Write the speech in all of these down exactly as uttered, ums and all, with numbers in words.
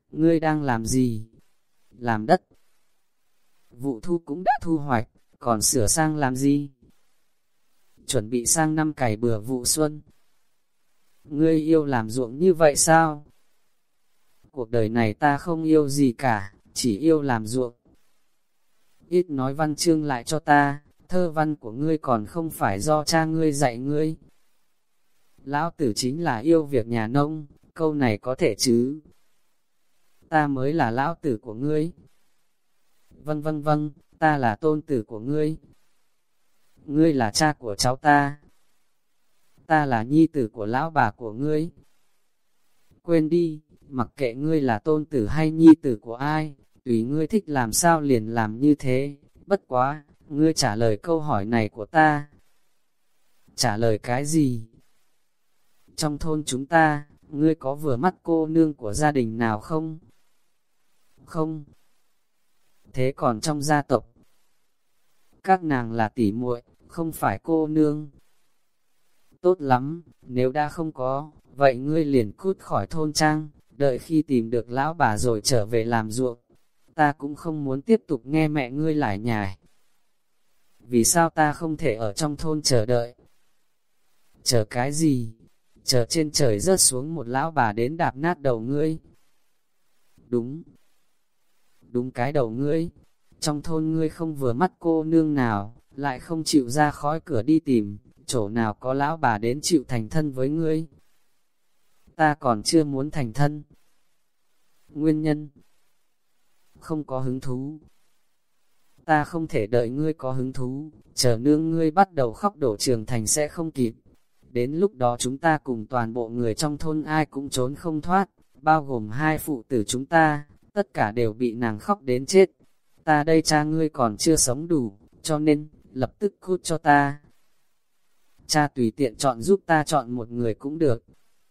ngươi đang làm gì? Làm đất. Vụ thu cũng đã thu hoạch, còn sửa sang làm gì? Chuẩn bị sang năm cày bừa vụ xuân. Ngươi yêu làm ruộng như vậy sao? Cuộc đời này ta không yêu gì cả, chỉ yêu làm ruộng. Ít nói văn chương lại cho ta, thơ văn của ngươi còn không phải do cha ngươi dạy ngươi. Lão tử chính là yêu việc nhà nông, câu này có thể chứ? Ta mới là lão tử của ngươi. Vâng vâng vâng, ta là tôn tử của ngươi. Ngươi là cha của cháu ta. Ta là nhi tử của lão bà của ngươi. Quên đi, mặc kệ ngươi là tôn tử hay nhi tử của ai, tùy ngươi thích làm sao liền làm như thế, bất quá, ngươi trả lời câu hỏi này của ta. Trả lời cái gì? Trong thôn chúng ta, ngươi có vừa mắt cô nương của gia đình nào không? Không. Thế còn trong gia tộc? Các nàng là tỷ muội, không phải cô nương. Tốt lắm, nếu đã không có, vậy ngươi liền cút khỏi thôn trang, đợi khi tìm được lão bà rồi trở về làm ruộng. Ta cũng không muốn tiếp tục nghe mẹ ngươi lải nhải. Vì sao ta không thể ở trong thôn chờ đợi? Chờ cái gì? Chờ trên trời rớt xuống một lão bà đến đạp nát đầu ngươi. Đúng. Đúng cái đầu ngươi. Trong thôn ngươi không vừa mắt cô nương nào, lại không chịu ra khói cửa đi tìm, chỗ nào có lão bà đến chịu thành thân với ngươi. Ta còn chưa muốn thành thân. Nguyên nhân? Không có hứng thú. Ta không thể đợi ngươi có hứng thú, chờ nương ngươi bắt đầu khóc đổ trường thành sẽ không kịp. Đến lúc đó chúng ta cùng toàn bộ người trong thôn ai cũng trốn không thoát, bao gồm hai phụ tử chúng ta, tất cả đều bị nàng khóc đến chết. Ta đây cha ngươi còn chưa sống đủ, cho nên, lập tức cút cho ta. Cha tùy tiện chọn giúp ta chọn một người cũng được.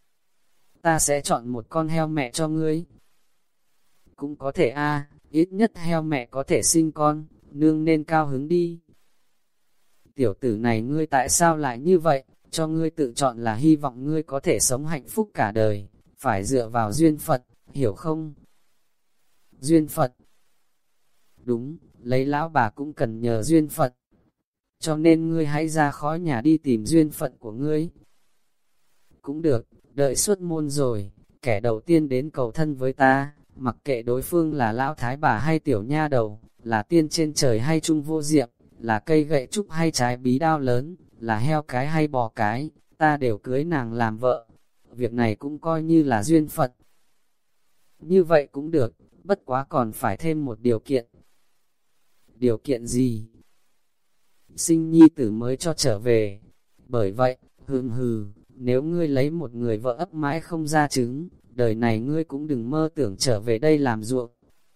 Ta sẽ chọn một con heo mẹ cho ngươi. Cũng có thể a, ít nhất heo mẹ có thể sinh con, nương nên cao hứng đi. Tiểu tử này ngươi tại sao lại như vậy, cho ngươi tự chọn là hy vọng ngươi có thể sống hạnh phúc cả đời, phải dựa vào duyên Phật, hiểu không? Duyên Phật. Đúng, lấy lão bà cũng cần nhờ duyên Phật. Cho nên ngươi hãy ra khỏi nhà đi tìm duyên phận của ngươi. Cũng được, đợi xuất môn rồi, kẻ đầu tiên đến cầu thân với ta, mặc kệ đối phương là lão thái bà hay tiểu nha đầu, là tiên trên trời hay trung vô diệm, là cây gậy trúc hay trái bí đao lớn, là heo cái hay bò cái, ta đều cưới nàng làm vợ. Việc này cũng coi như là duyên phận. Như vậy cũng được, bất quá còn phải thêm một điều kiện. Điều kiện gì? Sinh nhi tử mới cho trở về. Bởi vậy, hừm hừ, nếu ngươi lấy một người vợ ấp mãi không ra trứng, đời này ngươi cũng đừng mơ tưởng trở về đây làm ruộng.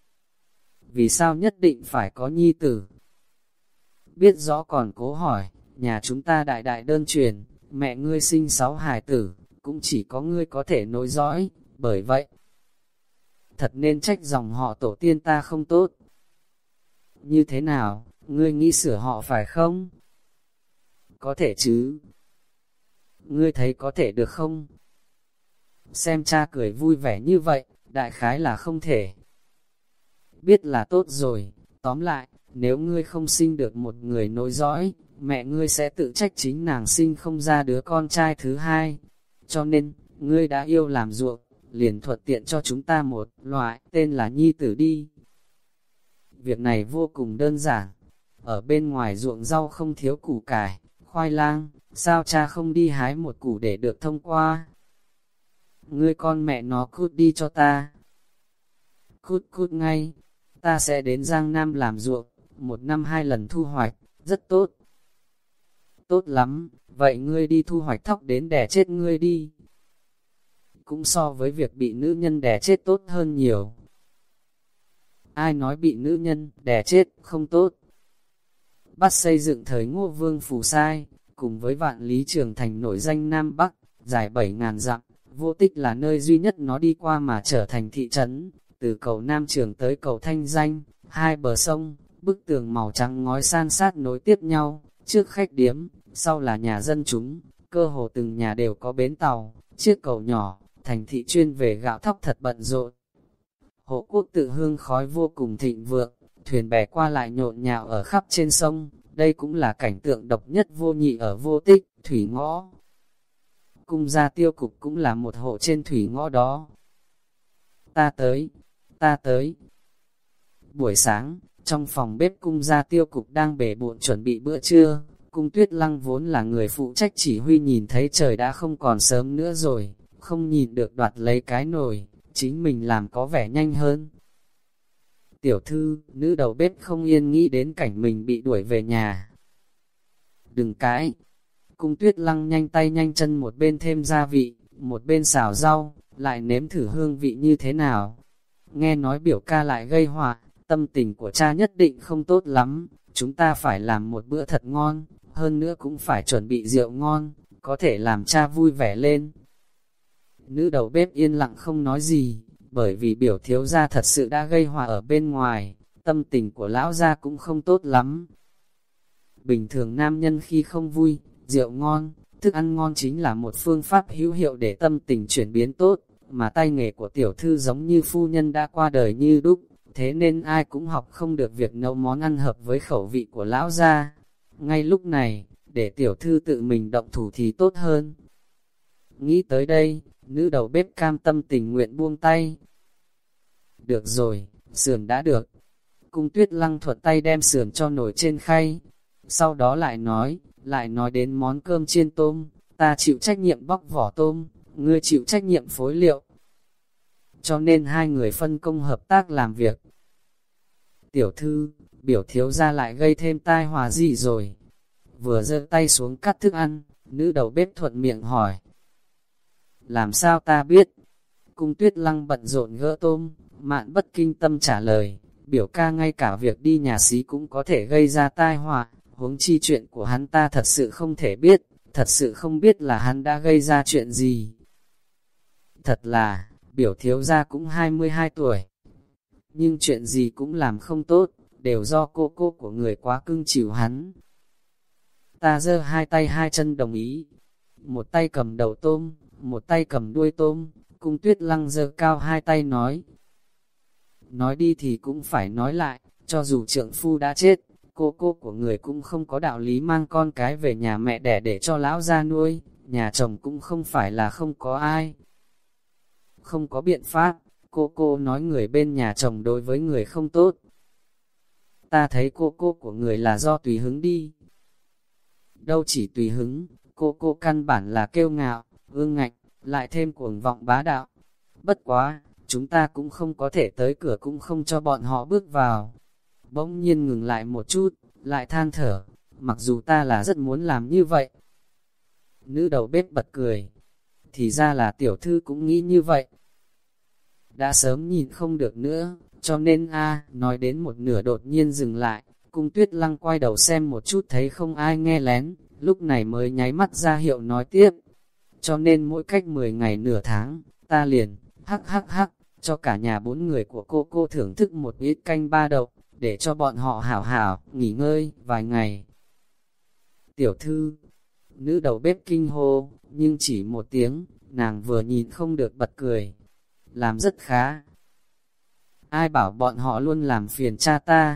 Vì sao nhất định phải có nhi tử? Biết rõ còn cố hỏi, nhà chúng ta đại đại đơn truyền, mẹ ngươi sinh sáu hài tử, cũng chỉ có ngươi có thể nối dõi, bởi vậy, thật nên trách dòng họ tổ tiên ta không tốt. Như thế nào, ngươi nghĩ sửa họ phải không? Có thể chứ. Ngươi thấy có thể được không? Xem cha cười vui vẻ như vậy, đại khái là không thể. Biết là tốt rồi, tóm lại, nếu ngươi không sinh được một người nối dõi, mẹ ngươi sẽ tự trách chính nàng sinh không ra đứa con trai thứ hai. Cho nên, ngươi đã yêu làm ruộng, liền thuận tiện cho chúng ta một loại tên là nhi tử đi. Việc này vô cùng đơn giản. Ở bên ngoài ruộng rau không thiếu củ cải, khoai lang, sao cha không đi hái một củ để được thông qua? Ngươi con mẹ nó cút đi cho ta. Cút cút ngay, ta sẽ đến Giang Nam làm ruộng, một năm hai lần thu hoạch, rất tốt. Tốt lắm, vậy ngươi đi thu hoạch thóc đến đẻ chết ngươi đi. Cũng so với việc bị nữ nhân đẻ chết tốt hơn nhiều. Ai nói bị nữ nhân đẻ chết không tốt? Bắt xây dựng thời Ngô Vương Phù Sai, cùng với vạn lý trường thành nổi danh Nam Bắc, dài bảy ngàn dặm, Vô Tích là nơi duy nhất nó đi qua mà trở thành thị trấn. Từ cầu Nam Trường tới cầu Thanh Danh, hai bờ sông, bức tường màu trắng ngói san sát nối tiếp nhau, trước khách điếm, sau là nhà dân chúng, cơ hồ từng nhà đều có bến tàu, chiếc cầu nhỏ, thành thị chuyên về gạo thóc thật bận rộn. Hộ quốc tự hương khói vô cùng thịnh vượng, thuyền bè qua lại nhộn nhạo ở khắp trên sông, đây cũng là cảnh tượng độc nhất vô nhị ở vô tích, thủy ngõ. Cung gia tiêu cục cũng là một hộ trên thủy ngõ đó. Ta tới, ta tới. Buổi sáng, trong phòng bếp cung gia tiêu cục đang bể bộn chuẩn bị bữa trưa, Cung Tuyết Lăng vốn là người phụ trách chỉ huy nhìn thấy trời đã không còn sớm nữa rồi, không nhìn được đoạt lấy cái nồi, chính mình làm có vẻ nhanh hơn. Tiểu thư, nữ đầu bếp không yên nghĩ đến cảnh mình bị đuổi về nhà. Đừng cãi. Cung Tuyết Lăng nhanh tay nhanh chân một bên thêm gia vị, một bên xào rau, lại nếm thử hương vị như thế nào. Nghe nói biểu ca lại gây họa, tâm tình của cha nhất định không tốt lắm, chúng ta phải làm một bữa thật ngon, hơn nữa cũng phải chuẩn bị rượu ngon, có thể làm cha vui vẻ lên. Nữ đầu bếp yên lặng không nói gì, bởi vì biểu thiếu gia thật sự đã gây họa ở bên ngoài, tâm tình của lão gia cũng không tốt lắm. Bình thường nam nhân khi không vui, rượu ngon, thức ăn ngon chính là một phương pháp hữu hiệu để tâm tình chuyển biến tốt, mà tay nghề của tiểu thư giống như phu nhân đã qua đời như đúc, thế nên ai cũng học không được việc nấu món ăn hợp với khẩu vị của lão gia. Ngay lúc này, để tiểu thư tự mình động thủ thì tốt hơn. Nghĩ tới đây, nữ đầu bếp cam tâm tình nguyện buông tay. Được rồi, sườn đã được. Cung Tuyết Lăng thuận tay đem sườn cho nổi trên khay. Sau đó lại nói, lại nói đến món cơm chiên tôm, ta chịu trách nhiệm bóc vỏ tôm, ngươi chịu trách nhiệm phối liệu. Cho nên hai người phân công hợp tác làm việc. Tiểu thư, biểu thiếu gia lại gây thêm tai họa gì rồi? Vừa giơ tay xuống cắt thức ăn, nữ đầu bếp thuận miệng hỏi. Làm sao ta biết? Cung Tuyết Lăng bận rộn gỡ tôm, Mạn Bất Kinh Tâm trả lời, biểu ca ngay cả việc đi nhà xí cũng có thể gây ra tai họa, huống chi chuyện của hắn ta thật sự không thể biết, thật sự không biết là hắn đã gây ra chuyện gì. Thật là, biểu thiếu gia cũng hai mươi hai tuổi, nhưng chuyện gì cũng làm không tốt, đều do cô cô của người quá cưng chiều hắn. Ta giơ hai tay hai chân đồng ý, một tay cầm đầu tôm, một tay cầm đuôi tôm, Cung Tuyết Lăng giơ cao hai tay nói. Nói đi thì cũng phải nói lại, cho dù trượng phu đã chết, cô cô của người cũng không có đạo lý mang con cái về nhà mẹ đẻ để cho lão gia nuôi, nhà chồng cũng không phải là không có ai. Không có biện pháp, cô cô nói người bên nhà chồng đối với người không tốt. Ta thấy cô cô của người là do tùy hứng đi. Đâu chỉ tùy hứng, cô cô căn bản là kiêu ngạo, ương ngạnh, lại thêm cuồng vọng bá đạo. Bất quá, chúng ta cũng không có thể tới cửa cũng không cho bọn họ bước vào. Bỗng nhiên ngừng lại một chút, lại than thở, mặc dù ta là rất muốn làm như vậy. Nữ đầu bếp bật cười, thì ra là tiểu thư cũng nghĩ như vậy. Đã sớm nhìn không được nữa, cho nên a nói đến một nửa đột nhiên dừng lại, Cung Tuyết Lăng quay đầu xem một chút thấy không ai nghe lén, lúc này mới nháy mắt ra hiệu nói tiếp. Cho nên mỗi cách mười ngày nửa tháng, ta liền, hắc hắc hắc, cho cả nhà bốn người của cô cô thưởng thức một ít canh ba đậu, để cho bọn họ hảo hảo, nghỉ ngơi, vài ngày. Tiểu thư, nữ đầu bếp kinh hô, nhưng chỉ một tiếng, nàng vừa nhìn không được bật cười. Làm rất khá. Ai bảo bọn họ luôn làm phiền cha ta?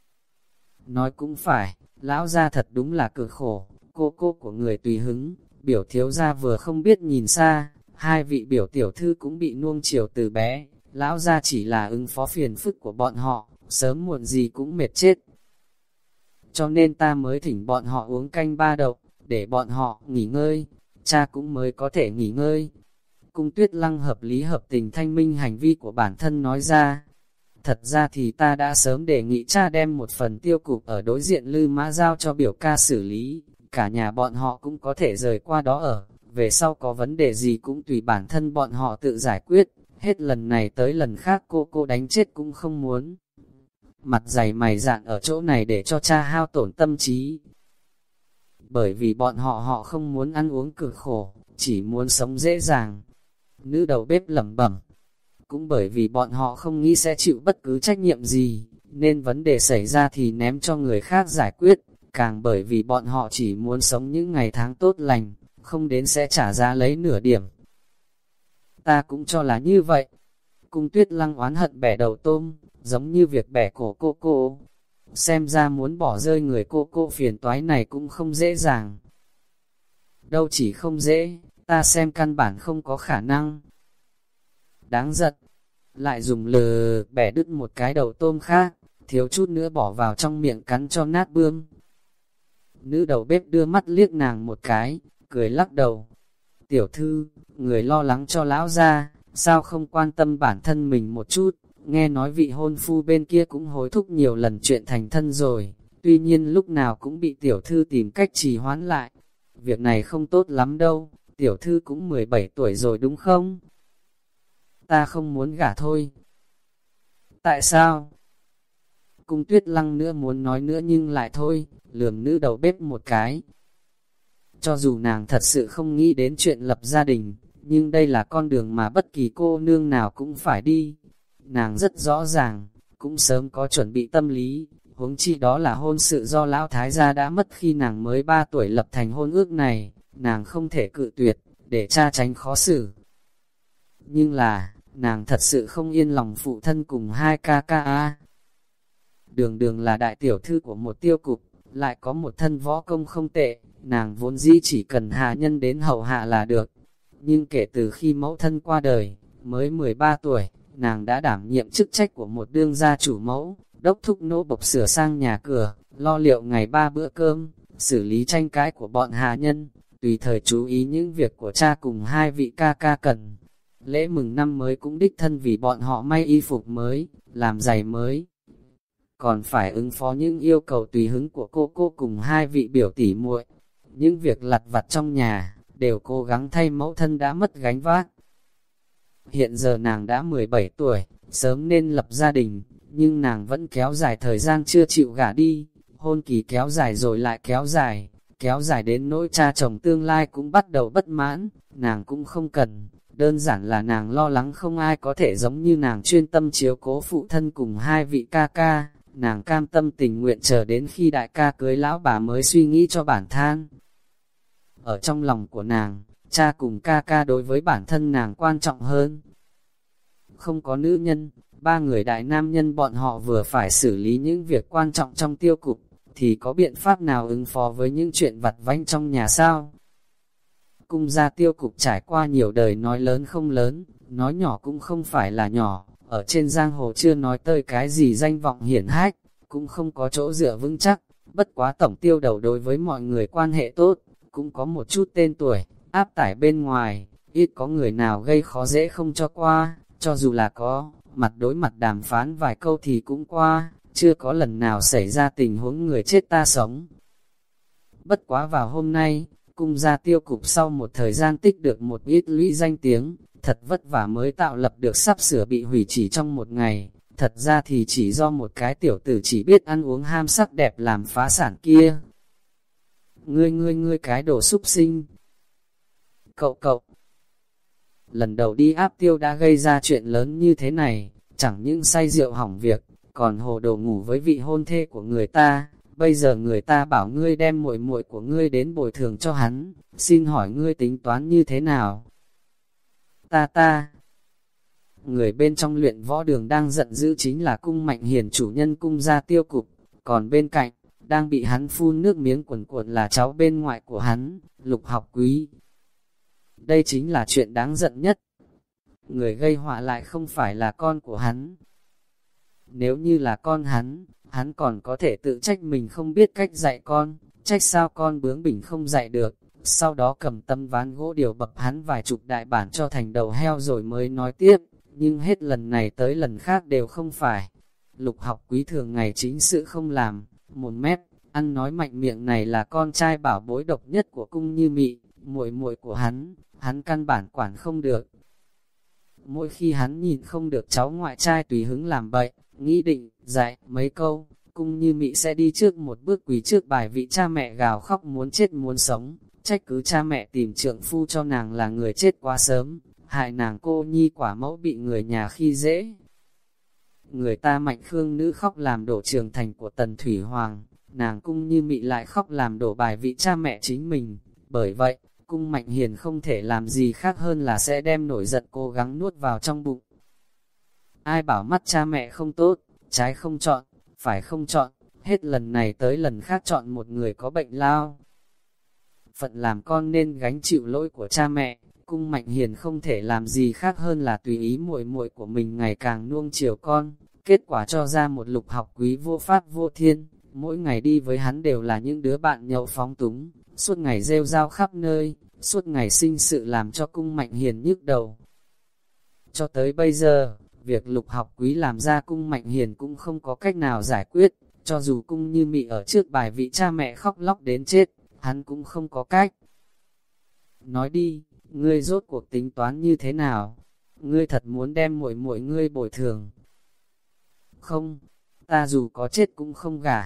Nói cũng phải, lão gia thật đúng là cực khổ, cô cô của người tùy hứng, biểu thiếu gia vừa không biết nhìn xa, hai vị biểu tiểu thư cũng bị nuông chiều từ bé, lão gia chỉ là ứng phó phiền phức của bọn họ, sớm muộn gì cũng mệt chết. Cho nên ta mới thỉnh bọn họ uống canh ba đậu, để bọn họ nghỉ ngơi, cha cũng mới có thể nghỉ ngơi. Cung Tuyết Lăng hợp lý hợp tình thanh minh hành vi của bản thân nói ra. Thật ra thì ta đã sớm đề nghị cha đem một phần tiêu cục ở đối diện Lư Mã giao cho biểu ca xử lý, cả nhà bọn họ cũng có thể rời qua đó ở, về sau có vấn đề gì cũng tùy bản thân bọn họ tự giải quyết, hết lần này tới lần khác cô cô đánh chết cũng không muốn. Mặt dày mày dạn ở chỗ này để cho cha hao tổn tâm trí. Bởi vì bọn họ họ không muốn ăn uống cực khổ, chỉ muốn sống dễ dàng. Nữ đầu bếp lẩm bẩm. Cũng bởi vì bọn họ không nghĩ sẽ chịu bất cứ trách nhiệm gì, nên vấn đề xảy ra thì ném cho người khác giải quyết, càng bởi vì bọn họ chỉ muốn sống những ngày tháng tốt lành, không đến sẽ trả giá lấy nửa điểm. Ta cũng cho là như vậy. Cung Tuyết Lăng oán hận bẻ đầu tôm, giống như việc bẻ cổ cô cô. Xem ra muốn bỏ rơi người cô cô phiền toái này cũng không dễ dàng. Đâu chỉ không dễ, ta xem căn bản không có khả năng. Đáng giận, lại dùng lờ bẻ đứt một cái đầu tôm khác, thiếu chút nữa bỏ vào trong miệng cắn cho nát bươm. Nữ đầu bếp đưa mắt liếc nàng một cái, cười lắc đầu. Tiểu thư, người lo lắng cho lão gia, sao không quan tâm bản thân mình một chút, nghe nói vị hôn phu bên kia cũng hối thúc nhiều lần chuyện thành thân rồi, tuy nhiên lúc nào cũng bị tiểu thư tìm cách trì hoãn lại. Việc này không tốt lắm đâu, tiểu thư cũng mười bảy tuổi rồi đúng không? Ta không muốn gả thôi. Tại sao? Cung Tuyết Lăng nữa muốn nói nữa nhưng lại thôi, lườm nữ đầu bếp một cái. Cho dù nàng thật sự không nghĩ đến chuyện lập gia đình, nhưng đây là con đường mà bất kỳ cô nương nào cũng phải đi. Nàng rất rõ ràng, cũng sớm có chuẩn bị tâm lý, huống chi đó là hôn sự do lão thái gia đã mất khi nàng mới ba tuổi lập thành hôn ước này, nàng không thể cự tuyệt, để cha tránh khó xử. Nhưng là, nàng thật sự không yên lòng phụ thân cùng hai ca ca a. Đường đường là đại tiểu thư của một tiêu cục, lại có một thân võ công không tệ, nàng vốn dĩ chỉ cần hạ nhân đến hầu hạ là được. Nhưng kể từ khi mẫu thân qua đời, mới mười ba tuổi, nàng đã đảm nhiệm chức trách của một đương gia chủ mẫu, đốc thúc nô bộc sửa sang nhà cửa, lo liệu ngày ba bữa cơm, xử lý tranh cãi của bọn hạ nhân, tùy thời chú ý những việc của cha cùng hai vị ca ca cần. Lễ mừng năm mới cũng đích thân vì bọn họ may y phục mới, làm giày mới. Còn phải ứng phó những yêu cầu tùy hứng của cô cô cùng hai vị biểu tỷ muội. Những việc lặt vặt trong nhà, đều cố gắng thay mẫu thân đã mất gánh vác. Hiện giờ nàng đã mười bảy tuổi, sớm nên lập gia đình, nhưng nàng vẫn kéo dài thời gian chưa chịu gả đi. Hôn kỳ kéo dài rồi lại kéo dài, kéo dài đến nỗi cha chồng tương lai cũng bắt đầu bất mãn, nàng cũng không cần. Đơn giản là nàng lo lắng không ai có thể giống như nàng chuyên tâm chiếu cố phụ thân cùng hai vị ca ca, nàng cam tâm tình nguyện chờ đến khi đại ca cưới lão bà mới suy nghĩ cho bản thân. Ở trong lòng của nàng, cha cùng ca ca đối với bản thân nàng quan trọng hơn. Không có nữ nhân, ba người đại nam nhân bọn họ vừa phải xử lý những việc quan trọng trong tiêu cục, thì có biện pháp nào ứng phó với những chuyện vặt vãnh trong nhà sao? Cung gia tiêu cục trải qua nhiều đời nói lớn không lớn, nói nhỏ cũng không phải là nhỏ, ở trên giang hồ chưa nói tới cái gì danh vọng hiển hách, cũng không có chỗ dựa vững chắc, bất quá tổng tiêu đầu đối với mọi người quan hệ tốt, cũng có một chút tên tuổi, áp tải bên ngoài, ít có người nào gây khó dễ không cho qua, cho dù là có, mặt đối mặt đàm phán vài câu thì cũng qua, chưa có lần nào xảy ra tình huống người chết ta sống. Bất quá vào hôm nay, cung gia tiêu cục sau một thời gian tích được một ít lũy danh tiếng, thật vất vả mới tạo lập được sắp sửa bị hủy chỉ trong một ngày, thật ra thì chỉ do một cái tiểu tử chỉ biết ăn uống ham sắc đẹp làm phá sản kia. Ngươi ngươi ngươi cái đồ súc sinh. Cậu cậu. Lần đầu đi áp tiêu đã gây ra chuyện lớn như thế này, chẳng những say rượu hỏng việc, còn hồ đồ ngủ với vị hôn thê của người ta. Bây giờ người ta bảo ngươi đem muội muội của ngươi đến bồi thường cho hắn, xin hỏi ngươi tính toán như thế nào? Ta ta. Người bên trong luyện võ đường đang giận dữ chính là cung Mạnh Hiền chủ nhân cung gia tiêu cục, còn bên cạnh, đang bị hắn phun nước miếng cuồn cuộn là cháu bên ngoại của hắn, Lục Học Quý. Đây chính là chuyện đáng giận nhất. Người gây họa lại không phải là con của hắn. Nếu như là con hắn, hắn còn có thể tự trách mình không biết cách dạy con, trách sao con bướng bỉnh không dạy được, sau đó cầm tấm ván gỗ điều bập hắn vài chục đại bản cho thành đầu heo rồi mới nói tiếp, nhưng hết lần này tới lần khác đều không phải. Lục Học Quý thường ngày chính sự không làm, một mép, ăn nói mạnh miệng này là con trai bảo bối độc nhất của cung Như Mị, muội muội của hắn, hắn căn bản quản không được. Mỗi khi hắn nhìn không được cháu ngoại trai tùy hứng làm bậy, nghĩ định, dạy, mấy câu, cung Như Mị sẽ đi trước một bước quỳ trước bài vị cha mẹ gào khóc muốn chết muốn sống, trách cứ cha mẹ tìm trượng phu cho nàng là người chết quá sớm, hại nàng cô nhi quả mẫu bị người nhà khi dễ. Người ta Mạnh Khương nữ khóc làm đổ trường thành của Tần Thủy Hoàng, nàng cung Như Mị lại khóc làm đổ bài vị cha mẹ chính mình, bởi vậy, cung Mạnh Hiền không thể làm gì khác hơn là sẽ đem nổi giận cố gắng nuốt vào trong bụng. Ai bảo mắt cha mẹ không tốt, trái không chọn, phải không chọn, hết lần này tới lần khác chọn một người có bệnh lao. Phận làm con nên gánh chịu lỗi của cha mẹ, Cung Mạnh Hiền không thể làm gì khác hơn là tùy ý muội muội của mình ngày càng nuông chiều con, kết quả cho ra một Lục Học Quý vô pháp vô thiên, mỗi ngày đi với hắn đều là những đứa bạn nhậu phóng túng, suốt ngày rêu rao khắp nơi, suốt ngày sinh sự làm cho Cung Mạnh Hiền nhức đầu. Cho tới bây giờ, việc Lục Học Quý làm ra Cung Mạnh Hiền cũng không có cách nào giải quyết, cho dù Cung Như Mị ở trước bài vị cha mẹ khóc lóc đến chết, hắn cũng không có cách. Nói đi, ngươi rốt cuộc tính toán như thế nào? Ngươi thật muốn đem muội muội ngươi bồi thường? Không, ta dù có chết cũng không gả.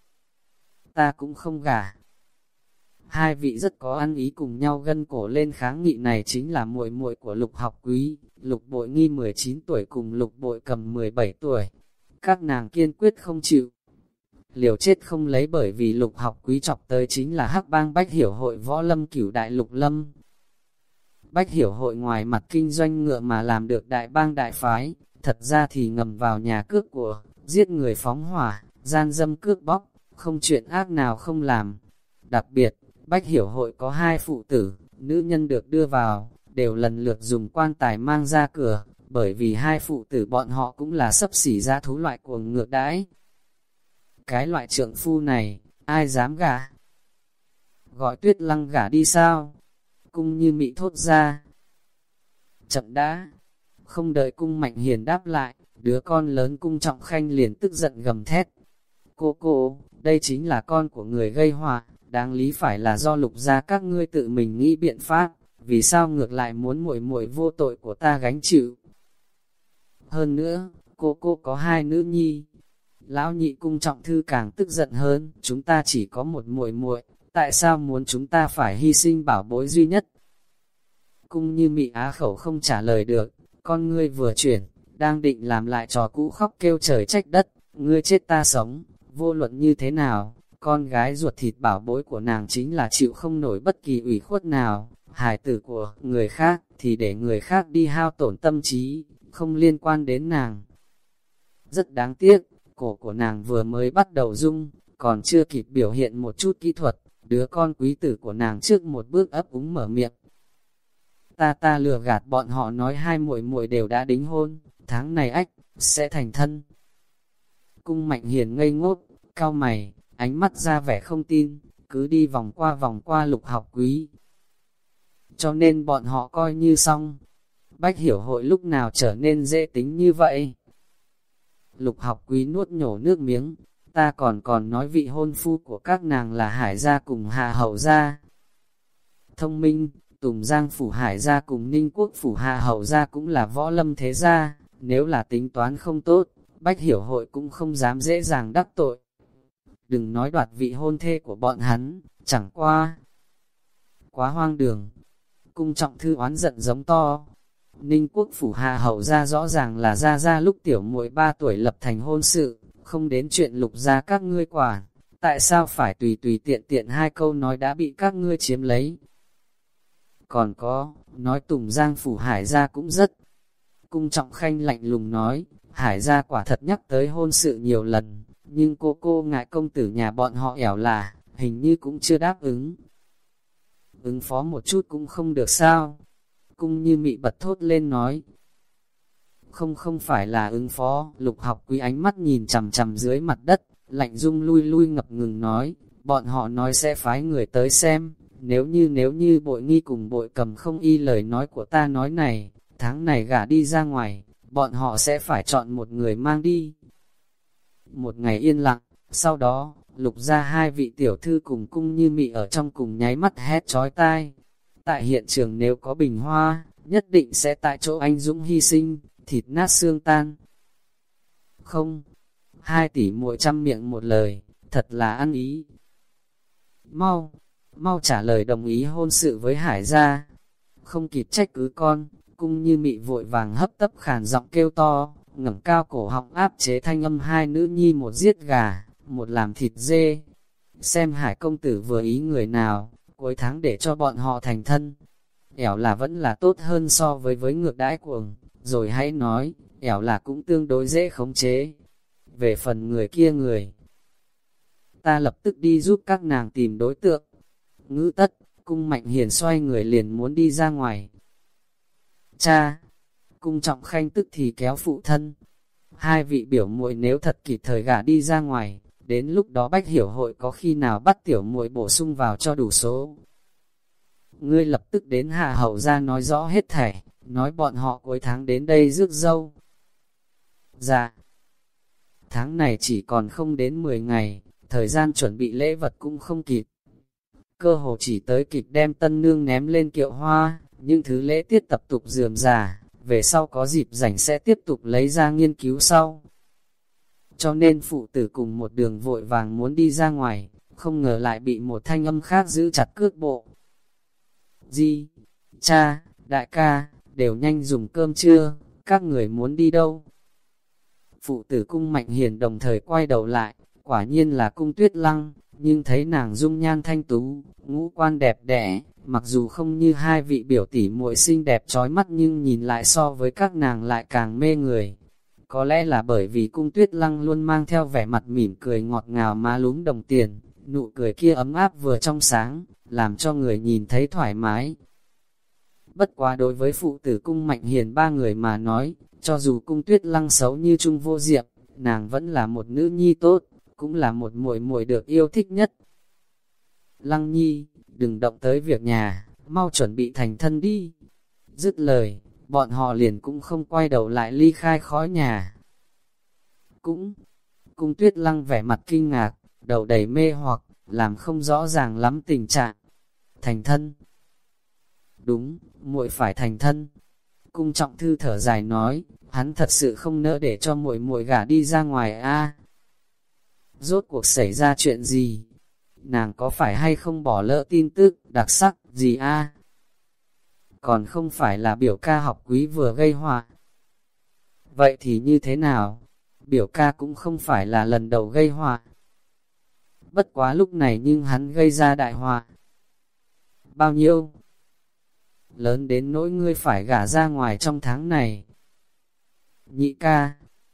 Ta cũng không gả. Hai vị rất có ăn ý cùng nhau gân cổ lên kháng nghị này chính là muội muội của Lục Học Quý, Lục Bội Nghi mười chín tuổi cùng Lục Bội Cầm mười bảy tuổi. Các nàng kiên quyết không chịu. Liều chết không lấy bởi vì Lục Học Quý chọc tới chính là hắc bang Bách Hiểu Hội võ lâm cửu đại Lục Lâm. Bách Hiểu Hội ngoài mặt kinh doanh ngựa mà làm được đại bang đại phái, thật ra thì ngầm vào nhà cướp của, giết người phóng hỏa, gian dâm cướp bóc, không chuyện ác nào không làm. Đặc biệt, Bách Hiểu Hội có hai phụ tử, nữ nhân được đưa vào, đều lần lượt dùng quan tài mang ra cửa, bởi vì hai phụ tử bọn họ cũng là xấp xỉ ra thú loại cuồng ngược đãi. Cái loại trượng phu này, ai dám gả? Gọi Tuyết Lăng gả đi sao? Cung Như Mị thốt ra. Chậm đã, không đợi Cung Mạnh Hiền đáp lại, đứa con lớn Cung Trọng Khanh liền tức giận gầm thét. Cô cô, đây chính là con của người gây họa, đáng lý phải là do Lục gia các ngươi tự mình nghĩ biện pháp, vì sao ngược lại muốn muội muội vô tội của ta gánh chịu? Hơn nữa, cô cô có hai nữ nhi. Lão nhị Cung Trọng Thư càng tức giận hơn, chúng ta chỉ có một muội muội, tại sao muốn chúng ta phải hy sinh bảo bối duy nhất? Cung Như Mị á khẩu không trả lời được, con ngươi vừa chuyển, đang định làm lại trò cũ khóc kêu trời trách đất, ngươi chết ta sống, vô luận như thế nào, con gái ruột thịt bảo bối của nàng chính là chịu không nổi bất kỳ ủy khuất nào, hài tử của người khác thì để người khác đi hao tổn tâm trí, không liên quan đến nàng. Rất đáng tiếc, cổ của nàng vừa mới bắt đầu rung, còn chưa kịp biểu hiện một chút kỹ thuật, đứa con quý tử của nàng trước một bước ấp úng mở miệng. Ta ta lừa gạt bọn họ nói hai muội muội đều đã đính hôn, tháng này ách, sẽ thành thân. Cung Mạnh Hiền ngây ngốc, cau mày, ánh mắt ra vẻ không tin, cứ đi vòng qua vòng qua Lục Học Quý. Cho nên bọn họ coi như xong. Bách Hiểu Hội lúc nào trở nên dễ tính như vậy? Lục Học Quý nuốt nhổ nước miếng, ta còn còn nói vị hôn phu của các nàng là Hải gia cùng Hà Hậu gia. Thông minh, Tùng Giang phủ Hải gia cùng Ninh Quốc phủ Hà Hậu gia cũng là võ lâm thế gia, nếu là tính toán không tốt, Bách Hiểu Hội cũng không dám dễ dàng đắc tội. Đừng nói đoạt vị hôn thê của bọn hắn, chẳng qua. Quá hoang đường. Cung Trọng Thư oán giận giống to. Ninh Quốc phủ Hà Hậu gia rõ ràng là gia gia lúc tiểu muội ba tuổi lập thành hôn sự, không đến chuyện Lục gia các ngươi quản, tại sao phải tùy tùy tiện tiện hai câu nói đã bị các ngươi chiếm lấy? Còn có, nói Tùng Giang phủ Hải gia cũng rất. Cung Trọng Khanh lạnh lùng nói, Hải gia quả thật nhắc tới hôn sự nhiều lần, nhưng cô cô ngại công tử nhà bọn họ ẻo là, hình như cũng chưa đáp ứng. Ứng phó một chút cũng không được sao? Cung Như Mị bật thốt lên nói. Không không phải là ứng phó, Lục Học Quý ánh mắt nhìn chằm chằm dưới mặt đất, lạnh rung lui lui ngập ngừng nói, bọn họ nói sẽ phái người tới xem, nếu như nếu như Bội Nghi cùng Bội Cầm không y lời nói của ta nói này, tháng này gả đi ra ngoài, bọn họ sẽ phải chọn một người mang đi. Một ngày yên lặng, sau đó, Lục ra hai vị tiểu thư cùng Cung Như Mị ở trong cùng nháy mắt hét chói tai. Tại hiện trường nếu có bình hoa, nhất định sẽ tại chỗ anh dũng hy sinh, thịt nát xương tan. Không, hai tỷ muội trăm miệng một lời, thật là ăn ý. Mau, mau trả lời đồng ý hôn sự với Hải gia. Không kịp trách cứ con, Cung Như Mị vội vàng hấp tấp khàn giọng kêu to, ngẩng cao cổ họng áp chế thanh âm hai nữ nhi, một giết gà, một làm thịt dê. Xem Hải công tử vừa ý người nào, cuối tháng để cho bọn họ thành thân. Ẻo là vẫn là tốt hơn so với với ngược đãi cuồng, rồi hãy nói, ẻo là cũng tương đối dễ khống chế. Về phần người kia người, ta lập tức đi giúp các nàng tìm đối tượng. Ngữ tất, Cung Mạnh Hiền xoay người liền muốn đi ra ngoài. Cha! Cung Trọng Khanh tức thì kéo phụ thân. Hai vị biểu muội nếu thật kịp thời gả đi ra ngoài, đến lúc đó Bách Hiểu hội có khi nào bắt tiểu muội bổ sung vào cho đủ số. Ngươi lập tức đến Hạ Hậu ra nói rõ hết thảy, nói bọn họ cuối tháng đến đây rước dâu. Dạ. Tháng này chỉ còn không đến mười ngày, thời gian chuẩn bị lễ vật cũng không kịp. Cơ hồ chỉ tới kịp đem tân nương ném lên kiệu hoa, những thứ lễ tiết tập tục rườm rà, về sau có dịp rảnh sẽ tiếp tục lấy ra nghiên cứu sau. Cho nên phụ tử cùng một đường vội vàng muốn đi ra ngoài, không ngờ lại bị một thanh âm khác giữ chặt cước bộ. Di, cha, đại ca, đều nhanh dùng cơm trưa, các người muốn đi đâu? Phụ tử Cung Mạnh Hiền đồng thời quay đầu lại, quả nhiên là Cung Tuyết Lăng, nhưng thấy nàng dung nhan thanh tú, ngũ quan đẹp đẽ, mặc dù không như hai vị biểu tỷ muội xinh đẹp trói mắt nhưng nhìn lại so với các nàng lại càng mê người. Có lẽ là bởi vì Cung Tuyết Lăng luôn mang theo vẻ mặt mỉm cười ngọt ngào má lúm đồng tiền, nụ cười kia ấm áp vừa trong sáng, làm cho người nhìn thấy thoải mái. Bất quá đối với phụ tử Cung Mạnh Hiền ba người mà nói, cho dù Cung Tuyết Lăng xấu như Trung Vô Diệm, nàng vẫn là một nữ nhi tốt, cũng là một muội muội được yêu thích nhất. Lăng nhi, đừng động tới việc nhà, mau chuẩn bị thành thân đi. Dứt lời, bọn họ liền cũng không quay đầu lại ly khai khói nhà. Cũng, Cung Tuyết Lăng vẻ mặt kinh ngạc, đầu đầy mê hoặc, làm không rõ ràng lắm tình trạng. Thành thân. Đúng, muội phải thành thân. Cung Trọng Thư thở dài nói, hắn thật sự không nỡ để cho muội muội gả đi ra ngoài a. Rốt cuộc xảy ra chuyện gì? Nàng có phải hay không bỏ lỡ tin tức đặc sắc gì a? Còn không phải là biểu ca học quý vừa gây họa. Vậy thì như thế nào? Biểu ca cũng không phải là lần đầu gây họa. Bất quá lúc này nhưng hắn gây ra đại họa. Bao nhiêu? Lớn đến nỗi ngươi phải gả ra ngoài trong tháng này. Nhị ca.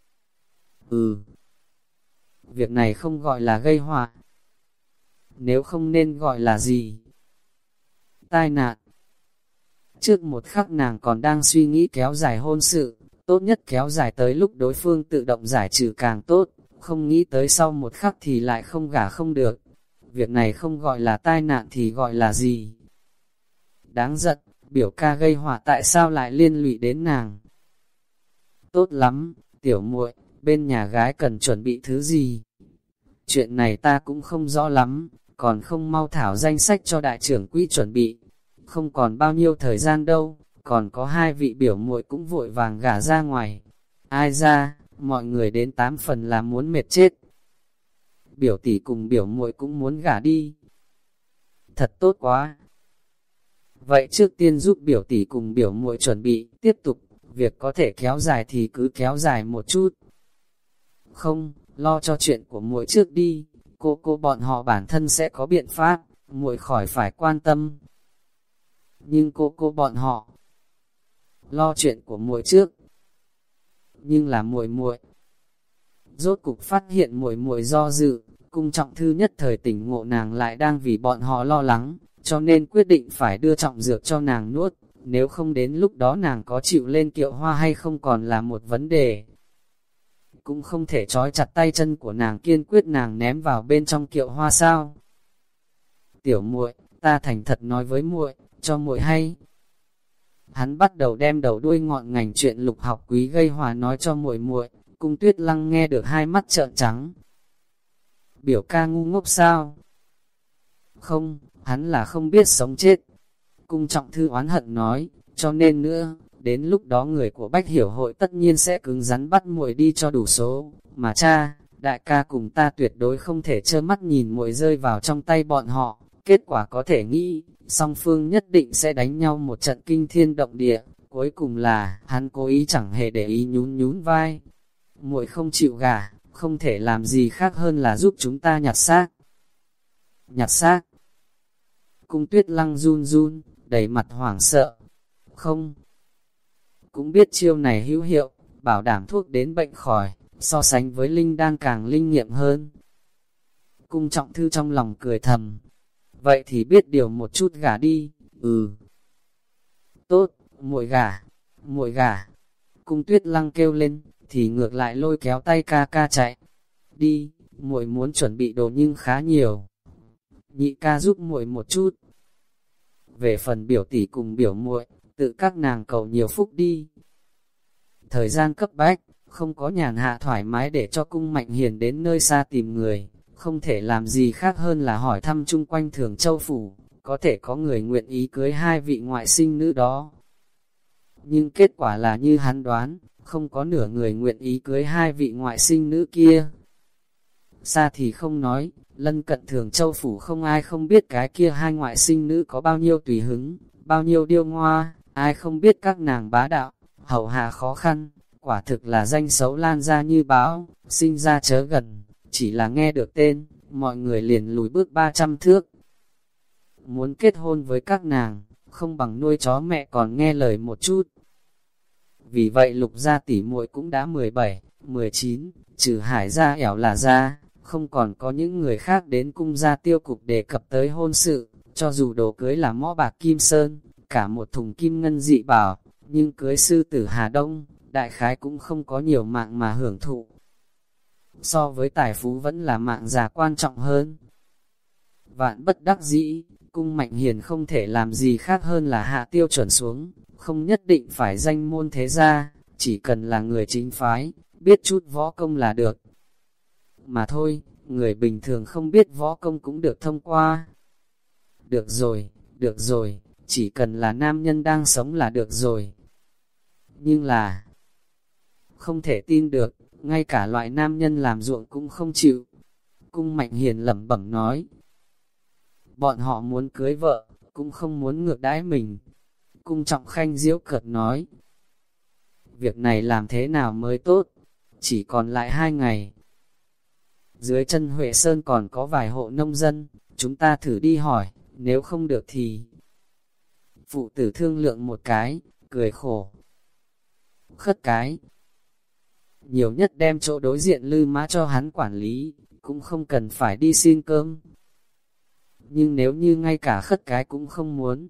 Ừ. Việc này không gọi là gây họa. Nếu không nên gọi là gì? Tai nạn. Trước một khắc nàng còn đang suy nghĩ kéo dài hôn sự, tốt nhất kéo dài tới lúc đối phương tự động giải trừ càng tốt, không nghĩ tới sau một khắc thì lại không gả không được. Việc này không gọi là tai nạn thì gọi là gì? Đáng giận, biểu ca gây họa tại sao lại liên lụy đến nàng? Tốt lắm, tiểu muội, bên nhà gái cần chuẩn bị thứ gì? Chuyện này ta cũng không rõ lắm, còn không mau thảo danh sách cho đại trưởng quỹ chuẩn bị. Không còn bao nhiêu thời gian đâu, còn có hai vị biểu muội cũng vội vàng gả ra ngoài. Ai ra, mọi người đến tám phần là muốn mệt chết. Biểu tỷ cùng biểu muội cũng muốn gả đi. Thật tốt quá. Vậy trước tiên giúp biểu tỷ cùng biểu muội chuẩn bị, tiếp tục, việc có thể kéo dài thì cứ kéo dài một chút. Không, lo cho chuyện của muội trước đi, cô cô bọn họ bản thân sẽ có biện pháp, muội khỏi phải quan tâm. Nhưng cô cô bọn họ lo chuyện của muội trước. Nhưng là muội muội. Rốt cục phát hiện muội muội do dự, Cung Trọng Thư nhất thời tỉnh ngộ nàng lại đang vì bọn họ lo lắng, cho nên quyết định phải đưa trọng dược cho nàng nuốt, nếu không đến lúc đó nàng có chịu lên kiệu hoa hay không còn là một vấn đề. Cũng không thể trói chặt tay chân của nàng kiên quyết nàng ném vào bên trong kiệu hoa sao. Tiểu muội, ta thành thật nói với muội, cho muội hay. Hắn bắt đầu đem đầu đuôi ngọn ngành chuyện Lục Học Quý gây hòa nói cho muội muội. Cung Tuyết Lăng nghe được hai mắt trợn trắng. Biểu ca ngu ngốc sao? Không, hắn là không biết sống chết. Cung Trọng Thư oán hận nói, cho nên nữa, đến lúc đó người của Bách Hiểu hội tất nhiên sẽ cứng rắn bắt muội đi cho đủ số, mà cha, đại ca cùng ta tuyệt đối không thể trơ mắt nhìn muội rơi vào trong tay bọn họ, kết quả có thể nghĩ, song phương nhất định sẽ đánh nhau một trận kinh thiên động địa, cuối cùng là, hắn cố ý chẳng hề để ý nhún nhún vai. Muội không chịu gả, không thể làm gì khác hơn là giúp chúng ta nhặt xác. Nhặt xác. Cung Tuyết Lăng run run, đầy mặt hoảng sợ. Không. Cũng biết chiêu này hữu hiệu, bảo đảm thuốc đến bệnh khỏi, so sánh với linh đan càng linh nghiệm hơn. Cung Trọng Thư trong lòng cười thầm, vậy thì biết điều một chút gả đi, ừ. Tốt, muội gả, muội gả. Cung Tuyết Lăng kêu lên, thì ngược lại lôi kéo tay ca ca chạy. Đi, muội muốn chuẩn bị đồ nhưng khá nhiều. Nhị ca giúp muội một chút. Về phần biểu tỷ cùng biểu muội, tự các nàng cầu nhiều phúc đi. Thời gian cấp bách, không có nhàn hạ thoải mái để cho Cung Mạnh Hiền đến nơi xa tìm người, không thể làm gì khác hơn là hỏi thăm chung quanh Thường Châu Phủ, có thể có người nguyện ý cưới hai vị ngoại sinh nữ đó. Nhưng kết quả là như hắn đoán, không có nửa người nguyện ý cưới hai vị ngoại sinh nữ kia. Xa thì không nói, lân cận Thường Châu Phủ không ai không biết cái kia hai ngoại sinh nữ có bao nhiêu tùy hứng, bao nhiêu điêu ngoa, ai không biết các nàng bá đạo, hậu hạ khó khăn, quả thực là danh xấu lan ra như bão, sinh ra chớ gần, chỉ là nghe được tên, mọi người liền lùi bước ba trăm thước. Muốn kết hôn với các nàng, không bằng nuôi chó mẹ còn nghe lời một chút. Vì vậy Lục gia tỷ muội cũng đã mười bảy, mười chín, trừ Hải gia ẻo là gia, không còn có những người khác đến cung gia tiêu cục đề cập tới hôn sự, cho dù đồ cưới là mõ bạc kim sơn, cả một thùng kim ngân dị bảo, nhưng cưới sư tử Hà Đông, đại khái cũng không có nhiều mạng mà hưởng thụ. So với tài phú vẫn là mạng già quan trọng hơn. Vạn bất đắc dĩ, Cung Mạnh Hiền không thể làm gì khác hơn là hạ tiêu chuẩn xuống, không nhất định phải danh môn thế gia, chỉ cần là người chính phái, biết chút võ công là được. Mà thôi, người bình thường không biết võ công cũng được thông qua. Được rồi, được rồi, chỉ cần là nam nhân đang sống là được rồi. Nhưng là, không thể tin được, ngay cả loại nam nhân làm ruộng cũng không chịu. Cung Mạnh Hiền lẩm bẩm nói, bọn họ muốn cưới vợ, cũng không muốn ngược đãi mình. Cung Trọng Khanh giễu cợt nói, việc này làm thế nào mới tốt, chỉ còn lại hai ngày. Dưới chân Huệ Sơn còn có vài hộ nông dân, chúng ta thử đi hỏi, nếu không được thì... Phụ tử thương lượng một cái, cười khổ. Khất cái. Nhiều nhất đem chỗ đối diện Lư Mã cho hắn quản lý, cũng không cần phải đi xin cơm. Nhưng nếu như ngay cả khất cái cũng không muốn,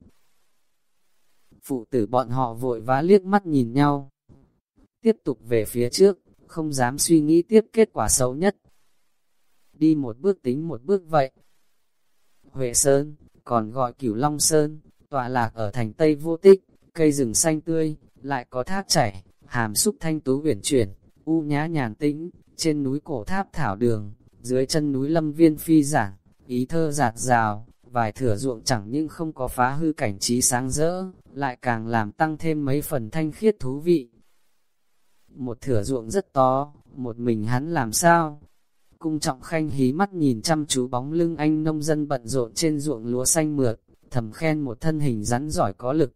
phụ tử bọn họ vội vã liếc mắt nhìn nhau, tiếp tục về phía trước, không dám suy nghĩ tiếp kết quả xấu nhất. Đi một bước tính một bước vậy. Huệ Sơn, còn gọi Cửu Long Sơn, tọa lạc ở thành Tây Vô Tích, cây rừng xanh tươi, lại có thác chảy, hàm xúc thanh tú uyển chuyển, u nhã nhàn tĩnh, trên núi cổ tháp thảo đường, dưới chân núi lâm viên phi giản, ý thơ giạt rào, vài thửa ruộng chẳng những không có phá hư cảnh trí sáng rỡ, lại càng làm tăng thêm mấy phần thanh khiết thú vị. Một thửa ruộng rất to, một mình hắn làm sao? Cung Trọng Khanh hí mắt nhìn chăm chú bóng lưng anh nông dân bận rộn trên ruộng lúa xanh mượt, thầm khen một thân hình rắn giỏi có lực.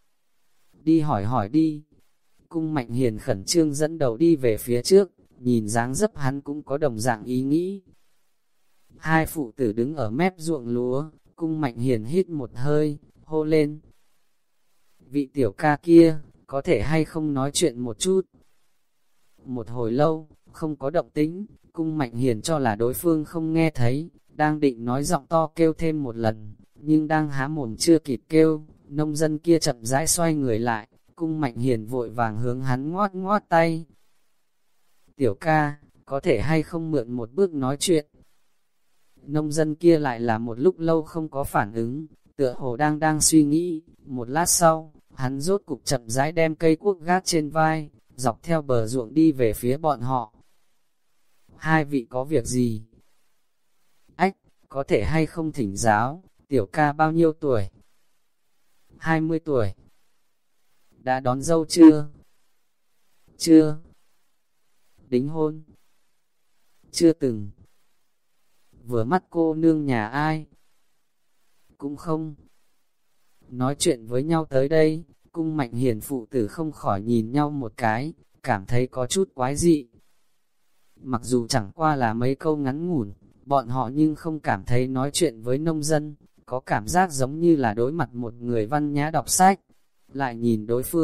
Đi hỏi hỏi đi. Cung Mạnh Hiền khẩn trương dẫn đầu đi về phía trước, nhìn dáng dấp hắn cũng có đồng dạng ý nghĩ. Hai phụ tử đứng ở mép ruộng lúa, Cung Mạnh Hiền hít một hơi, hô lên. Vị tiểu ca kia, có thể hay không nói chuyện một chút? Một hồi lâu, không có động tĩnh, Cung Mạnh Hiền cho là đối phương không nghe thấy, đang định nói giọng to kêu thêm một lần, nhưng đang há mồm chưa kịp kêu, nông dân kia chậm rãi xoay người lại, Cung Mạnh Hiền vội vàng hướng hắn ngoát ngoát tay. Tiểu ca, có thể hay không mượn một bước nói chuyện? Nông dân kia lại là một lúc lâu không có phản ứng, tựa hồ đang đang suy nghĩ, một lát sau, hắn rốt cục chậm rãi đem cây cuốc gác trên vai, dọc theo bờ ruộng đi về phía bọn họ. Hai vị có việc gì? Ách, có thể hay không thỉnh giáo, tiểu ca bao nhiêu tuổi? Hai mươi tuổi. Đã đón dâu chưa? Chưa. Đính hôn? Chưa từng. Vừa mắt cô nương nhà ai? Cũng không. Nói chuyện với nhau tới đây, Cung Mạnh Hiền phụ tử không khỏi nhìn nhau một cái, cảm thấy có chút quái dị. Mặc dù chẳng qua là mấy câu ngắn ngủn, bọn họ nhưng không cảm thấy nói chuyện với nông dân, có cảm giác giống như là đối mặt một người văn nhã đọc sách. Lại nhìn đối phương,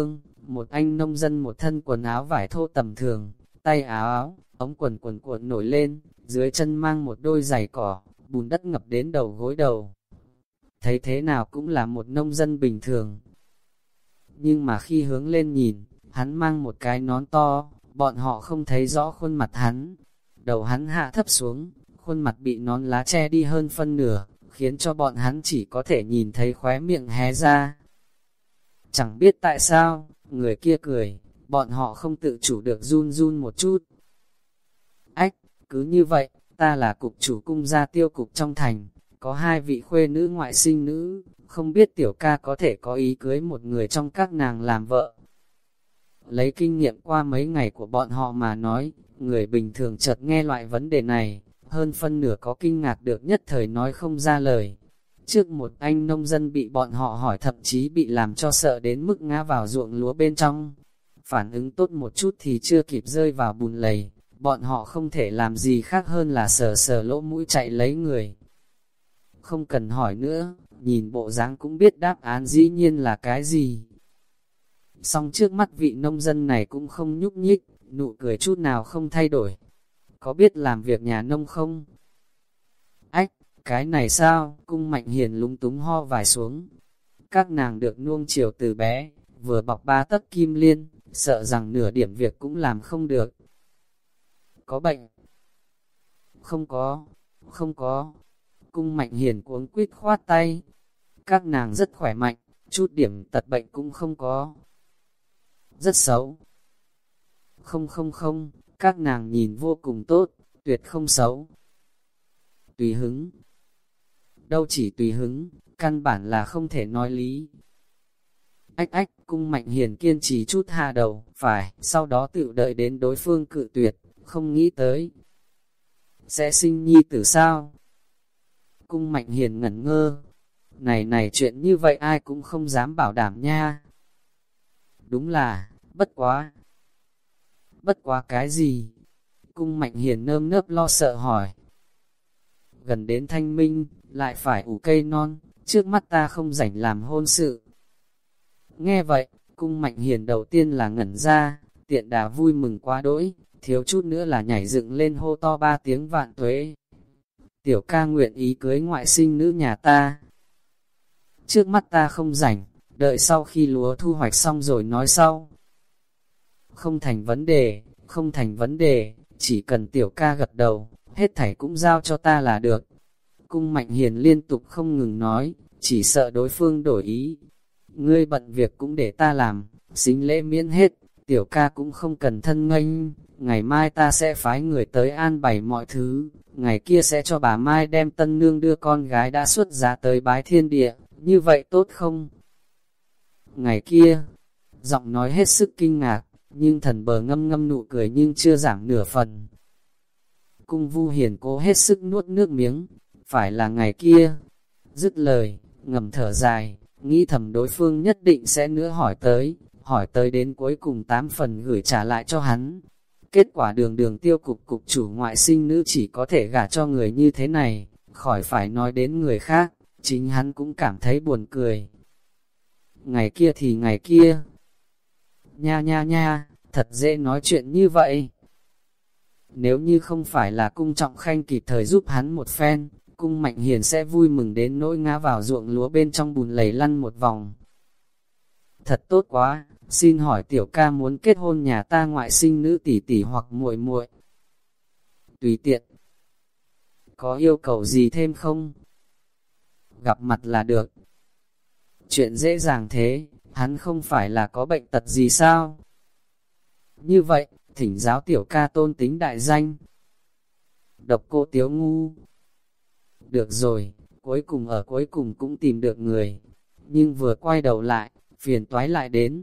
một anh nông dân một thân quần áo vải thô tầm thường, tay áo áo, ống quần quần cuộn nổi lên, dưới chân mang một đôi giày cỏ, bùn đất ngập đến đầu gối đầu. Thấy thế nào cũng là một nông dân bình thường. Nhưng mà khi hướng lên nhìn, hắn mang một cái nón to, bọn họ không thấy rõ khuôn mặt hắn. Đầu hắn hạ thấp xuống, khuôn mặt bị nón lá che đi hơn phân nửa, khiến cho bọn hắn chỉ có thể nhìn thấy khóe miệng hé ra. Chẳng biết tại sao, người kia cười, bọn họ không tự chủ được run run một chút. Ách, cứ như vậy, ta là cục chủ cung gia tiêu cục trong thành, có hai vị khuê nữ ngoại sinh nữ, không biết tiểu ca có thể có ý cưới một người trong các nàng làm vợ. Lấy kinh nghiệm qua mấy ngày của bọn họ mà nói, người bình thường chợt nghe loại vấn đề này, hơn phân nửa có kinh ngạc được nhất thời nói không ra lời. Trước một anh nông dân bị bọn họ hỏi thậm chí bị làm cho sợ đến mức ngã vào ruộng lúa bên trong. Phản ứng tốt một chút thì chưa kịp rơi vào bùn lầy, bọn họ không thể làm gì khác hơn là sờ sờ lỗ mũi chạy lấy người. Không cần hỏi nữa, nhìn bộ dáng cũng biết đáp án dĩ nhiên là cái gì. Song trước mắt vị nông dân này cũng không nhúc nhích, nụ cười chút nào không thay đổi. Có biết làm việc nhà nông không? Ách, cái này sao? Cung Mạnh Hiền lúng túng ho vài xuống. Các nàng được nuông chiều từ bé, vừa bọc ba tấc kim liên, sợ rằng nửa điểm việc cũng làm không được. Có bệnh? Không có, không có. Cung Mạnh Hiền cuống quýt khoát tay. Các nàng rất khỏe mạnh, chút điểm tật bệnh cũng không có. Rất xấu. Không không không, các nàng nhìn vô cùng tốt, tuyệt không xấu. Tùy hứng. Đâu chỉ tùy hứng, căn bản là không thể nói lý. Ách ách, Cung Mạnh Hiền kiên trì chút hạ đầu, phải, sau đó tự đợi đến đối phương cự tuyệt, không nghĩ tới. Sẽ sinh nhi tử sao? Cung Mạnh Hiền ngẩn ngơ. Này này chuyện như vậy ai cũng không dám bảo đảm nha. Đúng là, bất quá. Bất quá cái gì? Cung Mạnh Hiền nơm nớp lo sợ hỏi. Gần đến thanh minh, lại phải ủ cây non, trước mắt ta không rảnh làm hôn sự. Nghe vậy, Cung Mạnh Hiền đầu tiên là ngẩn ra, tiện đà vui mừng quá đỗi, thiếu chút nữa là nhảy dựng lên hô to ba tiếng vạn tuế. Tiểu ca nguyện ý cưới ngoại sinh nữ nhà ta. Trước mắt ta không rảnh, đợi sau khi lúa thu hoạch xong rồi nói sau. Không thành vấn đề, không thành vấn đề, chỉ cần tiểu ca gật đầu, hết thảy cũng giao cho ta là được. Cung Mạnh Hiền liên tục không ngừng nói, chỉ sợ đối phương đổi ý. Ngươi bận việc cũng để ta làm, xính lễ miễn hết, tiểu ca cũng không cần thân nghênh, ngày mai ta sẽ phái người tới an bày mọi thứ, ngày kia sẽ cho bà Mai đem tân nương đưa con gái đã xuất giá tới bái thiên địa, như vậy tốt không? Ngày kia, giọng nói hết sức kinh ngạc, nhưng thần bờ ngâm ngâm nụ cười nhưng chưa giảm nửa phần. Cung Vu Hiền cố hết sức nuốt nước miếng, phải là ngày kia. Dứt lời, ngầm thở dài, nghĩ thầm đối phương nhất định sẽ nữa hỏi tới, hỏi tới đến cuối cùng tám phần gửi trả lại cho hắn. Kết quả đường đường tiêu cục cục chủ ngoại sinh nữ chỉ có thể gả cho người như thế này, khỏi phải nói đến người khác, chính hắn cũng cảm thấy buồn cười. Ngày kia thì ngày kia. Nha nha nha, thật dễ nói chuyện như vậy. Nếu như không phải là Cung Trọng Khanh kịp thời giúp hắn một phen, Cung Mạnh Hiền sẽ vui mừng đến nỗi ngã vào ruộng lúa bên trong bùn lầy lăn một vòng. Thật tốt quá, xin hỏi tiểu ca muốn kết hôn nhà ta ngoại sinh nữ tỷ tỷ hoặc muội muội? Tùy tiện. Có yêu cầu gì thêm không? Gặp mặt là được. Chuyện dễ dàng thế, hắn không phải là có bệnh tật gì sao? Như vậy, thỉnh giáo tiểu ca tôn tính đại danh. Độc Cô Tiếu Ngu. Được rồi, cuối cùng ở cuối cùng cũng tìm được người, nhưng vừa quay đầu lại, phiền toái lại đến.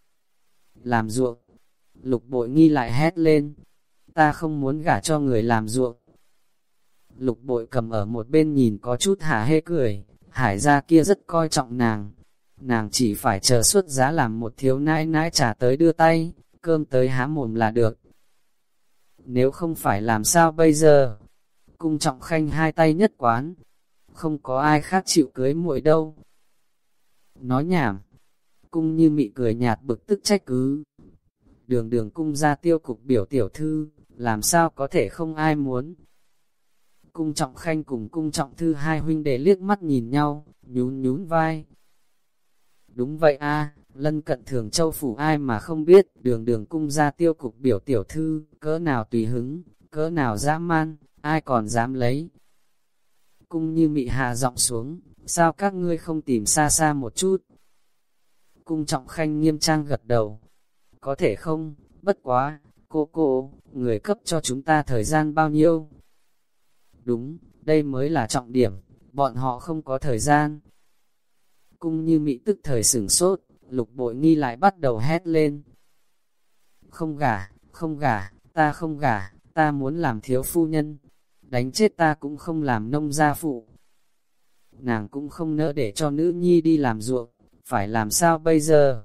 Làm ruộng. Lục Bội Nghi lại hét lên. Ta không muốn gả cho người làm ruộng. Lục Bội cầm ở một bên nhìn có chút hả hê cười, Hải gia kia rất coi trọng nàng. Nàng chỉ phải chờ xuất giá làm một thiếu nãi nãi trả tới đưa tay, cơm tới há mồm là được. Nếu không phải làm sao bây giờ? Cung Trọng Khanh hai tay nhất quán. Không có ai khác chịu cưới muội đâu. Nói nhảm. Cung Như Mị cười nhạt bực tức trách cứ. Đường đường cung gia tiêu cục biểu tiểu thư, làm sao có thể không ai muốn. Cung Trọng Khanh cùng Cung Trọng Thư hai huynh đệ liếc mắt nhìn nhau, nhún nhún vai. Đúng vậy a, lân cận Thường Châu phủ ai mà không biết, đường đường cung gia tiêu cục biểu tiểu thư, cỡ nào tùy hứng, cỡ nào dã man, ai còn dám lấy. Cung Như Mị hạ giọng xuống, sao các ngươi không tìm xa xa một chút. Cung Trọng Khanh nghiêm trang gật đầu. Có thể không, bất quá, cô cô, người cấp cho chúng ta thời gian bao nhiêu? Đúng, đây mới là trọng điểm, bọn họ không có thời gian. Cung Như Mị tức thời sửng sốt, Lục Bội Nghi lại bắt đầu hét lên. Không gả, không gả, ta không gả, ta muốn làm thiếu phu nhân, đánh chết ta cũng không làm nông gia phụ. Nàng cũng không nỡ để cho nữ nhi đi làm ruộng, phải làm sao bây giờ?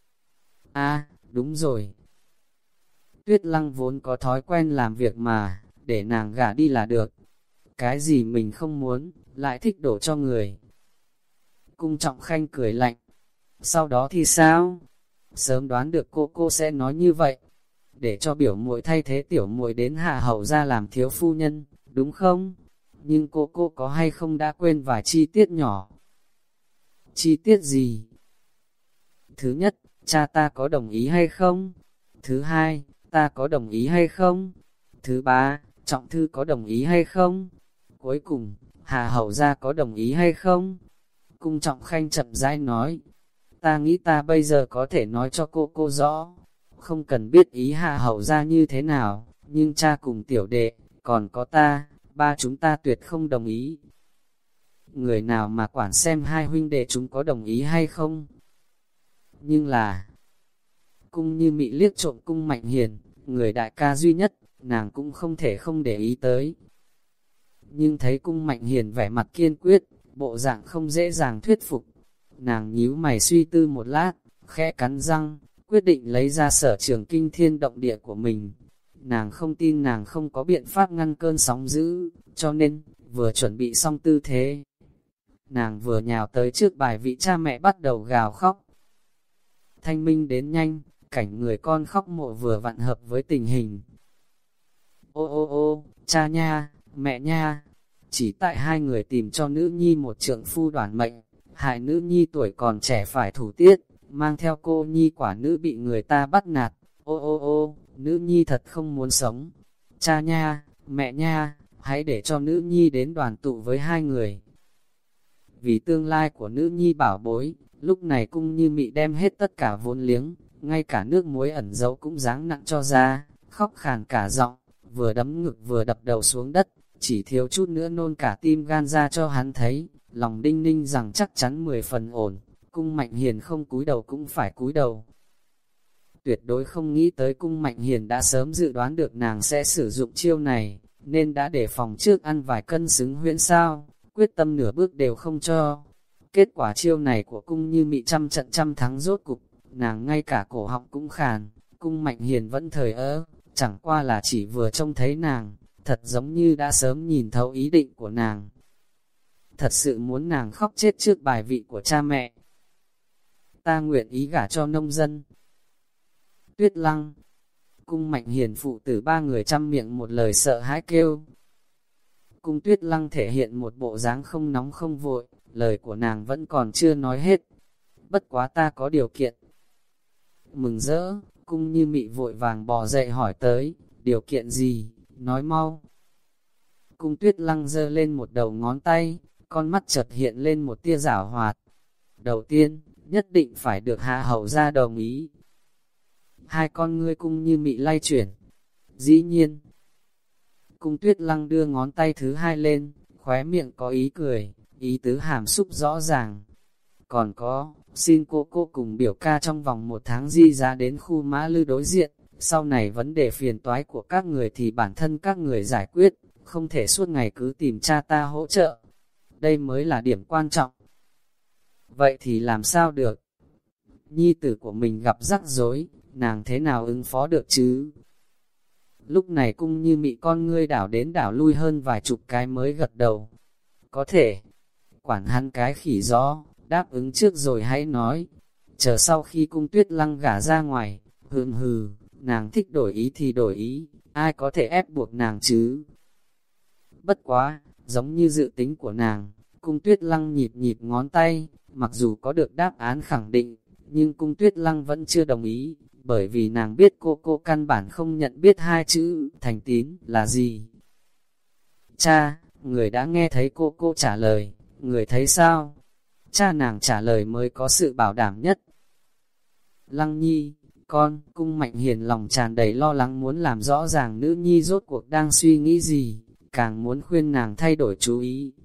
À, đúng rồi. Tuyết Lăng vốn có thói quen làm việc mà, để nàng gả đi là được. Cái gì mình không muốn, lại thích đổ cho người. Cung Trọng Khanh cười lạnh. Sau đó thì sao? Sớm đoán được cô cô sẽ nói như vậy. Để cho biểu muội thay thế tiểu muội đến hạ hậu ra làm thiếu phu nhân, đúng không? Nhưng cô cô có hay không đã quên vài chi tiết nhỏ? Chi tiết gì? Thứ nhất, cha ta có đồng ý hay không? Thứ hai, ta có đồng ý hay không? Thứ ba, Trọng Thư có đồng ý hay không? Cuối cùng, Hà Hậu gia có đồng ý hay không? Cung Trọng Khanh chậm rãi nói, ta nghĩ ta bây giờ có thể nói cho cô cô rõ, không cần biết ý Hà Hậu gia như thế nào, nhưng cha cùng tiểu đệ, còn có ta, ba chúng ta tuyệt không đồng ý. Người nào mà quản xem hai huynh đệ chúng có đồng ý hay không? Nhưng là, Cung Như Mị liếc trộm Cung Mạnh Hiền, người đại ca duy nhất, nàng cũng không thể không để ý tới. Nhưng thấy Cung Mạnh Hiền vẻ mặt kiên quyết, bộ dạng không dễ dàng thuyết phục. Nàng nhíu mày suy tư một lát, khẽ cắn răng, quyết định lấy ra sở trường kinh thiên động địa của mình. Nàng không tin nàng không có biện pháp ngăn cơn sóng dữ, cho nên, vừa chuẩn bị xong tư thế. Nàng vừa nhào tới trước bài vị cha mẹ bắt đầu gào khóc. Thanh minh đến nhanh, cảnh người con khóc mộ vừa vặn hợp với tình hình. Ô ô ô, cha nha, mẹ nha, chỉ tại hai người tìm cho nữ nhi một trượng phu đoản mệnh, hại nữ nhi tuổi còn trẻ phải thủ tiết, mang theo cô nhi quả nữ bị người ta bắt nạt. Ô ô ô, nữ nhi thật không muốn sống. Cha nha, mẹ nha, hãy để cho nữ nhi đến đoàn tụ với hai người. Vì tương lai của nữ nhi bảo bối, lúc này Cung Như Mị đem hết tất cả vốn liếng, ngay cả nước muối ẩn giấu cũng giáng nặng cho ra, khóc khàn cả giọng, vừa đấm ngực vừa đập đầu xuống đất, chỉ thiếu chút nữa nôn cả tim gan ra cho hắn thấy, lòng đinh ninh rằng chắc chắn mười phần ổn, Cung Mạnh Hiền không cúi đầu cũng phải cúi đầu. Tuyệt đối không nghĩ tới Cung Mạnh Hiền đã sớm dự đoán được nàng sẽ sử dụng chiêu này, nên đã để phòng trước ăn vài cân xứng huyễn sao, quyết tâm nửa bước đều không cho. Kết quả chiêu này của Cung Như Mị trăm trận trăm thắng rốt cục, nàng ngay cả cổ họng cũng khàn, Cung Mạnh Hiền vẫn thời ớ, chẳng qua là chỉ vừa trông thấy nàng, thật giống như đã sớm nhìn thấu ý định của nàng. Thật sự muốn nàng khóc chết trước bài vị của cha mẹ. Ta nguyện ý gả cho nông dân. Tuyết Lăng, Cung Mạnh Hiền phụ tử ba người trăm miệng một lời sợ hãi kêu. Cung Tuyết Lăng thể hiện một bộ dáng không nóng không vội, lời của nàng vẫn còn chưa nói hết. Bất quá ta có điều kiện. Mừng rỡ, Cung Như Mị vội vàng bò dậy hỏi tới, điều kiện gì, nói mau. Cung Tuyết Lăng giơ lên một đầu ngón tay, con mắt chợt hiện lên một tia giảo hoạt. Đầu tiên, nhất định phải được Hạ Hậu gia đồng ý. Hai con ngươi Cung Như Mị lay chuyển. Dĩ nhiên. Cung Tuyết Lăng đưa ngón tay thứ hai lên, khóe miệng có ý cười, ý tứ hàm xúc rõ ràng. Còn có, xin cô cô cùng biểu ca trong vòng một tháng di ra đến khu Mã Lư đối diện, sau này vấn đề phiền toái của các người thì bản thân các người giải quyết, không thể suốt ngày cứ tìm cha ta hỗ trợ. Đây mới là điểm quan trọng. Vậy thì làm sao được? Nhi tử của mình gặp rắc rối, nàng thế nào ứng phó được chứ? Lúc này Cung Như Mị con ngươi đảo đến đảo lui hơn vài chục cái mới gật đầu. Có thể, quản hắn cái khỉ gió, đáp ứng trước rồi hãy nói. chờ sau khi cung tuyết lăng gả ra ngoài, hừm hừ, nàng thích đổi ý thì đổi ý, ai có thể ép buộc nàng chứ. Bất quá, giống như dự tính của nàng, cung tuyết lăng nhịp nhịp ngón tay, mặc dù có được đáp án khẳng định, nhưng cung tuyết lăng vẫn chưa đồng ý, bởi vì nàng biết cô cô căn bản không nhận biết hai chữ thành tín là gì. Cha, người đã nghe thấy cô cô trả lời, người thấy sao? Cha nàng trả lời mới có sự bảo đảm nhất. Lăng nhi, con, cung Mạnh Hiền lòng tràn đầy lo lắng muốn làm rõ ràng nữ nhi rốt cuộc đang suy nghĩ gì, càng muốn khuyên nàng thay đổi chú ý.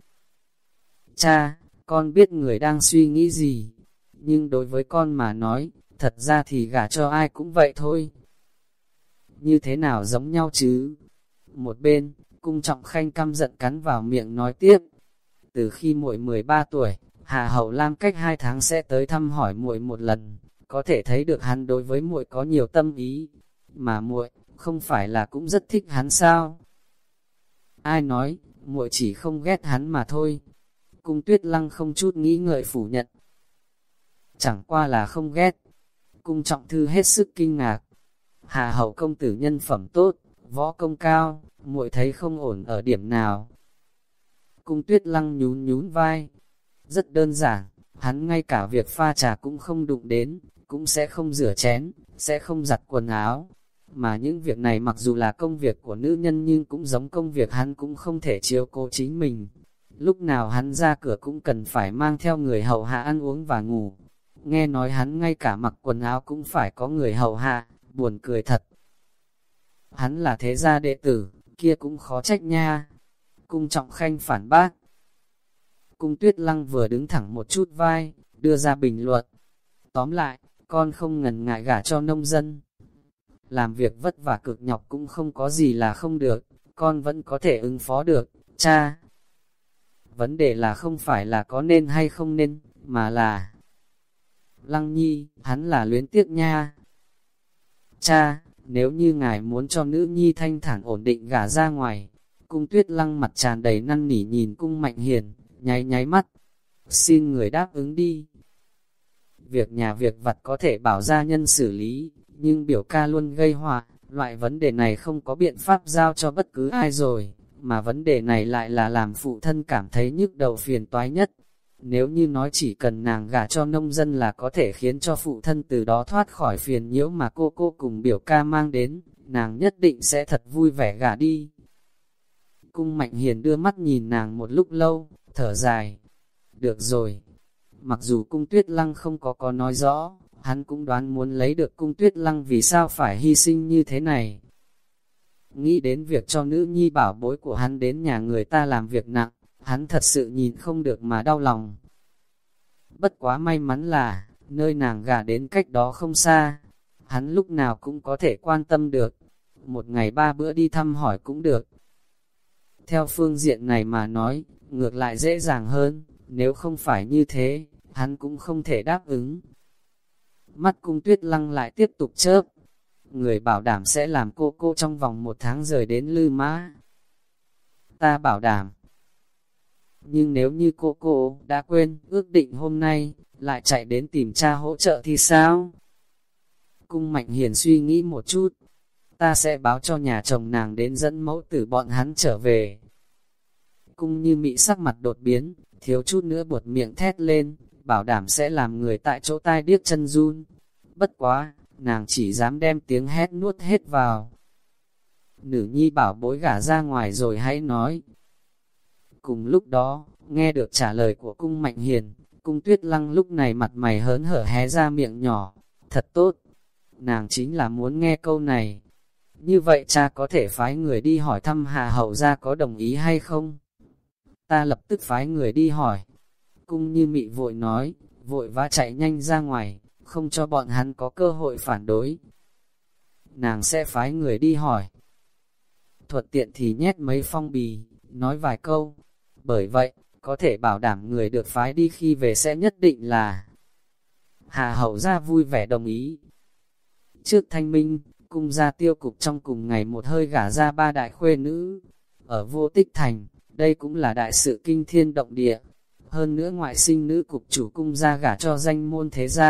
Cha, con biết người đang suy nghĩ gì, nhưng đối với con mà nói, thật ra thì gả cho ai cũng vậy thôi. Như thế nào giống nhau chứ? Một bên, cung Trọng Khanh căm giận cắn vào miệng nói tiếp. Từ khi muội mười ba tuổi, Hà Hậu Lam cách hai tháng sẽ tới thăm hỏi muội một lần, có thể thấy được hắn đối với muội có nhiều tâm ý, mà muội không phải là cũng rất thích hắn sao? Ai nói, muội chỉ không ghét hắn mà thôi. Cung Tuyết Lăng không chút nghĩ ngợi phủ nhận. Chẳng qua là không ghét. Cung Trọng Thư hết sức kinh ngạc. Hà Hậu công tử nhân phẩm tốt, võ công cao, muội thấy không ổn ở điểm nào. Cung Tuyết Lăng nhún nhún vai. Rất đơn giản, hắn ngay cả việc pha trà cũng không đụng đến, cũng sẽ không rửa chén, sẽ không giặt quần áo. Mà những việc này mặc dù là công việc của nữ nhân nhưng cũng giống công việc hắn cũng không thể chiếu cố chính mình. Lúc nào hắn ra cửa cũng cần phải mang theo người hầu hạ ăn uống và ngủ. Nghe nói hắn ngay cả mặc quần áo cũng phải có người hầu hạ, buồn cười thật. Hắn là thế gia đệ tử, kia cũng khó trách nha. Cung Trọng Khanh phản bác. Cung Tuyết Lăng vừa đứng thẳng một chút vai, đưa ra bình luận. Tóm lại, con không ngần ngại gả cho nông dân. Làm việc vất vả cực nhọc cũng không có gì là không được, con vẫn có thể ứng phó được, cha. Vấn đề là không phải là có nên hay không nên, mà là... Lăng nhi, hắn là luyến tiếc nha. Cha, nếu như ngài muốn cho nữ nhi thanh thản ổn định gả ra ngoài, Cung Tuyết Lăng mặt tràn đầy năn nỉ nhìn cung Mạnh Hiền, nháy nháy mắt. Xin người đáp ứng đi. Việc nhà việc vặt có thể bảo gia nhân xử lý, nhưng biểu ca luôn gây họa, loại vấn đề này không có biện pháp giao cho bất cứ ai rồi, mà vấn đề này lại là làm phụ thân cảm thấy nhức đầu phiền toái nhất. Nếu như nói chỉ cần nàng gả cho nông dân là có thể khiến cho phụ thân từ đó thoát khỏi phiền nhiễu mà cô cô cùng biểu ca mang đến, nàng nhất định sẽ thật vui vẻ gả đi. Cung Mạnh Hiền đưa mắt nhìn nàng một lúc lâu, thở dài. Được rồi. Mặc dù Cung Tuyết Lăng không có có nói rõ, hắn cũng đoán muốn lấy được Cung Tuyết Lăng vì sao phải hy sinh như thế này. Nghĩ đến việc cho nữ nhi bảo bối của hắn đến nhà người ta làm việc nặng, hắn thật sự nhìn không được mà đau lòng. Bất quá may mắn là, nơi nàng gả đến cách đó không xa, hắn lúc nào cũng có thể quan tâm được, một ngày ba bữa đi thăm hỏi cũng được. Theo phương diện này mà nói, ngược lại dễ dàng hơn, nếu không phải như thế, hắn cũng không thể đáp ứng. Mắt Cung Tuyết Lăng lại tiếp tục chớp, người bảo đảm sẽ làm cô cô trong vòng một tháng rời đến Lư Mã. Ta bảo đảm. Nhưng nếu như cô cô đã quên ước định hôm nay, lại chạy đến tìm cha hỗ trợ thì sao? Cung Mạnh Hiền suy nghĩ một chút. Ta sẽ báo cho nhà chồng nàng đến dẫn mẫu tử bọn hắn trở về. Cung Như Mị sắc mặt đột biến, thiếu chút nữa buột miệng thét lên, bảo đảm sẽ làm người tại chỗ tai điếc chân run. Bất quá, nàng chỉ dám đem tiếng hét nuốt hết vào. Nữ nhi bảo bối gả ra ngoài rồi hãy nói. Cùng lúc đó, nghe được trả lời của Cung Mạnh Hiền, Cung Tuyết Lăng lúc này mặt mày hớn hở hé ra miệng nhỏ. Thật tốt, nàng chính là muốn nghe câu này. Như vậy cha có thể phái người đi hỏi thăm Hà Hậu gia có đồng ý hay không? Ta lập tức phái người đi hỏi. Cung Như Mị vội nói, vội vã chạy nhanh ra ngoài, không cho bọn hắn có cơ hội phản đối. Nàng sẽ phái người đi hỏi. Thuận tiện thì nhét mấy phong bì, nói vài câu. Bởi vậy, có thể bảo đảm người được phái đi khi về sẽ nhất định là Hà Hậu gia vui vẻ đồng ý. Trước thanh minh, cung gia tiêu cục trong cùng ngày một hơi gả ra ba đại khuê nữ. Ở Vô Tích Thành, đây cũng là đại sự kinh thiên động địa. Hơn nữa ngoại sinh nữ cục chủ cung gia gả cho danh môn thế gia,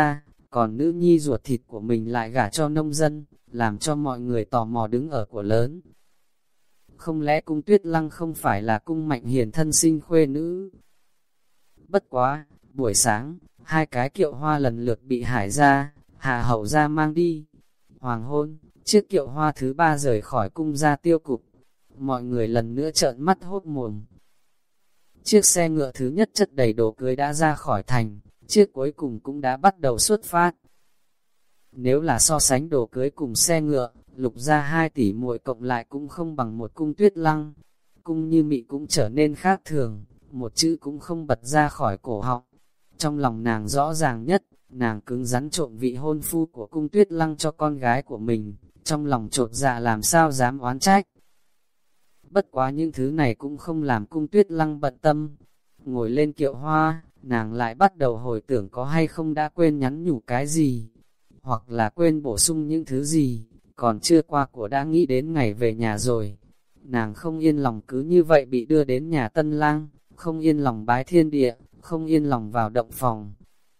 còn nữ nhi ruột thịt của mình lại gả cho nông dân, làm cho mọi người tò mò đứng ở của lớn. Không lẽ cung Tuyết Lăng không phải là cung Mạnh Hiền thân sinh khuê nữ? Bất quá, buổi sáng, hai cái kiệu hoa lần lượt bị Hải gia, Hà Hậu gia mang đi. Hoàng hôn, chiếc kiệu hoa thứ ba rời khỏi cung gia tiêu cục. Mọi người lần nữa trợn mắt hốt mồm. Chiếc xe ngựa thứ nhất chất đầy đồ cưới đã ra khỏi thành, chiếc cuối cùng cũng đã bắt đầu xuất phát. Nếu là so sánh đồ cưới cùng xe ngựa, Lục gia hai tỷ muội cộng lại cũng không bằng một cung Tuyết Lăng. Cung Như Mị cũng trở nên khác thường, một chữ cũng không bật ra khỏi cổ họng. Trong lòng nàng rõ ràng nhất, nàng cứng rắn trộm vị hôn phu của cung Tuyết Lăng cho con gái của mình, trong lòng trột dạ làm sao dám oán trách. Bất quá những thứ này cũng không làm cung Tuyết Lăng bận tâm. Ngồi lên kiệu hoa, nàng lại bắt đầu hồi tưởng có hay không đã quên nhắn nhủ cái gì, hoặc là quên bổ sung những thứ gì, còn chưa qua của đã nghĩ đến ngày về nhà rồi. Nàng không yên lòng cứ như vậy bị đưa đến nhà tân lang, không yên lòng bái thiên địa, không yên lòng vào động phòng.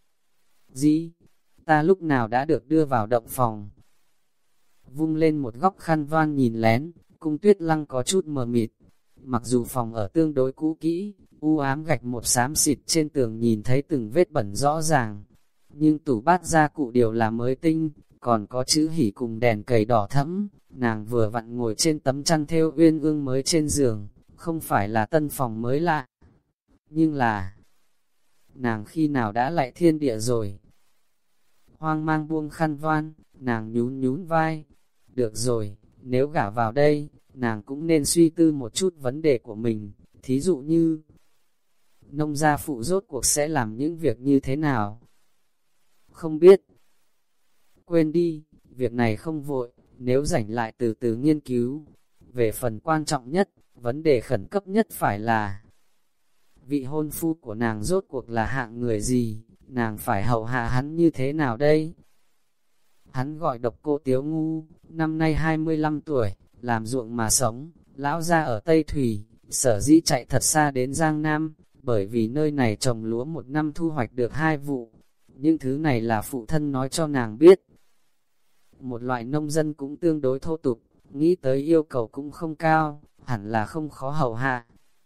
Dĩ, ta lúc nào đã được đưa vào động phòng? Vung lên một góc khăn voan nhìn lén, cung Tuyết Lăng có chút mờ mịt. Mặc dù phòng ở tương đối cũ kỹ, u ám gạch một xám xịt trên tường nhìn thấy từng vết bẩn rõ ràng, nhưng tủ bát gia cụ đều là mới tinh, còn có chữ hỉ cùng đèn cầy đỏ thẫm. Nàng vừa vặn ngồi trên tấm chăn thêu uyên ương mới trên giường, không phải là tân phòng mới lạ, nhưng là nàng khi nào đã lại thiên địa rồi. Hoang mang buông khăn voan, nàng nhún nhún vai. Được rồi, nếu gả vào đây, nàng cũng nên suy tư một chút vấn đề của mình, thí dụ như nông gia phụ rốt cuộc sẽ làm những việc như thế nào? Không biết. Quên đi, việc này không vội, nếu rảnh lại từ từ nghiên cứu. Về phần quan trọng nhất, vấn đề khẩn cấp nhất phải là vị hôn phu của nàng rốt cuộc là hạng người gì, nàng phải hậu hạ hắn như thế nào đây? Hắn gọi Độc Cô Tiếu Ngu, năm nay hai mươi lăm tuổi, làm ruộng mà sống, lão gia ở Tây Thủy, sở dĩ chạy thật xa đến Giang Nam, bởi vì nơi này trồng lúa một năm thu hoạch được hai vụ. Những thứ này là phụ thân nói cho nàng biết. Một loại nông dân cũng tương đối thô tục, nghĩ tới yêu cầu cũng không cao, hẳn là không khó hầu hạ.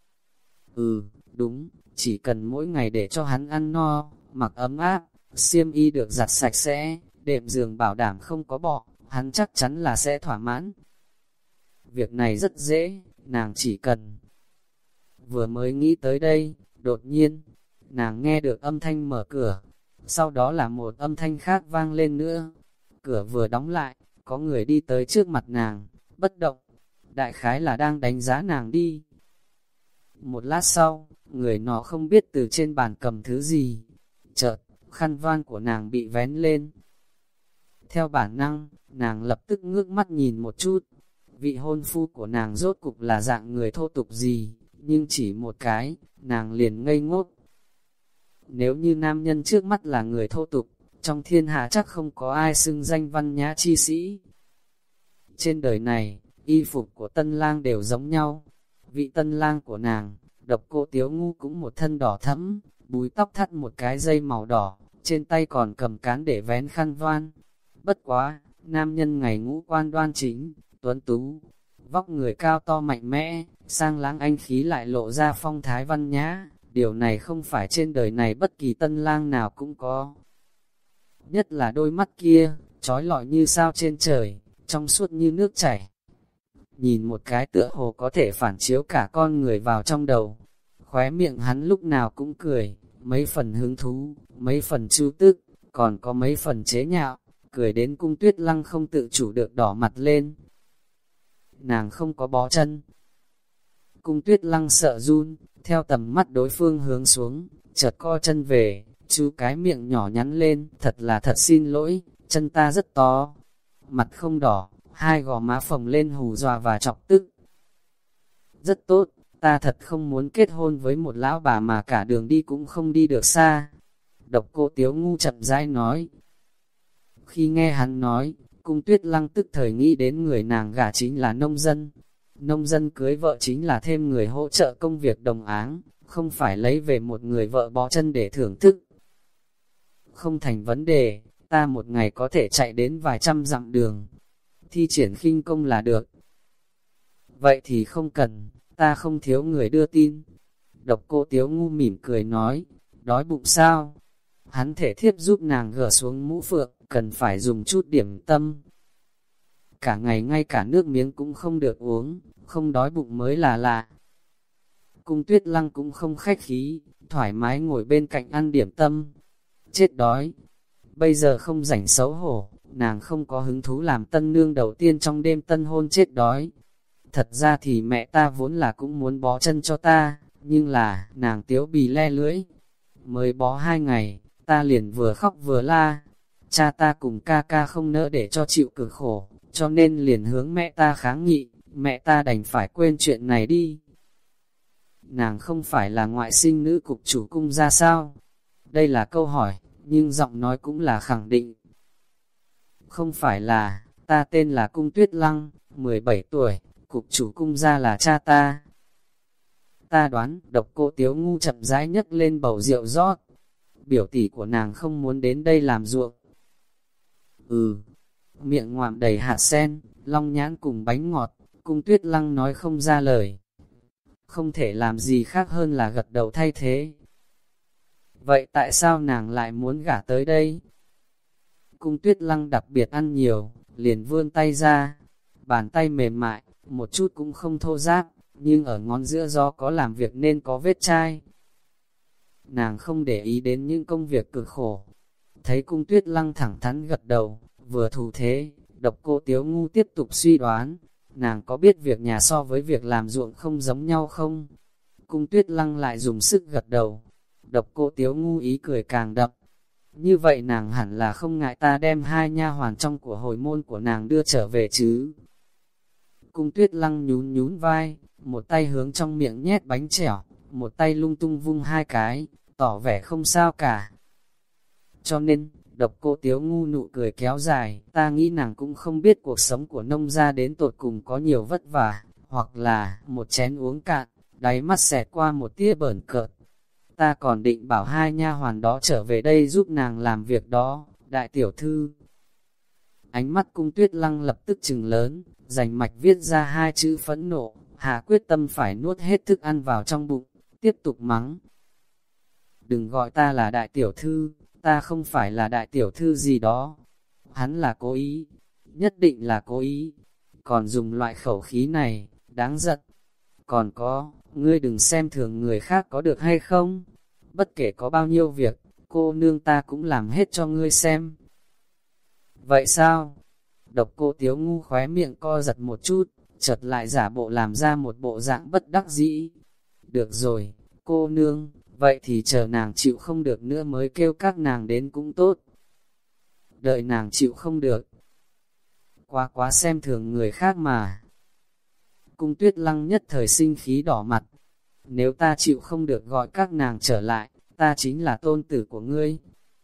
Ừ, đúng, chỉ cần mỗi ngày để cho hắn ăn no, mặc ấm áp, xiêm y được giặt sạch sẽ, đệm giường bảo đảm không có bọ, hắn chắc chắn là sẽ thỏa mãn. Việc này rất dễ, nàng chỉ cần. Vừa mới nghĩ tới đây, đột nhiên, nàng nghe được âm thanh mở cửa, sau đó là một âm thanh khác vang lên nữa. Cửa vừa đóng lại, có người đi tới trước mặt nàng, bất động, đại khái là đang đánh giá nàng đi. Một lát sau, người nọ không biết từ trên bàn cầm thứ gì, chợt, khăn voan của nàng bị vén lên. Theo bản năng, nàng lập tức ngước mắt nhìn một chút, vị hôn phu của nàng rốt cục là dạng người thô tục gì, nhưng chỉ một cái, nàng liền ngây ngốc. Nếu như nam nhân trước mắt là người thô tục, trong thiên hạ chắc không có ai xưng danh văn nhã chi sĩ. Trên đời này, y phục của tân lang đều giống nhau. Vị tân lang của nàng, Độc Cô Tiếu Ngu cũng một thân đỏ thẫm, búi tóc thắt một cái dây màu đỏ, trên tay còn cầm cán để vén khăn voan. Bất quá, nam nhân ngày ngũ quan đoan chính, tuấn tú, vóc người cao to mạnh mẽ, sang láng anh khí lại lộ ra phong thái văn nhã. Điều này không phải trên đời này bất kỳ tân lang nào cũng có. Nhất là đôi mắt kia, trói lọi như sao trên trời, trong suốt như nước chảy. Nhìn một cái tựa hồ có thể phản chiếu cả con người vào trong đầu. Khóe miệng hắn lúc nào cũng cười, mấy phần hứng thú, mấy phần chu tức, còn có mấy phần chế nhạo, cười đến cung Tuyết Lăng không tự chủ được đỏ mặt lên. Nàng không có bó chân. Cung Tuyết Lăng sợ run, theo tầm mắt đối phương hướng xuống, chợt co chân về, chú cái miệng nhỏ nhắn lên, thật là thật xin lỗi, chân ta rất to. Mặt không đỏ, hai gò má phồng lên hù dọa và chọc tức. Rất tốt, ta thật không muốn kết hôn với một lão bà mà cả đường đi cũng không đi được xa. Độc Cô Tiếu Ngu chậm rãi nói. Khi nghe hắn nói, cung Tuyết Lăng tức thời nghĩ đến người nàng gả chính là nông dân. Nông dân cưới vợ chính là thêm người hỗ trợ công việc đồng áng, không phải lấy về một người vợ bó chân để thưởng thức. Không thành vấn đề, ta một ngày có thể chạy đến vài trăm dặm đường, thi triển khinh công là được. Vậy thì không cần, ta không thiếu người đưa tin. Độc Cô Tiếu Ngu mỉm cười nói, đói bụng sao? Hắn thể thiếp giúp nàng gỡ xuống mũ phượng, cần phải dùng chút điểm tâm. Cả ngày ngay cả nước miếng cũng không được uống, không đói bụng mới là lạ. Cung Tuyết Lăng cũng không khách khí, thoải mái ngồi bên cạnh ăn điểm tâm. Chết đói. Bây giờ không rảnh xấu hổ, nàng không có hứng thú làm tân nương đầu tiên trong đêm tân hôn chết đói. Thật ra thì mẹ ta vốn là cũng muốn bó chân cho ta, nhưng là, nàng tiếu bì le lưỡi. Mới bó hai ngày, ta liền vừa khóc vừa la. Cha ta cùng ca ca không nỡ để cho chịu cực khổ, cho nên liền hướng mẹ ta kháng nghị, mẹ ta đành phải quên chuyện này đi. Nàng không phải là ngoại sinh nữ cục chủ cung ra sao? Đây là câu hỏi, nhưng giọng nói cũng là khẳng định. Không phải là, ta tên là Cung Tuyết Lăng, mười bảy tuổi, cục chủ cung ra là cha ta. Ta đoán, Độc Cô Tiếu Ngu chậm rãi nhấc lên bầu rượu rót. Biểu tỷ của nàng không muốn đến đây làm ruộng. Ừ, miệng ngoạm đầy hạt sen, long nhãn cùng bánh ngọt, Cung Tuyết Lăng nói không ra lời. Không thể làm gì khác hơn là gật đầu thay thế. Vậy tại sao nàng lại muốn gả tới đây? Cung Tuyết Lăng đặc biệt ăn nhiều, liền vươn tay ra. Bàn tay mềm mại, một chút cũng không thô ráp, nhưng ở ngón giữa do có làm việc nên có vết chai. Nàng không để ý đến những công việc cực khổ. Thấy Cung Tuyết Lăng thẳng thắn gật đầu, vừa thủ thế, Độc Cô Tiếu Ngu tiếp tục suy đoán. Nàng có biết việc nhà so với việc làm ruộng không giống nhau không? Cung Tuyết Lăng lại dùng sức gật đầu. Độc Cô Tiếu Ngu ý cười càng đậm. Như vậy nàng hẳn là không ngại ta đem hai nha hoàn trong của hồi môn của nàng đưa trở về chứ. Cung Tuyết Lăng nhún nhún vai, một tay hướng trong miệng nhét bánh chẻo, một tay lung tung vung hai cái, tỏ vẻ không sao cả. Cho nên, Độc Cô Tiếu Ngu nụ cười kéo dài, ta nghĩ nàng cũng không biết cuộc sống của nông gia đến tột cùng có nhiều vất vả, hoặc là một chén uống cạn, đáy mắt xẹt qua một tia bởn cợt. Ta còn định bảo hai nha hoàn đó trở về đây giúp nàng làm việc đó, đại tiểu thư. Ánh mắt Cung Tuyết Lăng lập tức trừng lớn, rành mạch viết ra hai chữ phẫn nộ, hạ quyết tâm phải nuốt hết thức ăn vào trong bụng, tiếp tục mắng. Đừng gọi ta là đại tiểu thư, ta không phải là đại tiểu thư gì đó. Hắn là cố ý, nhất định là cố ý, còn dùng loại khẩu khí này, đáng giận. Còn có, ngươi đừng xem thường người khác có được hay không, bất kể có bao nhiêu việc, cô nương ta cũng làm hết cho ngươi xem. Vậy sao? Độc Cô Tiếu Ngu khóe miệng co giật một chút, chợt lại giả bộ làm ra một bộ dạng bất đắc dĩ. Được rồi, cô nương, vậy thì chờ nàng chịu không được nữa mới kêu các nàng đến cũng tốt. Đợi nàng chịu không được. Quá quá xem thường người khác mà. Cung Tuyết Lăng nhất thời sinh khí đỏ mặt. Nếu ta chịu không được gọi các nàng trở lại, ta chính là tôn tử của ngươi.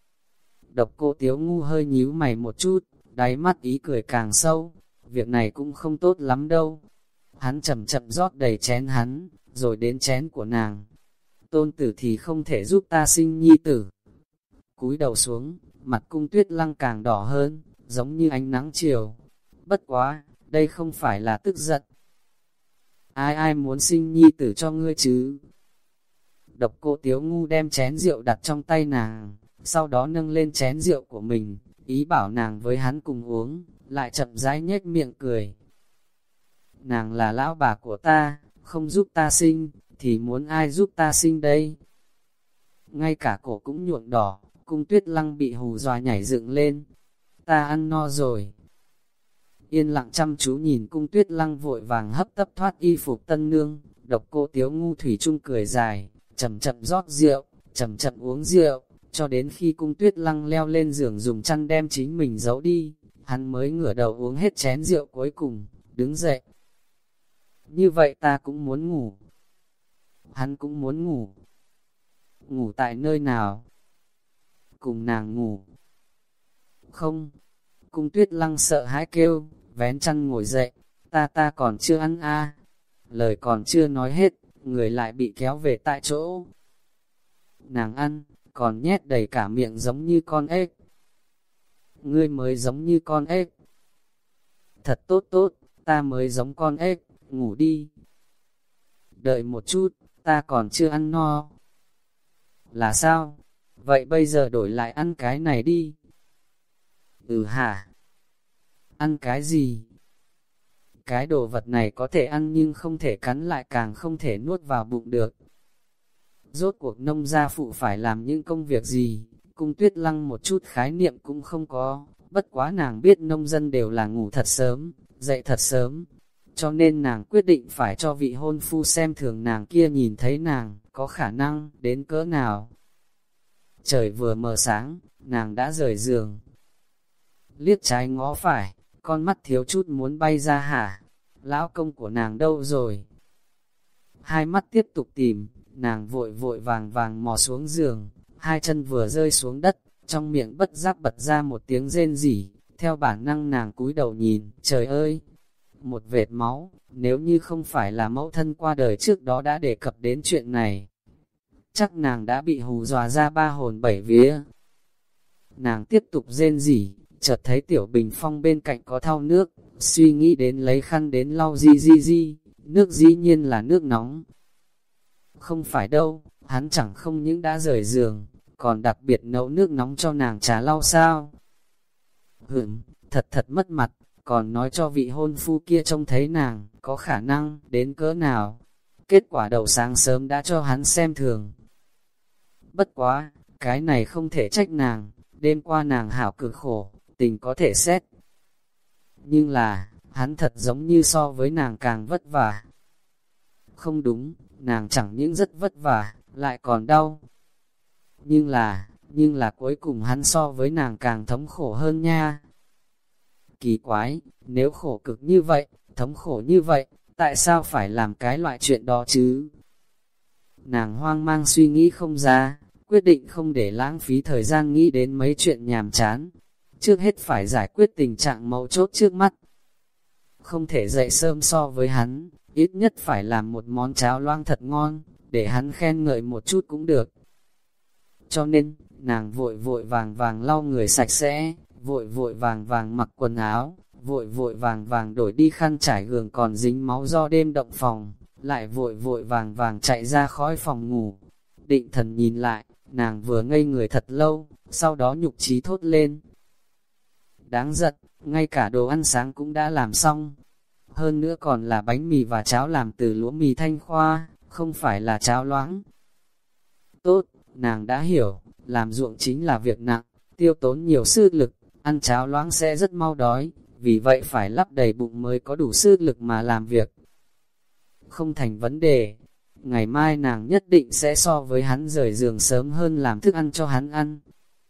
Độc Cô Tiếu Ngu hơi nhíu mày một chút, đáy mắt ý cười càng sâu. Việc này cũng không tốt lắm đâu. Hắn chậm chậm rót đầy chén hắn, rồi đến chén của nàng. Tôn tử thì không thể giúp ta sinh nhi tử. Cúi đầu xuống, mặt Cung Tuyết Lăng càng đỏ hơn, giống như ánh nắng chiều. Bất quá, đây không phải là tức giận. Ai ai muốn sinh nhi tử cho ngươi chứ? Độc Cô Tiếu Ngu đem chén rượu đặt trong tay nàng, sau đó nâng lên chén rượu của mình, ý bảo nàng với hắn cùng uống, lại chậm rãi nhếch miệng cười. Nàng là lão bà của ta, không giúp ta sinh, thì muốn ai giúp ta sinh đây? Ngay cả cổ cũng nhuộm đỏ, Cung Tuyết Lăng bị hù dọa nhảy dựng lên. Ta ăn no rồi. Yên lặng chăm chú nhìn Cung Tuyết Lăng vội vàng hấp tấp thoát y phục tân nương, Độc Cô Tiếu Ngu thủy chung cười dài, chậm chậm rót rượu, chậm chậm uống rượu, cho đến khi Cung Tuyết Lăng leo lên giường dùng chăn đem chính mình giấu đi, hắn mới ngửa đầu uống hết chén rượu cuối cùng, đứng dậy. Như vậy ta cũng muốn ngủ. Hắn cũng muốn ngủ. Ngủ tại nơi nào? Cùng nàng ngủ. Không. Cung Tuyết Lăng sợ hãi kêu, vén chăn ngồi dậy, ta ta còn chưa ăn a. Lời còn chưa nói hết, người lại bị kéo về tại chỗ. Nàng ăn, còn nhét đầy cả miệng giống như con ếch. ngươi mới giống như con ếch. Thật tốt tốt, ta mới giống con ếch, ngủ đi. Đợi một chút, ta còn chưa ăn no. Là sao? Vậy bây giờ đổi lại ăn cái này đi. Ừ hả? Ăn cái gì? Cái đồ vật này có thể ăn nhưng không thể cắn lại, càng không thể nuốt vào bụng được. Rốt cuộc nông gia phụ phải làm những công việc gì? Cung Tuyết Lăng một chút khái niệm cũng không có, bất quá nàng biết nông dân đều là ngủ thật sớm, dậy thật sớm, cho nên nàng quyết định phải cho vị hôn phu xem thường nàng kia nhìn thấy nàng, có khả năng đến cỡ nào. Trời vừa mờ sáng, nàng đã rời giường. Liếc trái ngó phải, con mắt thiếu chút muốn bay ra hả, lão công của nàng đâu rồi? Hai mắt tiếp tục tìm, nàng vội vội vàng vàng mò xuống giường, hai chân vừa rơi xuống đất, trong miệng bất giác bật ra một tiếng rên rỉ, theo bản năng nàng cúi đầu nhìn, trời ơi! Một vệt máu, nếu như không phải là mẫu thân qua đời trước đó đã đề cập đến chuyện này, chắc nàng đã bị hù dọa ra ba hồn bảy vía. Nàng tiếp tục rên rỉ, chợt thấy Tiểu Bình Phong bên cạnh có thau nước, suy nghĩ đến lấy khăn đến lau di di di, nước dĩ nhiên là nước nóng. Không phải đâu, hắn chẳng không những đã rời giường, còn đặc biệt nấu nước nóng cho nàng trà lau sao. Hửm, thật thật mất mặt, còn nói cho vị hôn phu kia trông thấy nàng, có khả năng, đến cỡ nào. Kết quả đầu sáng sớm đã cho hắn xem thường. Bất quá, cái này không thể trách nàng, đêm qua nàng hảo cực khổ, tình có thể xét. Nhưng là, hắn thật giống như so với nàng càng vất vả. Không đúng, nàng chẳng những rất vất vả, lại còn đau. Nhưng là, nhưng là cuối cùng hắn so với nàng càng thống khổ hơn nha. Kỳ quái, nếu khổ cực như vậy, thống khổ như vậy, tại sao phải làm cái loại chuyện đó chứ? Nàng hoang mang suy nghĩ không ra, quyết định không để lãng phí thời gian nghĩ đến mấy chuyện nhàm chán. Trước hết phải giải quyết tình trạng mấu chốt trước mắt. Không thể dậy sớm so với hắn, ít nhất phải làm một món cháo loãng thật ngon, để hắn khen ngợi một chút cũng được. Cho nên, nàng vội vội vàng vàng lau người sạch sẽ, vội vội vàng vàng mặc quần áo, vội vội vàng vàng đổi đi khăn trải giường còn dính máu do đêm động phòng, lại vội vội vàng vàng chạy ra khỏi phòng ngủ. Định thần nhìn lại, nàng vừa ngây người thật lâu, sau đó nhục chí thốt lên. Đáng giận, ngay cả đồ ăn sáng cũng đã làm xong. Hơn nữa còn là bánh mì và cháo làm từ lúa mì Thanh Khoa, không phải là cháo loãng. Tốt, nàng đã hiểu, làm ruộng chính là việc nặng, tiêu tốn nhiều sức lực, ăn cháo loãng sẽ rất mau đói, vì vậy phải lấp đầy bụng mới có đủ sức lực mà làm việc. Không thành vấn đề, ngày mai nàng nhất định sẽ so với hắn rời giường sớm hơn làm thức ăn cho hắn ăn.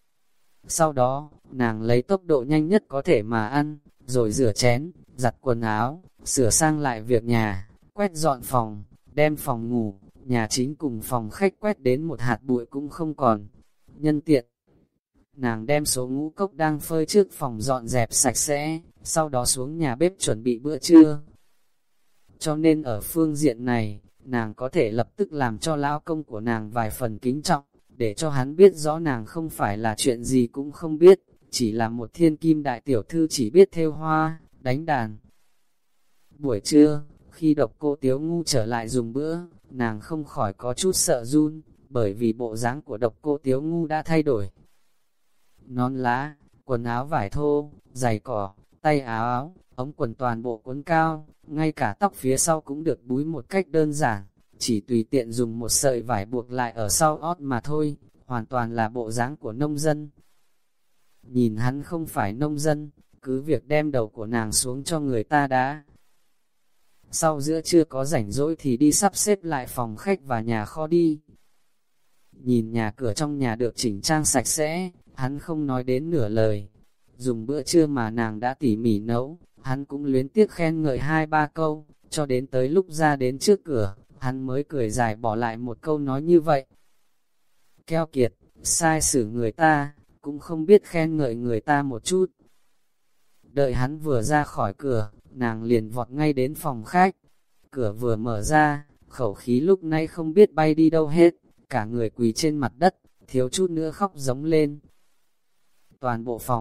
Sau đó, nàng lấy tốc độ nhanh nhất có thể mà ăn, rồi rửa chén, giặt quần áo, sửa sang lại việc nhà, quét dọn phòng, đem phòng ngủ, nhà chính cùng phòng khách quét đến một hạt bụi cũng không còn. Nhân tiện, nàng đem số ngũ cốc đang phơi trước phòng dọn dẹp sạch sẽ, sau đó xuống nhà bếp chuẩn bị bữa trưa. Cho nên ở phương diện này, nàng có thể lập tức làm cho lão công của nàng vài phần kính trọng, để cho hắn biết rõ nàng không phải là chuyện gì cũng không biết, chỉ là một thiên kim đại tiểu thư chỉ biết thêu hoa, đánh đàn. Buổi trưa, khi Độc Cô Tiếu Ngu trở lại dùng bữa, nàng không khỏi có chút sợ run, bởi vì bộ dáng của Độc Cô Tiếu Ngu đã thay đổi. Nón lá, quần áo vải thô, giày cỏ, tay áo áo, ống quần toàn bộ cuốn cao, ngay cả tóc phía sau cũng được búi một cách đơn giản, chỉ tùy tiện dùng một sợi vải buộc lại ở sau ót mà thôi, hoàn toàn là bộ dáng của nông dân. Nhìn hắn không phải nông dân, cứ việc đem đầu của nàng xuống cho người ta đã. Sau giữa trưa có rảnh rỗi thì đi sắp xếp lại phòng khách và nhà kho đi. Nhìn nhà cửa trong nhà được chỉnh trang sạch sẽ, hắn không nói đến nửa lời. Dùng bữa trưa mà nàng đã tỉ mỉ nấu, hắn cũng luyến tiếc khen ngợi hai ba câu, cho đến tới lúc ra đến trước cửa, hắn mới cười dài bỏ lại một câu nói như vậy. Keo kiệt, sai xử người ta, cũng không biết khen ngợi người ta một chút. Đợi hắn vừa ra khỏi cửa, nàng liền vọt ngay đến phòng khách. Cửa vừa mở ra, khẩu khí lúc nay không biết bay đi đâu hết, cả người quỳ trên mặt đất, thiếu chút nữa khóc giống lên. Toàn bộ phòng,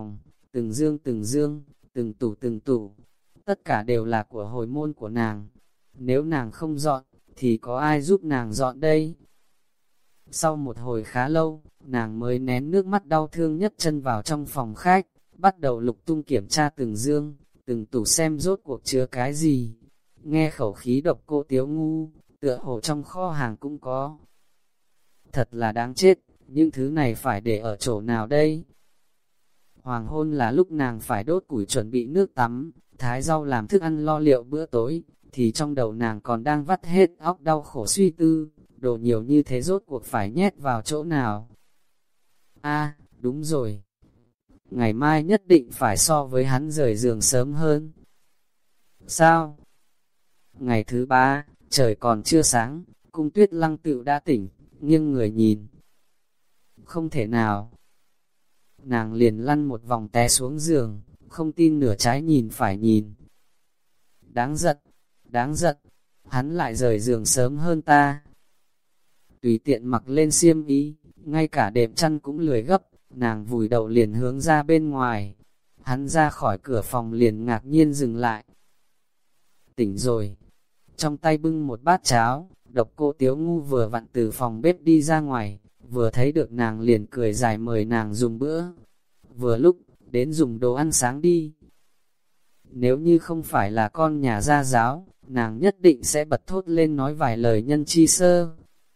từng dương từng dương, từng tủ từng tủ, tất cả đều là của hồi môn của nàng. Nếu nàng không dọn, thì có ai giúp nàng dọn đây? Sau một hồi khá lâu, nàng mới nén nước mắt đau thương nhất chân vào trong phòng khách, bắt đầu lục tung kiểm tra từng dương, từng tủ xem rốt cuộc chứa cái gì. Nghe khẩu khí độc cô Tiếu Ngu, tựa hồ trong kho hàng cũng có. Thật là đáng chết, những thứ này phải để ở chỗ nào đây? Hoàng hôn là lúc nàng phải đốt củi chuẩn bị nước tắm, thái rau làm thức ăn lo liệu bữa tối, thì trong đầu nàng còn đang vắt hết óc đau khổ suy tư, đồ nhiều như thế rốt cuộc phải nhét vào chỗ nào? A, đúng rồi. Ngày mai nhất định phải so với hắn rời giường sớm hơn. Sao? Ngày thứ ba, trời còn chưa sáng, Cung Tuyết Lăng tựu đã tỉnh, nghiêng người nhìn. Không thể nào. Nàng liền lăn một vòng té xuống giường, không tin nửa trái nhìn phải nhìn. Đáng giận, đáng giận, hắn lại rời giường sớm hơn ta. Tùy tiện mặc lên xiêm y, ngay cả đệm chăn cũng lười gấp, nàng vùi đầu liền hướng ra bên ngoài. Hắn ra khỏi cửa phòng liền ngạc nhiên dừng lại. Tỉnh rồi. Trong tay bưng một bát cháo, độc cô Tiếu Ngu vừa vặn từ phòng bếp đi ra ngoài, vừa thấy được nàng liền cười dài mời nàng dùng bữa. Vừa lúc, đến dùng đồ ăn sáng đi. Nếu như không phải là con nhà gia giáo, nàng nhất định sẽ bật thốt lên nói vài lời nhân chi sơ.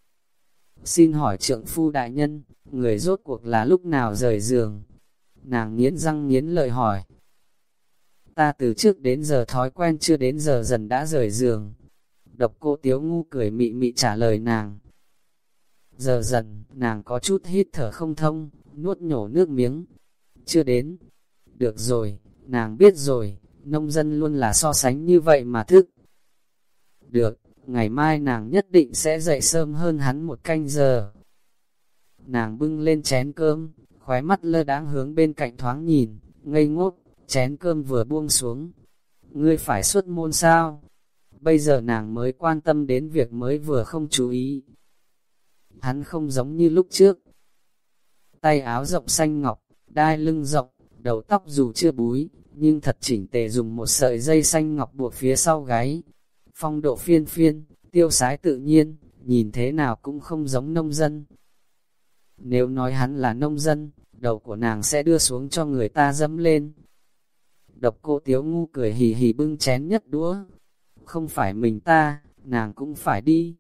Xin hỏi trượng phu đại nhân, người rốt cuộc là lúc nào rời giường? Nàng nghiến răng nghiến lợi hỏi. Ta từ trước đến giờ thói quen chưa đến giờ dần đã rời giường. Độc cô Tiếu Ngu cười mị mị trả lời nàng. Giờ dần, nàng có chút hít thở không thông, nuốt nhổ nước miếng. Chưa đến. Được rồi, nàng biết rồi, nông dân luôn là so sánh như vậy mà thức. Được, ngày mai nàng nhất định sẽ dậy sớm hơn hắn một canh giờ. Nàng bưng lên chén cơm, khóe mắt lơ đãng hướng bên cạnh thoáng nhìn, ngây ngốc, chén cơm vừa buông xuống. Ngươi phải xuất môn sao? Bây giờ nàng mới quan tâm đến việc mới vừa không chú ý. Hắn không giống như lúc trước. Tay áo rộng xanh ngọc, đai lưng rộng, đầu tóc dù chưa búi, nhưng thật chỉnh tề dùng một sợi dây xanh ngọc buộc phía sau gáy. Phong độ phiên phiên, tiêu sái tự nhiên, nhìn thế nào cũng không giống nông dân. Nếu nói hắn là nông dân, đầu của nàng sẽ đưa xuống cho người ta dẫm lên. Độc cô Tiếu Ngu cười hì hì bưng chén nhất đũa. Không phải mình ta, nàng cũng phải đi.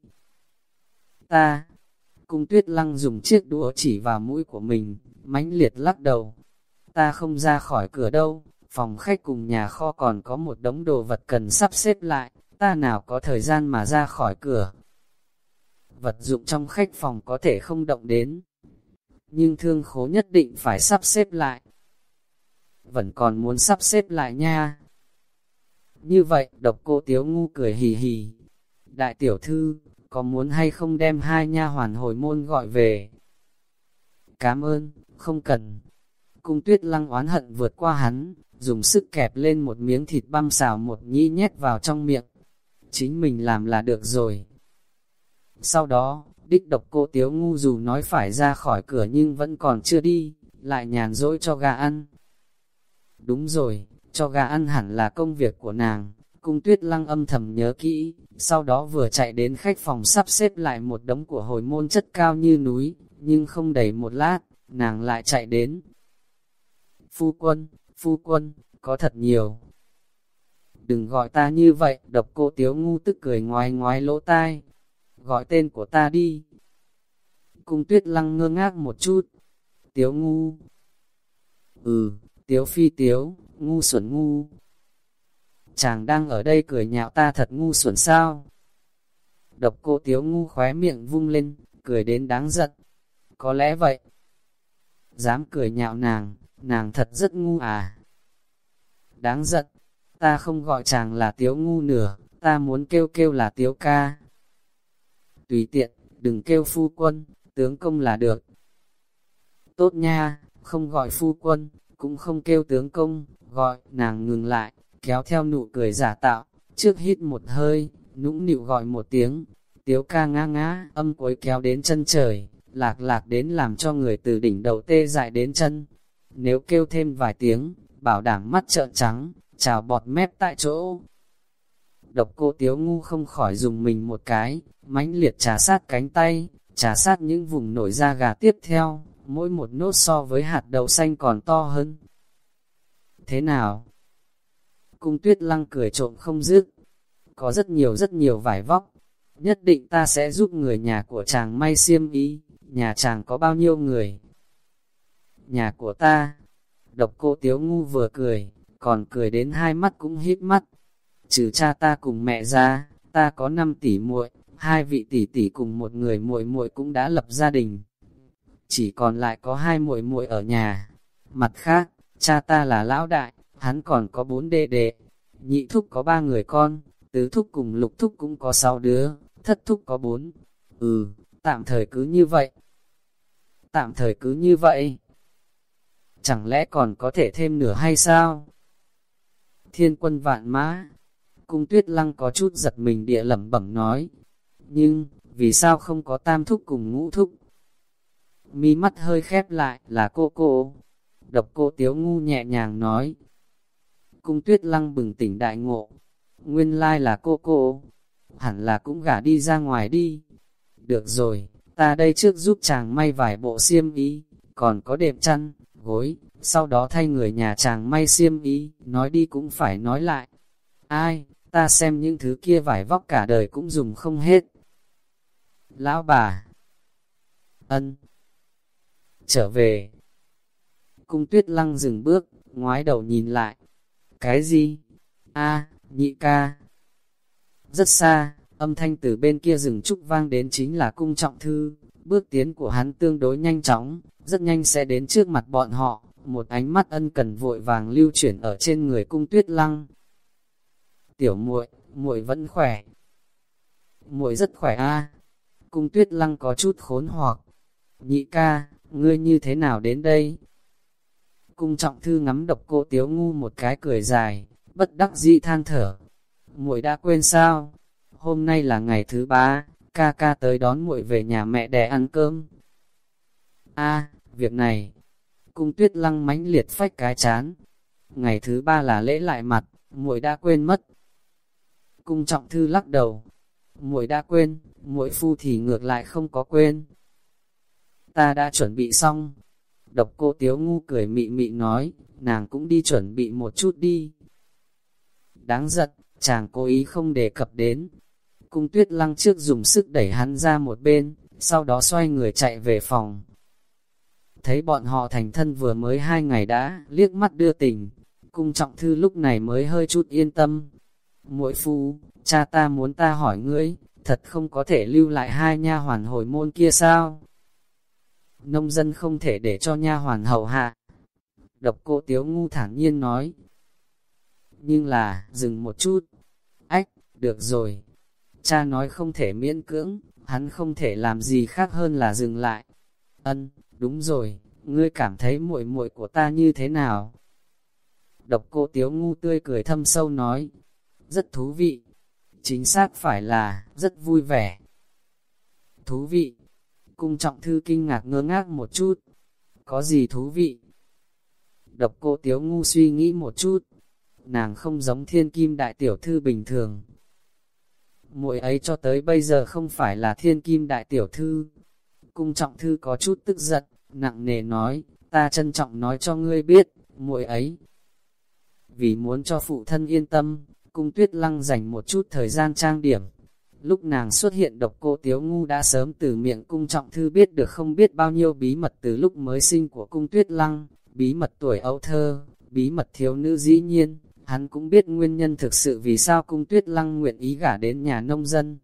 Ta, Cung Tuyết Lăng dùng chiếc đũa chỉ vào mũi của mình, mãnh liệt lắc đầu. Ta không ra khỏi cửa đâu, phòng khách cùng nhà kho còn có một đống đồ vật cần sắp xếp lại, ta nào có thời gian mà ra khỏi cửa. Vật dụng trong khách phòng có thể không động đến, nhưng thương khố nhất định phải sắp xếp lại. Vẫn còn muốn sắp xếp lại nha. Như vậy, độc cô Tiếu Ngu cười hì hì. Đại tiểu thư, có muốn hay không đem hai nha hoàn hồi môn gọi về? Cảm ơn, không cần. Cung Tuyết Lăng oán hận vượt qua hắn, dùng sức kẹp lên một miếng thịt băm xào một nhĩ nhét vào trong miệng. Chính mình làm là được rồi. Sau đó, đích độc cô Tiếu Ngu dù nói phải ra khỏi cửa nhưng vẫn còn chưa đi, lại nhàn rỗi cho gà ăn. Đúng rồi, cho gà ăn hẳn là công việc của nàng. Cung Tuyết Lăng âm thầm nhớ kỹ, sau đó vừa chạy đến khách phòng sắp xếp lại một đống của hồi môn chất cao như núi, nhưng không đầy một lát, nàng lại chạy đến. Phu quân, phu quân, có thật nhiều. Đừng gọi ta như vậy, độc cô Tiếu Ngu tức cười ngoái ngoái lỗ tai. Gọi tên của ta đi. Cung Tuyết Lăng ngơ ngác một chút. Tiếu Ngu. Ừ, Tiếu Phi Tiếu, ngu xuẩn ngu. Chàng đang ở đây cười nhạo ta thật ngu xuẩn sao? Độc cô Tiếu Ngu khóe miệng vung lên, cười đến đáng giận. Có lẽ vậy. Dám cười nhạo nàng, nàng thật rất ngu à. Đáng giận, ta không gọi chàng là Tiếu Ngu nữa, ta muốn kêu kêu là Tiếu ca. Tùy tiện, đừng kêu phu quân, tướng công là được. Tốt nha, không gọi phu quân, cũng không kêu tướng công, gọi, nàng ngừng lại, kéo theo nụ cười giả tạo, trước hít một hơi, nũng nịu gọi một tiếng, Tiếu ca ngã ngã, âm cuối kéo đến chân trời, lạc lạc đến làm cho người từ đỉnh đầu tê dại đến chân. nếu kêu thêm vài tiếng, bảo đảm mắt trợn trắng, trào bọt mép tại chỗ. Độc Cô Tiếu Ngu không khỏi dùng mình một cái, mãnh liệt trà sát cánh tay, trà sát những vùng nổi da gà tiếp theo, mỗi một nốt so với hạt đậu xanh còn to hơn. Thế nào? Cung Tuyết Lăng cười trộm không dứt. Có rất nhiều rất nhiều vải vóc, nhất định ta sẽ giúp người nhà của chàng may xiêm y. Nhà chàng có bao nhiêu người? Nhà của ta. Độc Cô Tiếu Ngu vừa cười, còn cười đến hai mắt cũng híp mắt. Trừ cha ta cùng mẹ ra, ta có năm tỷ muội, hai vị tỷ tỷ cùng một người muội muội cũng đã lập gia đình. Chỉ còn lại có hai muội muội ở nhà. Mặt khác, cha ta là lão đại, hắn còn có bốn đệ đệ. Nhị thúc có ba người con, tứ thúc cùng lục thúc cũng có sáu đứa, thất thúc có bốn. Ừ, tạm thời cứ như vậy. Tạm thời cứ như vậy. Chẳng lẽ còn có thể thêm nửa hay sao? Thiên quân vạn mã. Cung Tuyết Lăng có chút giật mình địa lẩm bẩm nói. Nhưng, vì sao không có tam thúc cùng ngũ thúc? Mi mắt hơi khép lại, là cô cô. Độc Cô Tiếu Ngu nhẹ nhàng nói. Cung Tuyết Lăng bừng tỉnh đại ngộ. Nguyên lai là cô cô. Hẳn là cũng gả đi ra ngoài đi. Được rồi, ta đây trước giúp chàng may vài bộ xiêm y, còn có đệm chăn, gối, sau đó thay người nhà chàng may xiêm y, nói đi cũng phải nói lại. Ai, ta xem những thứ kia vải vóc cả đời cũng dùng không hết. Lão bà. Ân. Trở về. Cung Tuyết Lăng dừng bước, ngoái đầu nhìn lại. Cái gì? A, nhị ca. Rất xa, âm thanh từ bên kia rừng trúc vang đến chính là Cung Trọng Thư. Bước tiến của hắn tương đối nhanh chóng, rất nhanh sẽ đến trước mặt bọn họ. Một ánh mắt ân cần vội vàng lưu chuyển ở trên người Cung Tuyết Lăng. Tiểu muội, muội vẫn khỏe. Muội rất khỏe a. Cung Tuyết Lăng có chút khốn hoặc. Nhị ca, ngươi như thế nào đến đây? Cung Trọng Thư ngắm Độc Cô Tiếu Ngu một cái cười dài, bất đắc dĩ than thở. Muội đã quên sao? Hôm nay là ngày thứ ba, ca ca tới đón muội về nhà mẹ đẻ ăn cơm. A, việc này. Cung Tuyết Lăng mãnh liệt phách cái chán. Ngày thứ ba là lễ lại mặt, muội đã quên mất. Cung Trọng Thư lắc đầu. Muội đã quên, muội phu thì ngược lại không có quên. Ta đã chuẩn bị xong. Độc Cô Tiếu Ngu cười mị mị nói, nàng cũng đi chuẩn bị một chút đi. Đáng giận, chàng cố ý không đề cập đến. Cung Tuyết Lăng trước dùng sức đẩy hắn ra một bên, sau đó xoay người chạy về phòng. Thấy bọn họ thành thân vừa mới hai ngày đã, liếc mắt đưa tình. Cung Trọng Thư lúc này mới hơi chút yên tâm. Muội phu, cha ta muốn ta hỏi ngươi, thật không có thể lưu lại hai nha hoàn hồi môn kia sao? Nông dân không thể để cho nha hoàn hầu hạ. Độc Cô Tiếu Ngu thản nhiên nói. Nhưng là, dừng một chút. Ách, được rồi. Cha nói không thể miễn cưỡng, hắn không thể làm gì khác hơn là dừng lại. Ân, đúng rồi, ngươi cảm thấy muội muội của ta như thế nào? Độc Cô Tiếu Ngu tươi cười thâm sâu nói. Rất thú vị. Chính xác phải là, rất vui vẻ. Thú vị. Cung Trọng Thư kinh ngạc ngơ ngác một chút. Có gì thú vị? Độc Cô Tiếu Ngu suy nghĩ một chút. Nàng không giống Thiên Kim Đại Tiểu Thư bình thường. Muội ấy cho tới bây giờ không phải là Thiên Kim Đại Tiểu Thư. Cung Trọng Thư có chút tức giận, nặng nề nói, ta trân trọng nói cho ngươi biết, muội ấy. Vì muốn cho phụ thân yên tâm, Cung Tuyết Lăng dành một chút thời gian trang điểm. Lúc nàng xuất hiện Độc Cô Tiếu Ngu đã sớm từ miệng Cung Trọng Thư biết được không biết bao nhiêu bí mật từ lúc mới sinh của Cung Tuyết Lăng, bí mật tuổi ấu thơ, bí mật thiếu nữ dĩ nhiên, hắn cũng biết nguyên nhân thực sự vì sao Cung Tuyết Lăng nguyện ý gả đến nhà nông dân.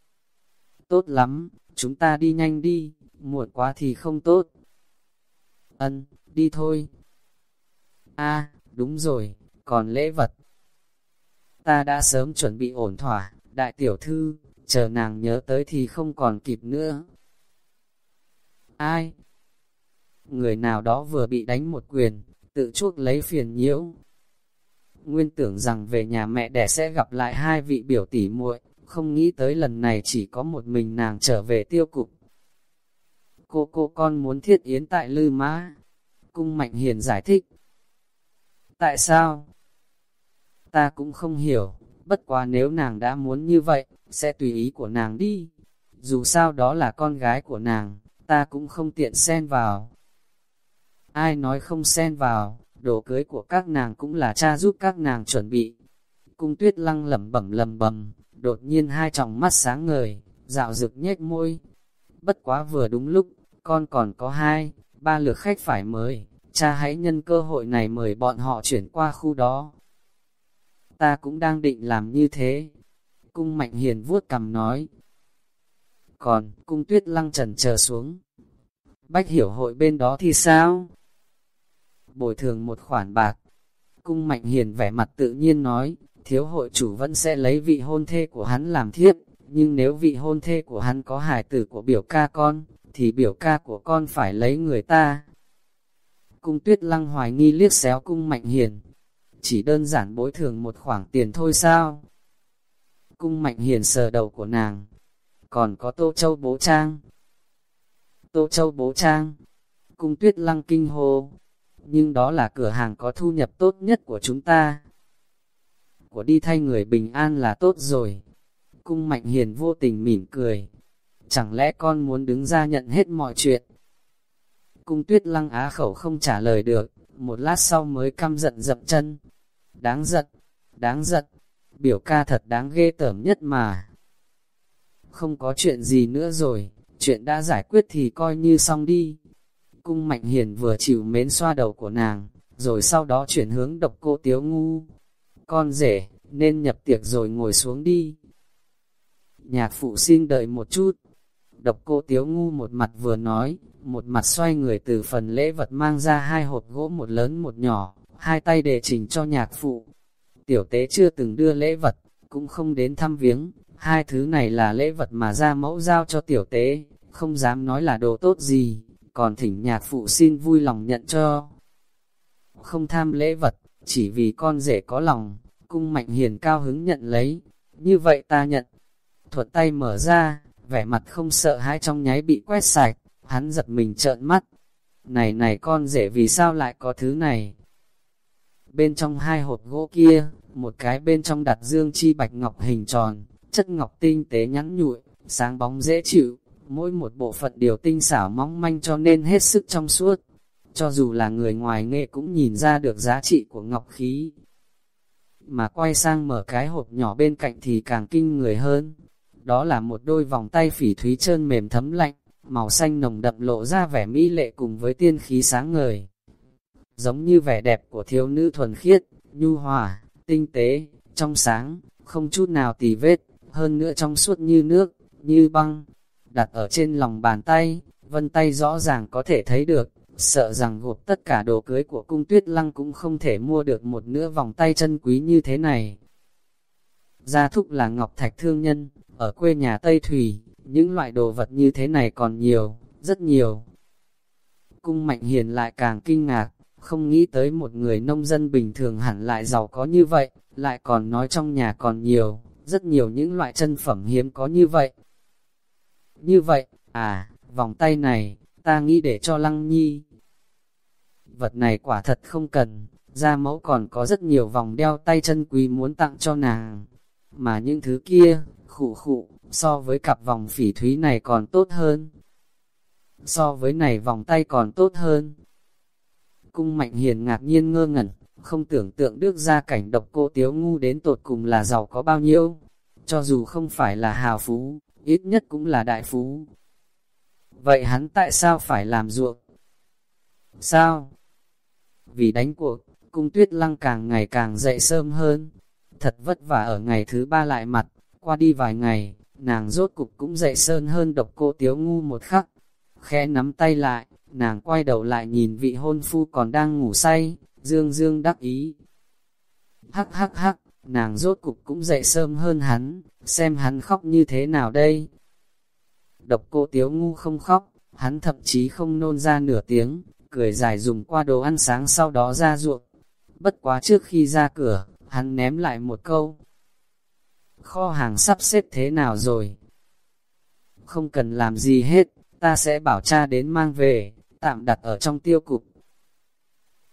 Tốt lắm, chúng ta đi nhanh đi, muộn quá thì không tốt. Ân, đi thôi. A, đúng rồi, còn lễ vật. Ta đã sớm chuẩn bị ổn thỏa, đại tiểu thư, chờ nàng nhớ tới thì không còn kịp nữa. Ai? Người nào đó vừa bị đánh một quyền, tự chuốc lấy phiền nhiễu. Nguyên tưởng rằng về nhà mẹ đẻ sẽ gặp lại hai vị biểu tỷ muội, không nghĩ tới lần này chỉ có một mình nàng trở về tiêu cục. Cô cô con muốn thiết yến tại Lư Mã. Cung Mạnh Hiền giải thích. Tại sao? Ta cũng không hiểu, bất quá nếu nàng đã muốn như vậy, sẽ tùy ý của nàng đi. Dù sao đó là con gái của nàng, ta cũng không tiện xen vào. Ai nói không xen vào, đồ cưới của các nàng cũng là cha giúp các nàng chuẩn bị. Cung Tuyết Lăng lẩm bẩm lẩm bẩm, đột nhiên hai tròng mắt sáng ngời, dạo rực nhếch môi. Bất quá vừa đúng lúc, con còn có hai, ba lượt khách phải mời, cha hãy nhân cơ hội này mời bọn họ chuyển qua khu đó. Ta cũng đang định làm như thế. Cung Mạnh Hiền vuốt cằm nói. Còn, Cung Tuyết Lăng chần chờ xuống. Bách hiểu hội bên đó thì sao? Bồi thường một khoản bạc. Cung Mạnh Hiền vẻ mặt tự nhiên nói, thiếu hội chủ vẫn sẽ lấy vị hôn thê của hắn làm thiếp, nhưng nếu vị hôn thê của hắn có hài tử của biểu ca con, thì biểu ca của con phải lấy người ta. Cung Tuyết Lăng hoài nghi liếc xéo Cung Mạnh Hiền. Chỉ đơn giản bồi thường một khoản tiền thôi sao? Cung Mạnh Hiền sờ đầu của nàng. Còn có Tô Châu Bố Trang. Tô Châu Bố Trang. Cung Tuyết Lăng kinh hô. Nhưng đó là cửa hàng có thu nhập tốt nhất của chúng ta. Của đi thay người bình an là tốt rồi. Cung Mạnh Hiền vô tình mỉm cười. Chẳng lẽ con muốn đứng ra nhận hết mọi chuyện? Cung Tuyết Lăng á khẩu không trả lời được, một lát sau mới căm giận dậm chân. Đáng giận, đáng giận, biểu ca thật đáng ghê tởm nhất mà. Không có chuyện gì nữa rồi, chuyện đã giải quyết thì coi như xong đi. Cung Mạnh Hiền vừa chịu mến xoa đầu của nàng, rồi sau đó chuyển hướng Độc Cô Tiếu Ngu. Con rể, nên nhập tiệc rồi ngồi xuống đi. Nhạc phụ xin đợi một chút. Độc Cô Tiếu Ngu một mặt vừa nói, một mặt xoay người từ phần lễ vật mang ra hai hộp gỗ một lớn một nhỏ, hai tay để trình cho nhạc phụ. Tiểu tế chưa từng đưa lễ vật, cũng không đến thăm viếng, hai thứ này là lễ vật mà gia mẫu giao cho tiểu tế, không dám nói là đồ tốt gì, còn thỉnh nhạc phụ xin vui lòng nhận cho. Không tham lễ vật, chỉ vì con rể có lòng, Cung Mạnh Hiền cao hứng nhận lấy, như vậy ta nhận. Thuận tay mở ra, vẻ mặt không sợ hãi trong nháy bị quét sạch, hắn giật mình trợn mắt. Này này con rể vì sao lại có thứ này? Bên trong hai hộp gỗ kia, một cái bên trong đặt dương chi bạch ngọc hình tròn, chất ngọc tinh tế nhẵn nhụi, sáng bóng dễ chịu, mỗi một bộ phận đều tinh xảo mong manh cho nên hết sức trong suốt. Cho dù là người ngoài nghệ cũng nhìn ra được giá trị của ngọc khí. Mà quay sang mở cái hộp nhỏ bên cạnh thì càng kinh người hơn. Đó là một đôi vòng tay phỉ thúy trơn mềm thấm lạnh, màu xanh nồng đậm lộ ra vẻ mỹ lệ cùng với tiên khí sáng ngời. Giống như vẻ đẹp của thiếu nữ thuần khiết, nhu hòa, tinh tế, trong sáng, không chút nào tì vết, hơn nữa trong suốt như nước, như băng. Đặt ở trên lòng bàn tay, vân tay rõ ràng có thể thấy được, sợ rằng gộp tất cả đồ cưới của Cung Tuyết Lăng cũng không thể mua được một nửa vòng tay chân quý như thế này. Gia thúc là ngọc thạch thương nhân, ở quê nhà Tây Thủy, những loại đồ vật như thế này còn nhiều, rất nhiều. Cung Mạnh Hiền lại càng kinh ngạc, không nghĩ tới một người nông dân bình thường hẳn lại giàu có như vậy, lại còn nói trong nhà còn nhiều, rất nhiều những loại chân phẩm hiếm có như vậy. Như vậy, à, vòng tay này, ta nghĩ để cho Lăng Nhi. Vật này quả thật không cần, gia mẫu còn có rất nhiều vòng đeo tay chân quý muốn tặng cho nàng. Mà những thứ kia, khụ khụ, so với cặp vòng phỉ thúy này còn tốt hơn. So với này vòng tay còn tốt hơn. Cung Mạnh Hiền ngạc nhiên ngơ ngẩn, không tưởng tượng được gia cảnh Độc Cô Tiếu Ngu đến tột cùng là giàu có bao nhiêu. Cho dù không phải là hào phú, ít nhất cũng là đại phú. Vậy hắn tại sao phải làm ruộng? Sao? Vì đánh cuộc, Cung Tuyết Lăng càng ngày càng dậy sớm hơn. Thật vất vả ở ngày thứ ba lại mặt, qua đi vài ngày, nàng rốt cục cũng dậy sơn hơn Độc Cô Tiếu Ngu một khắc. Khẽ nắm tay lại, nàng quay đầu lại nhìn vị hôn phu còn đang ngủ say, dương dương đắc ý. Hắc hắc hắc, nàng rốt cục cũng dậy sớm hơn hắn, xem hắn khóc như thế nào đây. Độc Cô Tiếu Ngu không khóc, hắn thậm chí không nôn ra nửa tiếng, cười dài dùng qua đồ ăn sáng sau đó ra ruộng. Bất quá trước khi ra cửa, hắn ném lại một câu. Kho hàng sắp xếp thế nào rồi? Không cần làm gì hết, ta sẽ bảo cha đến mang về, tạm đặt ở trong tiêu cục.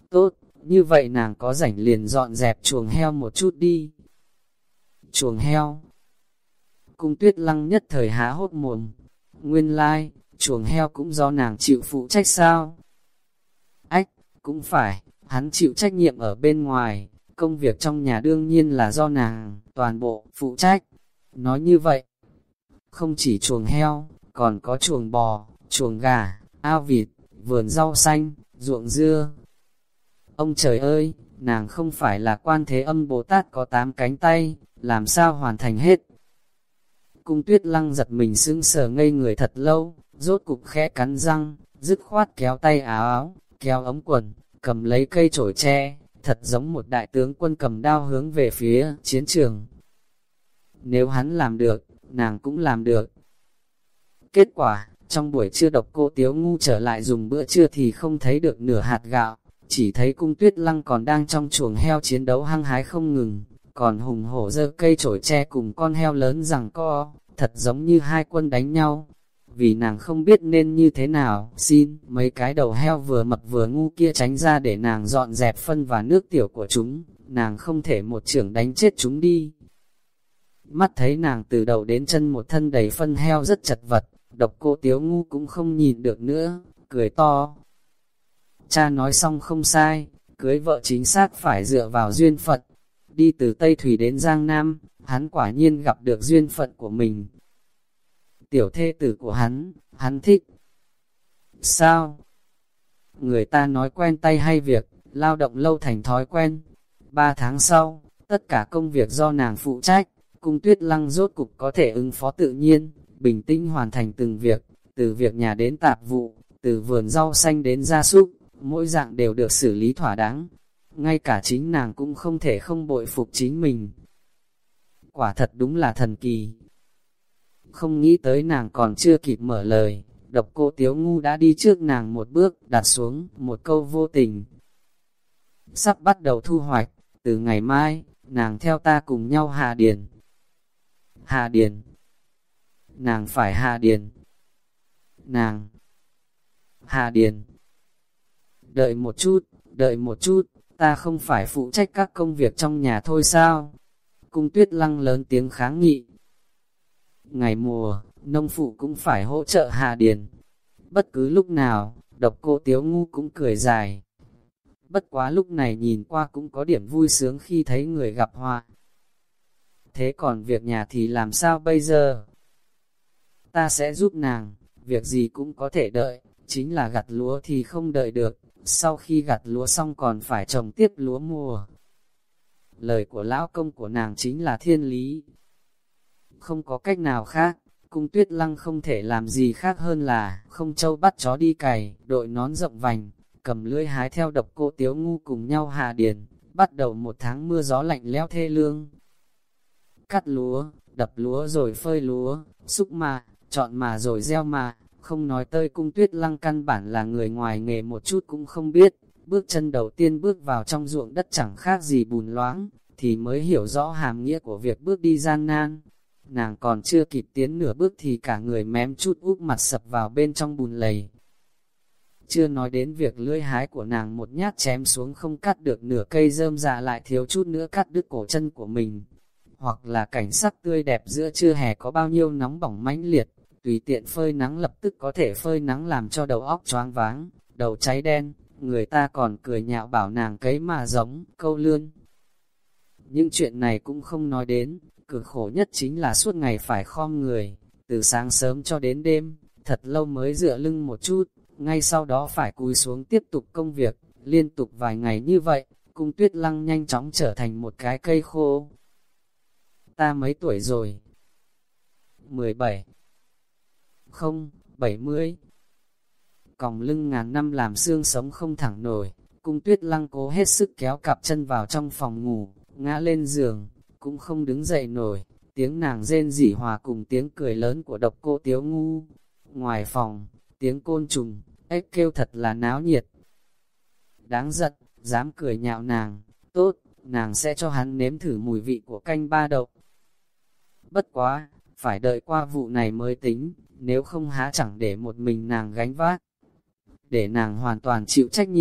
Tốt, như vậy nàng có rảnh liền dọn dẹp chuồng heo một chút đi. Chuồng heo. Cung Tuyết Lăng nhất thời há hốt mồm. Nguyên lai, like, chuồng heo cũng do nàng chịu phụ trách sao? Ách, cũng phải, hắn chịu trách nhiệm ở bên ngoài, công việc trong nhà đương nhiên là do nàng, toàn bộ, phụ trách. Nói như vậy, không chỉ chuồng heo, còn có chuồng bò, chuồng gà, ao vịt, vườn rau xanh, ruộng dưa. Ông trời ơi, nàng không phải là Quan Thế Âm Bồ Tát có tám cánh tay, làm sao hoàn thành hết? Cung Tuyết Lăng giật mình sững sờ ngây người thật lâu, rốt cục khẽ cắn răng, dứt khoát kéo tay áo áo, kéo ống quần, cầm lấy cây chổi tre, thật giống một đại tướng quân cầm đao hướng về phía chiến trường. Nếu hắn làm được, nàng cũng làm được. Kết quả, trong buổi trưa Độc Cô Tiếu Ngu trở lại dùng bữa trưa thì không thấy được nửa hạt gạo, chỉ thấy Cung Tuyết Lăng còn đang trong chuồng heo chiến đấu hăng hái không ngừng, còn hùng hổ giơ cây chổi tre cùng con heo lớn giằng co, thật giống như hai quân đánh nhau. Vì nàng không biết nên như thế nào, xin mấy cái đầu heo vừa mập vừa ngu kia tránh ra để nàng dọn dẹp phân và nước tiểu của chúng, nàng không thể một chưởng đánh chết chúng đi. Mắt thấy nàng từ đầu đến chân một thân đầy phân heo rất chật vật, Độc Cô Tiếu Ngu cũng không nhìn được nữa, cười to. Cha nói xong không sai, cưới vợ chính xác phải dựa vào duyên phận. Đi từ Tây Thủy đến Giang Nam, hắn quả nhiên gặp được duyên phận của mình. Tiểu thê tử của hắn, hắn thích. Sao? Người ta nói quen tay hay việc, lao động lâu thành thói quen. Ba tháng sau, tất cả công việc do nàng phụ trách, Cung Tuyết Lăng rốt cục có thể ứng phó tự nhiên, bình tĩnh hoàn thành từng việc, từ việc nhà đến tạp vụ, từ vườn rau xanh đến gia súc, mỗi dạng đều được xử lý thỏa đáng. Ngay cả chính nàng cũng không thể không bội phục chính mình. Quả thật đúng là thần kỳ. Không nghĩ tới nàng còn chưa kịp mở lời, Độc Cô Tiếu Ngu đã đi trước nàng một bước, đặt xuống một câu vô tình. Sắp bắt đầu thu hoạch, từ ngày mai, nàng theo ta cùng nhau hạ điền. Hạ điền. Nàng phải hạ điền. Nàng. Hạ điền. Đợi một chút, đợi một chút, ta không phải phụ trách các công việc trong nhà thôi sao? Cung Tuyết Lăng lớn tiếng kháng nghị. Ngày mùa, nông phụ cũng phải hỗ trợ hạ điền. Bất cứ lúc nào, Độc Cô Tiếu Ngu cũng cười dài. Bất quá lúc này nhìn qua cũng có điểm vui sướng khi thấy người gặp họa. Thế còn việc nhà thì làm sao bây giờ? Ta sẽ giúp nàng, việc gì cũng có thể đợi, chính là gặt lúa thì không đợi được, sau khi gặt lúa xong còn phải trồng tiếp lúa mùa. Lời của lão công của nàng chính là thiên lý. Không có cách nào khác, Cung Tuyết Lăng không thể làm gì khác hơn là không trâu bắt chó đi cày, đội nón rộng vành, cầm lưỡi hái theo Độc Cô Tiếu Ngu cùng nhau hạ điền, bắt đầu một tháng mưa gió lạnh lẽo thê lương. Cắt lúa, đập lúa rồi phơi lúa, xúc mạ, chọn mạ rồi gieo mạ, không nói tới Cung Tuyết Lăng căn bản là người ngoài nghề một chút cũng không biết, bước chân đầu tiên bước vào trong ruộng đất chẳng khác gì bùn loãng, thì mới hiểu rõ hàm nghĩa của việc bước đi gian nan. Nàng còn chưa kịp tiến nửa bước thì cả người mém chút úp mặt sập vào bên trong bùn lầy. Chưa nói đến việc lưỡi hái của nàng một nhát chém xuống không cắt được nửa cây rơm dạ lại thiếu chút nữa cắt đứt cổ chân của mình. Hoặc là cảnh sắc tươi đẹp giữa trưa hè có bao nhiêu nóng bỏng mãnh liệt, tùy tiện phơi nắng lập tức có thể phơi nắng làm cho đầu óc choáng váng, đầu cháy đen, người ta còn cười nhạo bảo nàng cấy mà giống, câu lươn. Những chuyện này cũng không nói đến, cực khổ nhất chính là suốt ngày phải khom người, từ sáng sớm cho đến đêm, thật lâu mới dựa lưng một chút, ngay sau đó phải cúi xuống tiếp tục công việc, liên tục vài ngày như vậy, Cung Tuyết Lăng nhanh chóng trở thành một cái cây khô. Ta mấy tuổi rồi? mười bảy. Không, bảy mươi. Còng lưng ngàn năm làm xương sống không thẳng nổi, Cung Tuyết Lăng cố hết sức kéo cặp chân vào trong phòng ngủ, ngã lên giường, cũng không đứng dậy nổi, tiếng nàng rên rỉ hòa cùng tiếng cười lớn của Độc Cô Tiếu Ngu. Ngoài phòng, tiếng côn trùng, ếch kêu thật là náo nhiệt. Đáng giận, dám cười nhạo nàng, tốt, nàng sẽ cho hắn nếm thử mùi vị của canh ba đậu. Bất quá, phải đợi qua vụ này mới tính, nếu không há chẳng để một mình nàng gánh vác. Để nàng hoàn toàn chịu trách nhiệm,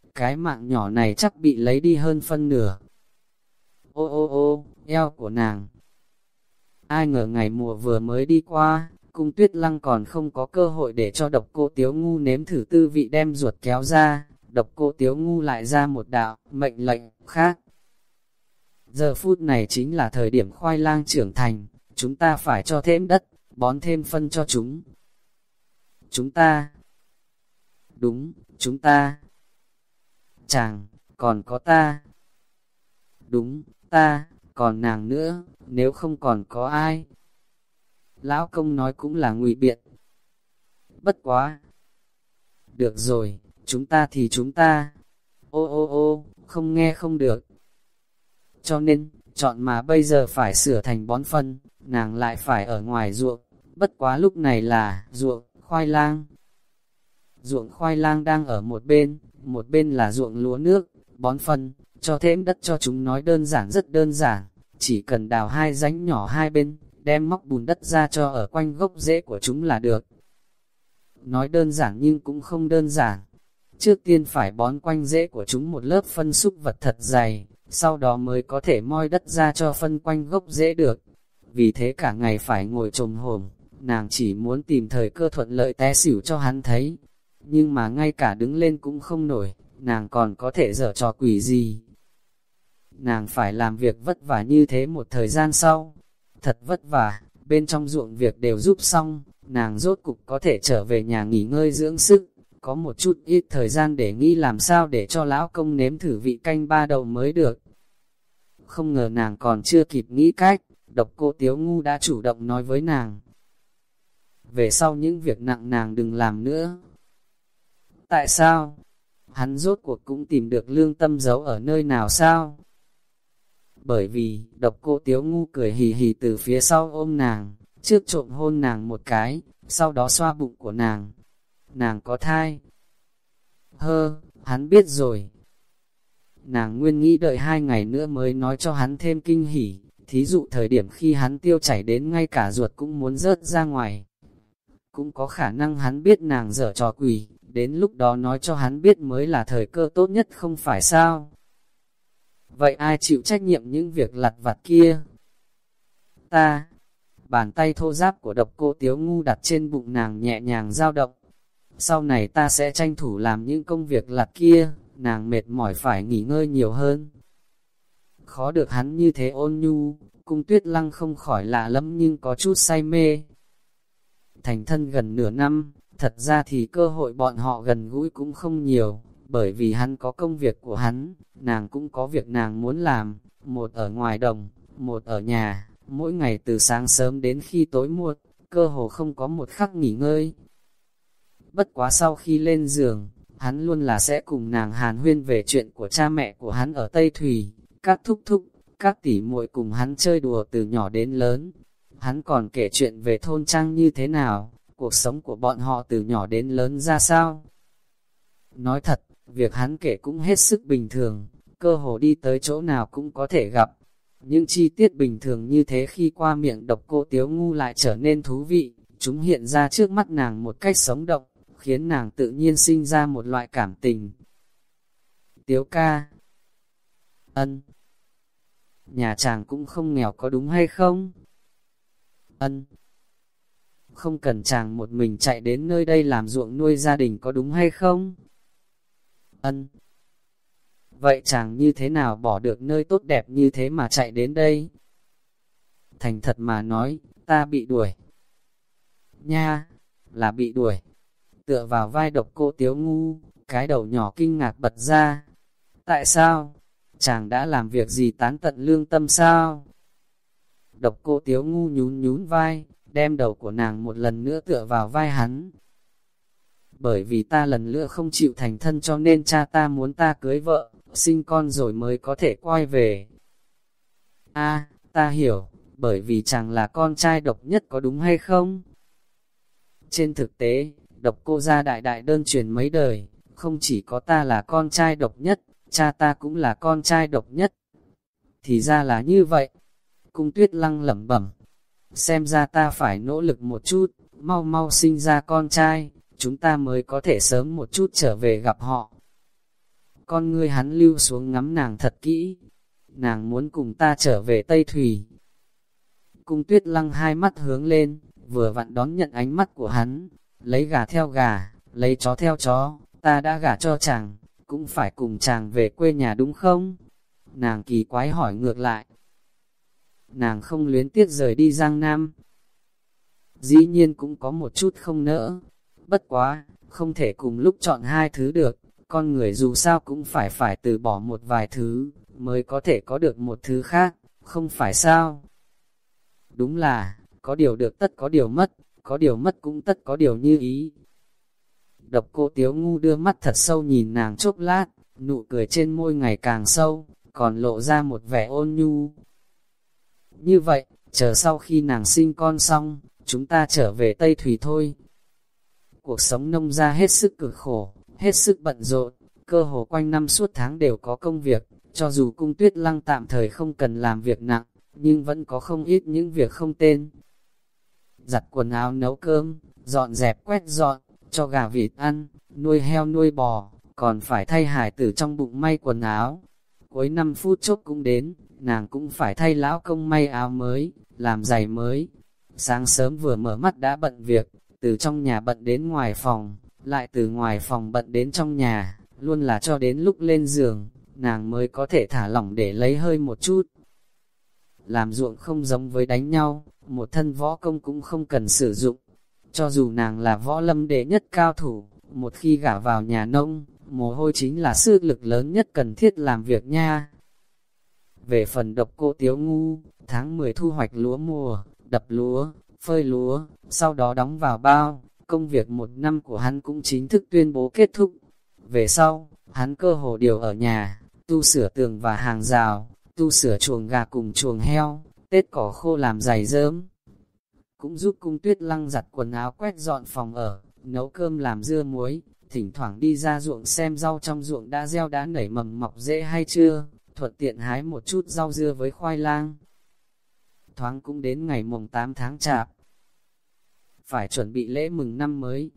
cái mạng nhỏ này chắc bị lấy đi hơn phân nửa. Ô ô ô, eo của nàng. Ai ngờ ngày mùa vừa mới đi qua, Cung Tuyết Lăng còn không có cơ hội để cho Độc Cô Tiếu Ngu nếm thử tư vị đem ruột kéo ra. Độc Cô Tiếu Ngu lại ra một đạo mệnh lệnh khác. Giờ phút này chính là thời điểm khoai lang trưởng thành, chúng ta phải cho thêm đất, bón thêm phân cho chúng. Chúng ta. Đúng, chúng ta. Chàng, còn có ta. Đúng, ta, còn nàng nữa, nếu không còn có ai. Lão công nói cũng là ngụy biện. Bất quá. Được rồi, chúng ta thì chúng ta. Ô ô ô, không nghe không được. Cho nên, chọn mà bây giờ phải sửa thành bón phân, nàng lại phải ở ngoài ruộng. Bất quá lúc này là ruộng khoai lang. Ruộng khoai lang đang ở một bên, một bên là ruộng lúa nước, bón phân, cho thêm đất cho chúng nói đơn giản rất đơn giản. Chỉ cần đào hai rãnh nhỏ hai bên, đem móc bùn đất ra cho ở quanh gốc rễ của chúng là được. Nói đơn giản nhưng cũng không đơn giản. Trước tiên phải bón quanh rễ của chúng một lớp phân súc vật thật dày, sau đó mới có thể moi đất ra cho phân quanh gốc rễ được. Vì thế cả ngày phải ngồi chồm hổm, nàng chỉ muốn tìm thời cơ thuận lợi té xỉu cho hắn thấy. Nhưng mà ngay cả đứng lên cũng không nổi, nàng còn có thể giở trò quỷ gì. Nàng phải làm việc vất vả như thế một thời gian sau. Thật vất vả, bên trong ruộng việc đều giúp xong, nàng rốt cục có thể trở về nhà nghỉ ngơi dưỡng sức. Có một chút ít thời gian để nghĩ làm sao để cho lão công nếm thử vị canh ba đầu mới được. Không ngờ nàng còn chưa kịp nghĩ cách, Độc Cô Tiếu Ngu đã chủ động nói với nàng. Về sau những việc nặng nàng đừng làm nữa. Tại sao? Hắn rốt cuộc cũng tìm được lương tâm giấu ở nơi nào sao? Bởi vì, Độc Cô Tiếu Ngu cười hì hì từ phía sau ôm nàng, trước trộm hôn nàng một cái, sau đó xoa bụng của nàng. Nàng có thai. Hơ, hắn biết rồi. Nàng nguyên nghĩ đợi hai ngày nữa mới nói cho hắn thêm kinh hỉ, thí dụ thời điểm khi hắn tiêu chảy đến ngay cả ruột cũng muốn rớt ra ngoài. Cũng có khả năng hắn biết nàng dở trò quỷ, đến lúc đó nói cho hắn biết mới là thời cơ tốt nhất không phải sao. Vậy ai chịu trách nhiệm những việc lặt vặt kia? Ta. Bàn tay thô ráp của Độc Cô Tiếu Ngu đặt trên bụng nàng nhẹ nhàng dao động. Sau này ta sẽ tranh thủ làm những công việc lặt kia, nàng mệt mỏi phải nghỉ ngơi nhiều hơn. Khó được hắn như thế ôn nhu, Cung Tuyết Lăng không khỏi lạ lắm nhưng có chút say mê. Thành thân gần nửa năm, thật ra thì cơ hội bọn họ gần gũi cũng không nhiều, bởi vì hắn có công việc của hắn, nàng cũng có việc nàng muốn làm, một ở ngoài đồng, một ở nhà, mỗi ngày từ sáng sớm đến khi tối muộn, cơ hồ không có một khắc nghỉ ngơi. Bất quá sau khi lên giường, hắn luôn là sẽ cùng nàng hàn huyên về chuyện của cha mẹ của hắn ở Tây Thủy, các thúc thúc, các tỷ muội cùng hắn chơi đùa từ nhỏ đến lớn. Hắn còn kể chuyện về thôn trang như thế nào, cuộc sống của bọn họ từ nhỏ đến lớn ra sao. Nói thật, việc hắn kể cũng hết sức bình thường, cơ hồ đi tới chỗ nào cũng có thể gặp. Những chi tiết bình thường như thế khi qua miệng Độc Cô Tiếu Ngu lại trở nên thú vị, chúng hiện ra trước mắt nàng một cách sống động, khiến nàng tự nhiên sinh ra một loại cảm tình. Tiếu ca. Ân. Nhà chàng cũng không nghèo có đúng hay không? Ân. Không cần chàng một mình chạy đến nơi đây làm ruộng nuôi gia đình có đúng hay không? Ân. Vậy chàng như thế nào bỏ được nơi tốt đẹp như thế mà chạy đến đây? Thành thật mà nói, ta bị đuổi. Nha, là bị đuổi. Tựa vào vai Độc Cô Tiếu Ngu, cái đầu nhỏ kinh ngạc bật ra. Tại sao? Chàng đã làm việc gì tán tận lương tâm sao? Độc Cô Tiếu Ngu nhún nhún vai, đem đầu của nàng một lần nữa tựa vào vai hắn. Bởi vì ta lần nữa không chịu thành thân cho nên cha ta muốn ta cưới vợ, sinh con rồi mới có thể quay về. A, ta hiểu, bởi vì chàng là con trai độc nhất có đúng hay không? Trên thực tế, Độc Cô gia đại đại đơn truyền mấy đời, không chỉ có ta là con trai độc nhất, cha ta cũng là con trai độc nhất. Thì ra là như vậy. Cung Tuyết Lăng lẩm bẩm, xem ra ta phải nỗ lực một chút, mau mau sinh ra con trai, chúng ta mới có thể sớm một chút trở về gặp họ. con ngươi hắn lưu xuống ngắm nàng thật kỹ. Nàng muốn cùng ta trở về Tây Thủy. Cung Tuyết Lăng hai mắt hướng lên, vừa vặn đón nhận ánh mắt của hắn, lấy gà theo gà, lấy chó theo chó, ta đã gả cho chàng, cũng phải cùng chàng về quê nhà đúng không? Nàng kỳ quái hỏi ngược lại. Nàng không luyến tiếc rời đi Giang Nam. Dĩ nhiên cũng có một chút không nỡ, bất quá, không thể cùng lúc chọn hai thứ được, con người dù sao cũng phải phải từ bỏ một vài thứ, mới có thể có được một thứ khác, không phải sao? Đúng là, có điều được tất có điều mất, có điều mất cũng tất có điều như ý. Độc Cô Tiếu Ngu đưa mắt thật sâu nhìn nàng chốc lát, nụ cười trên môi ngày càng sâu, còn lộ ra một vẻ ôn nhu. Như vậy, chờ sau khi nàng sinh con xong, chúng ta trở về Tây Thủy thôi. Cuộc sống nông gia hết sức cực khổ, hết sức bận rộn, cơ hồ quanh năm suốt tháng đều có công việc, cho dù Cung Tuyết Lăng tạm thời không cần làm việc nặng, nhưng vẫn có không ít những việc không tên. Giặt quần áo nấu cơm, dọn dẹp quét dọn, cho gà vịt ăn, nuôi heo nuôi bò, còn phải thay hải tử trong bụng may quần áo. Cuối năm phút chốc cũng đến, nàng cũng phải thay lão công may áo mới, làm giày mới. Sáng sớm vừa mở mắt đã bận việc, từ trong nhà bận đến ngoài phòng, lại từ ngoài phòng bận đến trong nhà, luôn là cho đến lúc lên giường, nàng mới có thể thả lỏng để lấy hơi một chút. Làm ruộng không giống với đánh nhau, một thân võ công cũng không cần sử dụng. Cho dù nàng là võ lâm đệ nhất cao thủ, một khi gả vào nhà nông, mồ hôi chính là sức lực lớn nhất cần thiết làm việc nha. Về phần Độc Cô Tiếu Ngu, tháng mười thu hoạch lúa mùa, đập lúa, phơi lúa, sau đó đóng vào bao, công việc một năm của hắn cũng chính thức tuyên bố kết thúc. Về sau, hắn cơ hồ điều ở nhà, tu sửa tường và hàng rào, tu sửa chuồng gà cùng chuồng heo, tết cỏ khô làm giày rơm. Cũng giúp Cung Tuyết Lăng giặt quần áo quét dọn phòng ở, nấu cơm làm dưa muối, thỉnh thoảng đi ra ruộng xem rau trong ruộng đã gieo đã nảy mầm mọc rễ hay chưa, thuận tiện hái một chút rau dưa với khoai lang. Thoáng cũng đến ngày mùng tám tháng chạp. Phải chuẩn bị lễ mừng năm mới.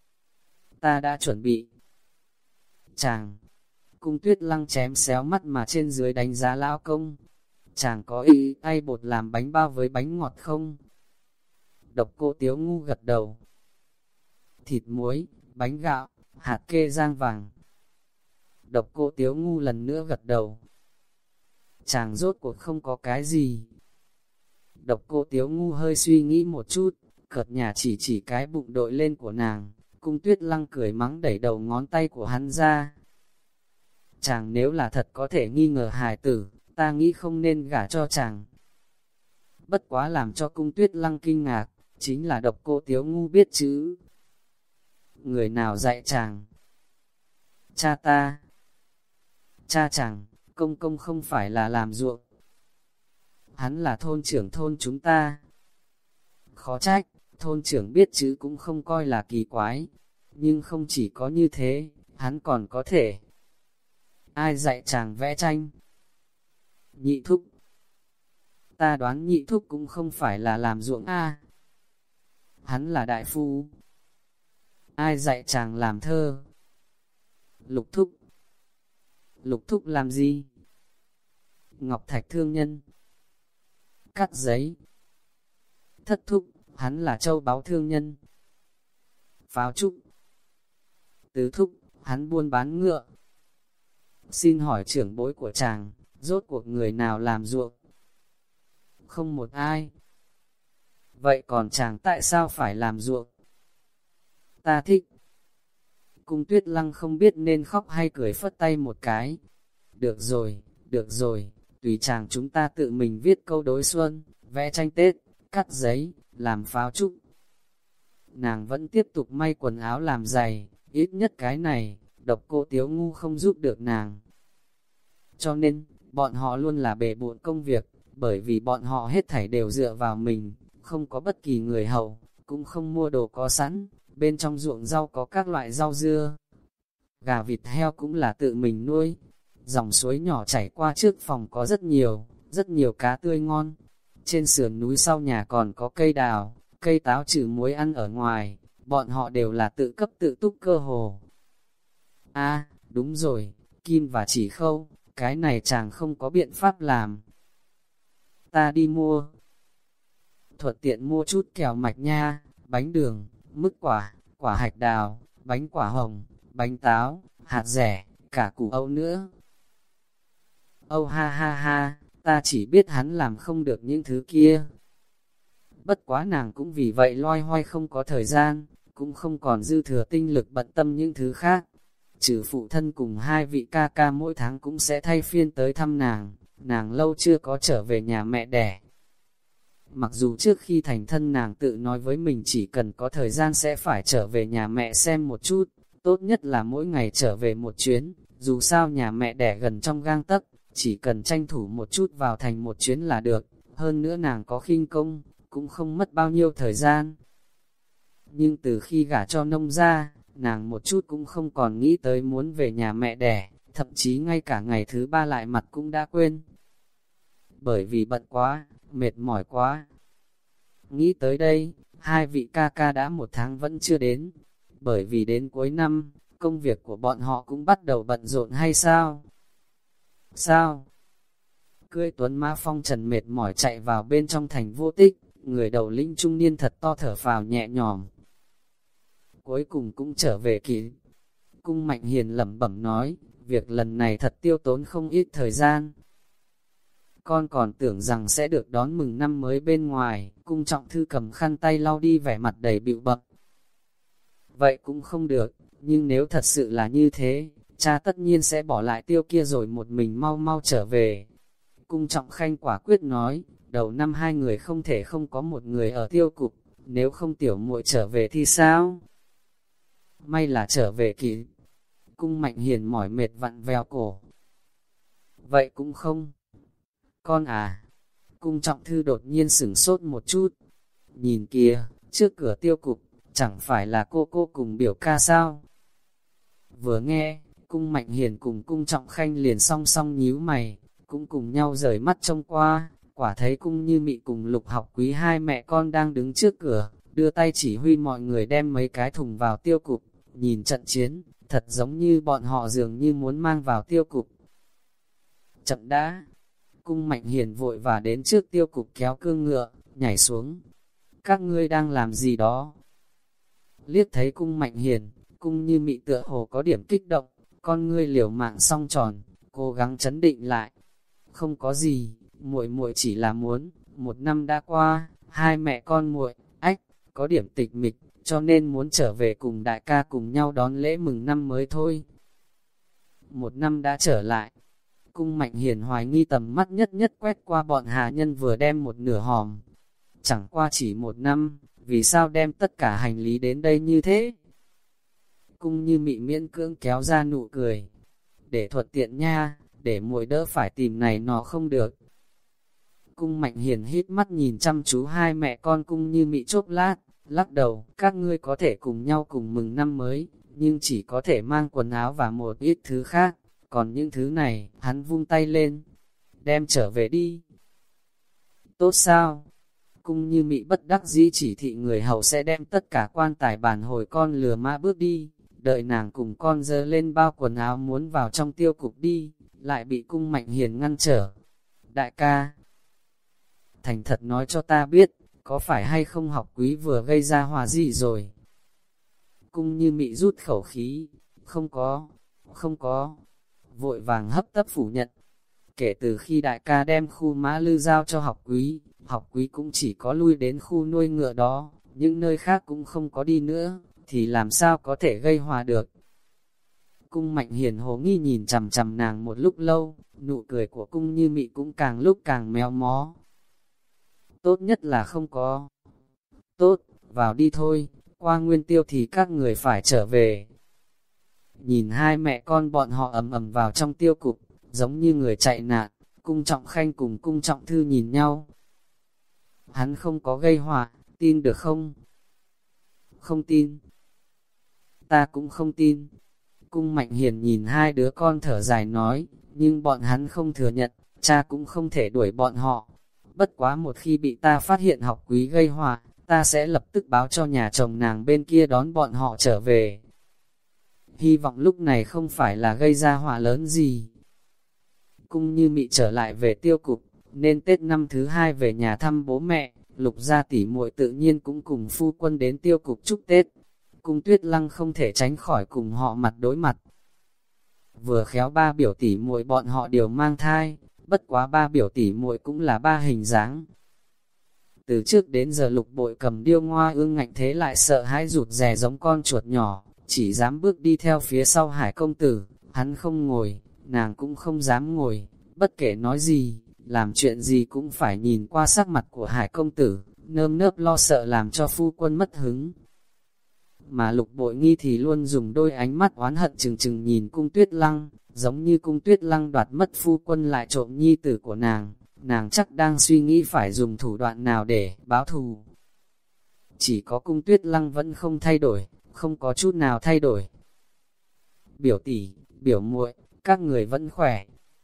Ta đã chuẩn bị. Chàng. Cung Tuyết Lăng chém xéo mắt mà trên dưới đánh giá lão công. Chàng có ý ai bột làm bánh bao với bánh ngọt không? Độc Cô Tiếu Ngu gật đầu. Thịt muối, bánh gạo, hạt kê rang vàng. Độc Cô Tiếu Ngu lần nữa gật đầu. Chàng rốt cuộc không có cái gì. Độc Cô Tiếu Ngu hơi suy nghĩ một chút, cợt nhà chỉ chỉ cái bụng đội lên của nàng. Cung Tuyết Lăng cười mắng đẩy đầu ngón tay của hắn ra. Chàng nếu là thật có thể nghi ngờ hài tử, ta nghĩ không nên gả cho chàng. Bất quá làm cho Cung Tuyết Lăng kinh ngạc, chính là Độc Cô Tiếu Ngu biết chữ. Người nào dạy chàng? Cha ta. Cha chàng, công công không phải là làm ruộng. Hắn là thôn trưởng thôn chúng ta. Khó trách, thôn trưởng biết chữ cũng không coi là kỳ quái. Nhưng không chỉ có như thế, hắn còn có thể. Ai dạy chàng vẽ tranh? Nhị thúc. Ta đoán nhị thúc cũng không phải là làm ruộng a. Hắn là đại phu. Ai dạy chàng làm thơ? Lục thúc. Lục thúc làm gì? Ngọc thạch thương nhân. Cắt giấy. Thất thúc, hắn là châu báu thương nhân. Pháo trúc. Tứ thúc, hắn buôn bán ngựa. Xin hỏi trưởng bối của chàng, rốt cuộc người nào làm ruộng? Không một ai. Vậy còn chàng tại sao phải làm ruộng? Ta thích. Cung Tuyết Lăng không biết nên khóc hay cười phất tay một cái. Được rồi, được rồi, tùy chàng chúng ta tự mình viết câu đối xuân, vẽ tranh Tết, cắt giấy, làm pháo trúc. Nàng vẫn tiếp tục may quần áo làm giày, ít nhất cái này, Độc Cô Tiếu Ngu không giúp được nàng. Cho nên, bọn họ luôn là bề bộn công việc, bởi vì bọn họ hết thảy đều dựa vào mình, không có bất kỳ người hầu, cũng không mua đồ có sẵn, bên trong ruộng rau có các loại rau dưa. Gà vịt heo cũng là tự mình nuôi, dòng suối nhỏ chảy qua trước phòng có rất nhiều, rất nhiều cá tươi ngon. Trên sườn núi sau nhà còn có cây đào, cây táo trừ muối ăn ở ngoài, bọn họ đều là tự cấp tự túc cơ hồ. A, đúng rồi, kim và chỉ khâu, cái này chàng không có biện pháp làm. Ta đi mua. Thuận tiện mua chút kẹo mạch nha, bánh đường, mứt quả, quả hạch đào, bánh quả hồng, bánh táo, hạt dẻ, cả củ Âu nữa. Âu ha ha ha, ta chỉ biết hắn làm không được những thứ kia. Bất quá nàng cũng vì vậy loay hoay không có thời gian, cũng không còn dư thừa tinh lực bận tâm những thứ khác. Trừ phụ thân cùng hai vị ca ca mỗi tháng cũng sẽ thay phiên tới thăm nàng, nàng lâu chưa có trở về nhà mẹ đẻ. Mặc dù trước khi thành thân nàng tự nói với mình chỉ cần có thời gian sẽ phải trở về nhà mẹ xem một chút, tốt nhất là mỗi ngày trở về một chuyến, dù sao nhà mẹ đẻ gần trong gang tấc, chỉ cần tranh thủ một chút vào thành một chuyến là được, hơn nữa nàng có khinh công, cũng không mất bao nhiêu thời gian. Nhưng từ khi gả cho nông gia, nàng một chút cũng không còn nghĩ tới muốn về nhà mẹ đẻ, thậm chí ngay cả ngày thứ ba lại mặt cũng đã quên. Bởi vì bận quá, mệt mỏi quá. Nghĩ tới đây, hai vị ca ca đã một tháng vẫn chưa đến, bởi vì đến cuối năm, công việc của bọn họ cũng bắt đầu bận rộn hay sao? Sao? Cưỡi tuấn mã phong trần mệt mỏi chạy vào bên trong thành Vô Tích, người đầu lĩnh trung niên thật to thở phào nhẹ nhõm. Cuối cùng cũng trở về kịp. Cung Mạnh Hiền lẩm bẩm nói, việc lần này thật tiêu tốn không ít thời gian. Con còn tưởng rằng sẽ được đón mừng năm mới bên ngoài, Cung Trọng Thư cầm khăn tay lau đi vẻ mặt đầy bịu bập. Vậy cũng không được, nhưng nếu thật sự là như thế, cha tất nhiên sẽ bỏ lại Tiêu kia rồi một mình mau mau trở về. Cung Trọng Khanh quả quyết nói, đầu năm hai người không thể không có một người ở Tiêu cục, nếu không tiểu muội trở về thì sao? May là trở về kịp. Cung Mạnh Hiền mỏi mệt vặn vèo cổ. Vậy cũng không. Con à. Cung Trọng Thư đột nhiên sửng sốt một chút. Nhìn kìa, trước cửa Tiêu cục, chẳng phải là cô cô cùng biểu ca sao? Vừa nghe, Cung Mạnh Hiền cùng Cung Trọng Khanh liền song song nhíu mày, cũng cùng nhau rời mắt trông qua, quả thấy Cung Như Mị cùng Lục Học Quý hai mẹ con đang đứng trước cửa, đưa tay chỉ huy mọi người đem mấy cái thùng vào Tiêu cục. Nhìn trận chiến, thật giống như bọn họ dường như muốn mang vào Tiêu cục. Chậm đã, Cung Mạnh Hiền vội và đến trước Tiêu cục kéo cương ngựa, nhảy xuống. Các ngươi đang làm gì đó? Liếc thấy Cung Mạnh Hiền, Cung Như Mị tựa hồ có điểm kích động, con ngươi liều mạng song tròn, cố gắng chấn định lại. Không có gì, muội muội chỉ là muốn, một năm đã qua, hai mẹ con muội, ách, có điểm tịch mịch, cho nên muốn trở về cùng đại ca cùng nhau đón lễ mừng năm mới thôi. Một năm đã trở lại, Cung Mạnh Hiền hoài nghi tầm mắt nhất nhất quét qua bọn hạ nhân vừa đem một nửa hòm. Chẳng qua chỉ một năm, vì sao đem tất cả hành lý đến đây như thế? Cung Như Mị miễn cưỡng kéo ra nụ cười. Để thuận tiện nha, để muội đỡ phải tìm này nọ không được. Cung Mạnh Hiền hít mắt nhìn chăm chú hai mẹ con Cung Như Mị chốc lát, lắc đầu, các ngươi có thể cùng nhau cùng mừng năm mới, nhưng chỉ có thể mang quần áo và một ít thứ khác, còn những thứ này, hắn vung tay lên, đem trở về đi. Tốt sao? Cung Như Mị bất đắc dĩ chỉ thị người hầu sẽ đem tất cả quan tài bản hồi con lừa mã bước đi, đợi nàng cùng con dơ lên bao quần áo muốn vào trong Tiêu cục đi, lại bị Cung Mạnh Hiền ngăn trở. Đại ca, thành thật nói cho ta biết, có phải hay không Học Quý vừa gây ra hòa gì rồi? Cung Như Mị rút khẩu khí, không có, không có, vội vàng hấp tấp phủ nhận. Kể từ khi đại ca đem khu Mã Lư giao cho Học Quý, Học Quý cũng chỉ có lui đến khu nuôi ngựa đó, những nơi khác cũng không có đi nữa, thì làm sao có thể gây hòa được? Cung Mạnh Hiền hồ nghi nhìn chằm chằm nàng một lúc lâu, nụ cười của Cung Như Mị cũng càng lúc càng méo mó. Tốt nhất là không có. Tốt, vào đi thôi, qua Nguyên Tiêu thì các người phải trở về. Nhìn hai mẹ con bọn họ ầm ầm vào trong Tiêu cục, giống như người chạy nạn, Cung Trọng Khanh cùng Cung Trọng Thư nhìn nhau. Hắn không có gây họa, tin được không? Không tin. Ta cũng không tin. Cung Mạnh Hiền nhìn hai đứa con thở dài nói, nhưng bọn hắn không thừa nhận, cha cũng không thể đuổi bọn họ. Bất quá một khi bị ta phát hiện Học Quý gây họa, ta sẽ lập tức báo cho nhà chồng nàng bên kia đón bọn họ trở về. hy vọng lúc này không phải là gây ra họa lớn gì. Cung Như Mị trở lại về Tiêu Cục, nên Tết năm thứ hai về nhà thăm bố mẹ, Lục gia tỷ muội tự nhiên cũng cùng phu quân đến Tiêu Cục chúc Tết. Cung Tuyết Lăng không thể tránh khỏi cùng họ mặt đối mặt. Vừa khéo ba biểu tỷ muội bọn họ đều mang thai, bất quá ba biểu tỷ muội cũng là ba hình dáng. Từ trước đến giờ Lục Bội Cầm điêu ngoa ương ngạnh thế lại sợ hãi rụt rè giống con chuột nhỏ, chỉ dám bước đi theo phía sau Hải công tử, hắn không ngồi, nàng cũng không dám ngồi, bất kể nói gì, làm chuyện gì cũng phải nhìn qua sắc mặt của Hải công tử, nơm nớp lo sợ làm cho phu quân mất hứng. Mà Lục Bội Nghi thì luôn dùng đôi ánh mắt oán hận chừng chừng nhìn Cung Tuyết Lăng, giống như Cung Tuyết Lăng đoạt mất phu quân lại trộm nhi tử của nàng, nàng chắc đang suy nghĩ phải dùng thủ đoạn nào để báo thù. Chỉ có Cung Tuyết Lăng vẫn không thay đổi, không có chút nào thay đổi. Biểu tỷ, biểu muội, các người vẫn khỏe.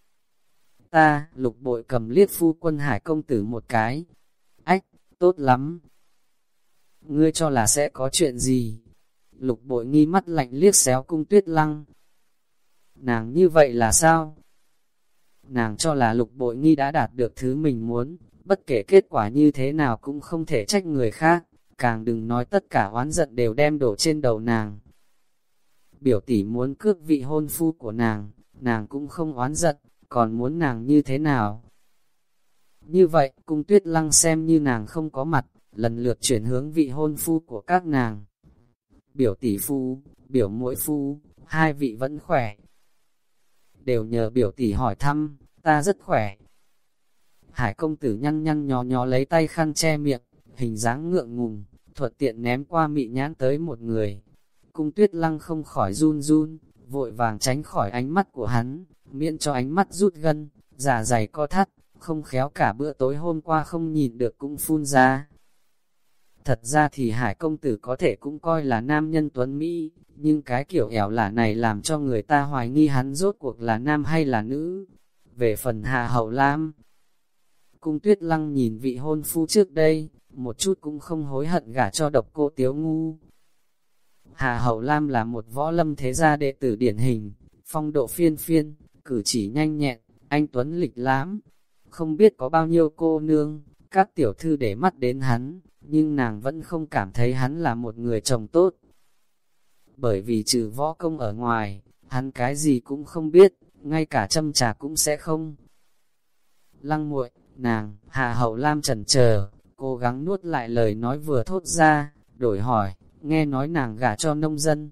Ta, Lục Bội Cầm liếc phu quân Hải công tử một cái. Ách, tốt lắm. Ngươi cho là sẽ có chuyện gì? Lục Bội Nghi mắt lạnh liếc xéo Cung Tuyết Lăng. Nàng như vậy là sao? Nàng cho là Lục Bội Nghi đã đạt được thứ mình muốn, bất kể kết quả như thế nào cũng không thể trách người khác, càng đừng nói tất cả oán giận đều đem đổ trên đầu nàng. Biểu tỷ muốn cướp vị hôn phu của nàng, nàng cũng không oán giận, còn muốn nàng như thế nào? Như vậy, Cung Tuyết Lăng xem như nàng không có mặt, lần lượt chuyển hướng vị hôn phu của các nàng. Biểu tỷ phu, biểu muội phu, hai vị vẫn khỏe. Đều nhờ biểu tỷ hỏi thăm, ta rất khỏe. Hải công tử nhăn nhăn nhó nhó lấy tay khăn che miệng, hình dáng ngượng ngùng, thuận tiện ném qua mị nhãn tới một người. Cung Tuyết Lăng không khỏi run run, vội vàng tránh khỏi ánh mắt của hắn, miễn cho ánh mắt rút gân, giả dày co thắt, không khéo cả bữa tối hôm qua không nhìn được cũng phun ra. Thật ra thì Hải công tử có thể cũng coi là nam nhân tuấn Mỹ, nhưng cái kiểu ẻo lả này làm cho người ta hoài nghi hắn rốt cuộc là nam hay là nữ. Về phần Hà Hậu Lam, Cung Tuyết Lăng nhìn vị hôn phu trước đây, một chút cũng không hối hận gả cho Độc Cô Tiếu Ngu. Hà Hậu Lam là một võ lâm thế gia đệ tử điển hình, phong độ phiên phiên, cử chỉ nhanh nhẹn, anh tuấn lịch lãm. Không biết có bao nhiêu cô nương, các tiểu thư để mắt đến hắn, nhưng nàng vẫn không cảm thấy hắn là một người chồng tốt. Bởi vì trừ võ công ở ngoài, hắn cái gì cũng không biết, ngay cả châm trà cũng sẽ không. Lăng muội, nàng, Hà Hậu Lam chần chờ, cố gắng nuốt lại lời nói vừa thốt ra, đổi hỏi, nghe nói nàng gả cho nông dân.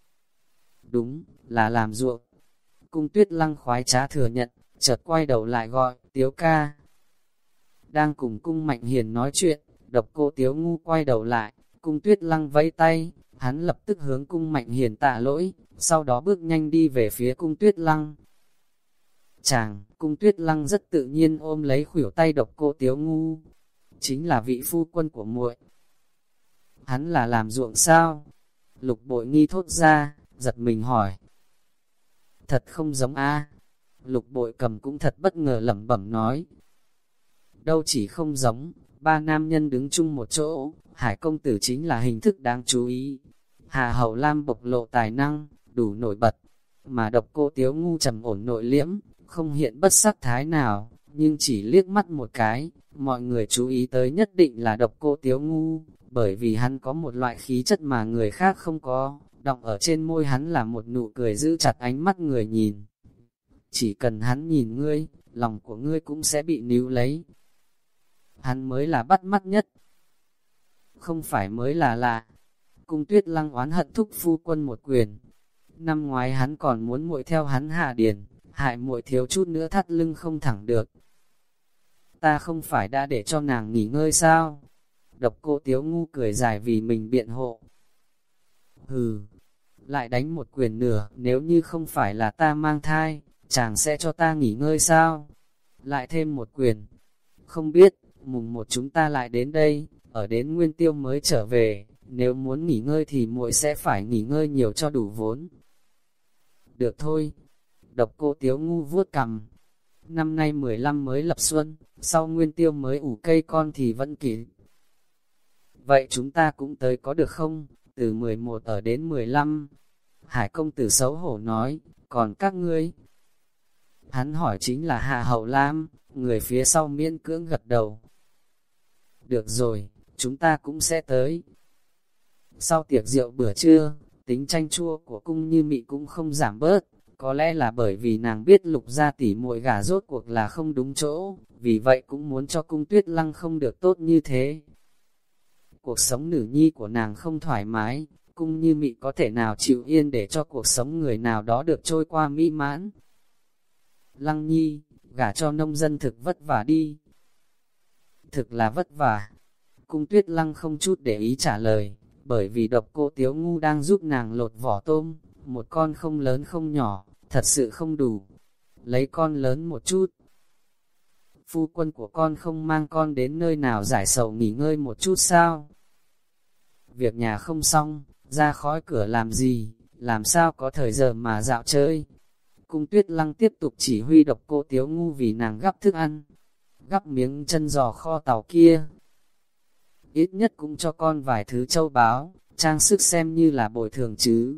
Đúng, là làm ruộng. Cung Tuyết Lăng khoái trá thừa nhận, chợt quay đầu lại gọi, Tiếu ca. Đang cùng Cung Mạnh Hiền nói chuyện, Độc Cô Tiếu Ngu quay đầu lại, Cung Tuyết Lăng vẫy tay, hắn lập tức hướng Cung Mạnh Hiền tạ lỗi, sau đó bước nhanh đi về phía Cung Tuyết Lăng. Chàng, Cung Tuyết Lăng rất tự nhiên ôm lấy khuỷu tay Độc Cô Tiếu Ngu, chính là vị phu quân của muội. Hắn là làm ruộng sao? Lục Bội Nghi thốt ra, giật mình hỏi. Thật không giống a. Lục Bội Cầm cũng thật bất ngờ lẩm bẩm nói. Đâu chỉ không giống, ba nam nhân đứng chung một chỗ, Hải công tử chính là hình thức đáng chú ý. Hà Hậu Lam bộc lộ tài năng, đủ nổi bật, mà Độc Cô Tiếu Ngu trầm ổn nội liễm, không hiện bất sắc thái nào, nhưng chỉ liếc mắt một cái, mọi người chú ý tới nhất định là Độc Cô Tiếu Ngu, bởi vì hắn có một loại khí chất mà người khác không có, đọng ở trên môi hắn là một nụ cười giữ chặt ánh mắt người nhìn. Chỉ cần hắn nhìn ngươi, lòng của ngươi cũng sẽ bị níu lấy. Hắn mới là bắt mắt nhất. Không phải mới là lạ. Cung Tuyết Lăng oán hận thúc phu quân một quyền. Năm ngoái hắn còn muốn muội theo hắn hạ điền, hại muội thiếu chút nữa thắt lưng không thẳng được. Ta không phải đã để cho nàng nghỉ ngơi sao? Độc Cô Tiếu Ngu cười dài vì mình biện hộ. Hừ, lại đánh một quyền nửa, nếu như không phải là ta mang thai, chàng sẽ cho ta nghỉ ngơi sao? Lại thêm một quyền. Không biết, mùng một chúng ta lại đến đây, ở đến Nguyên Tiêu mới trở về, nếu muốn nghỉ ngơi thì muội sẽ phải nghỉ ngơi nhiều cho đủ vốn. Được thôi. Độc Cô Tiếu Ngu vuốt cằm. Năm nay mười lăm mới lập xuân, sau Nguyên Tiêu mới ủ cây con thì vẫn kịp. Vậy chúng ta cũng tới có được không? Từ mười một ở đến mười lăm. Hải công tử xấu hổ nói, còn các ngươi? Hắn hỏi chính là Hạ Hậu Lam, người phía sau miễn cưỡng gật đầu. Được rồi, chúng ta cũng sẽ tới. Sau tiệc rượu bữa trưa, tính chanh chua của cung như mị cũng không giảm bớt, có lẽ là bởi vì nàng biết Lục gia tỷ muội gả rốt cuộc là không đúng chỗ, vì vậy cũng muốn cho cung Tuyết Lăng không được tốt như thế. Cuộc sống nữ nhi của nàng không thoải mái, cung như mị có thể nào chịu yên để cho cuộc sống người nào đó được trôi qua mỹ mãn. Lăng nhi, gả cho nông dân thực vất vả đi. Thực là vất vả. Cung Tuyết Lăng không chút để ý trả lời, bởi vì độc cô Tiếu Ngu đang giúp nàng lột vỏ tôm, một con không lớn không nhỏ, thật sự không đủ. Lấy con lớn một chút. Phu quân của con không mang con đến nơi nào giải sầu nghỉ ngơi một chút sao? Việc nhà không xong, ra khỏi cửa làm gì, làm sao có thời giờ mà dạo chơi? Cung Tuyết Lăng tiếp tục chỉ huy độc cô Tiếu Ngu vì nàng gắp thức ăn, gắp miếng chân giò kho tàu kia. Ít nhất cũng cho con vài thứ châu báu, trang sức xem như là bồi thường chứ.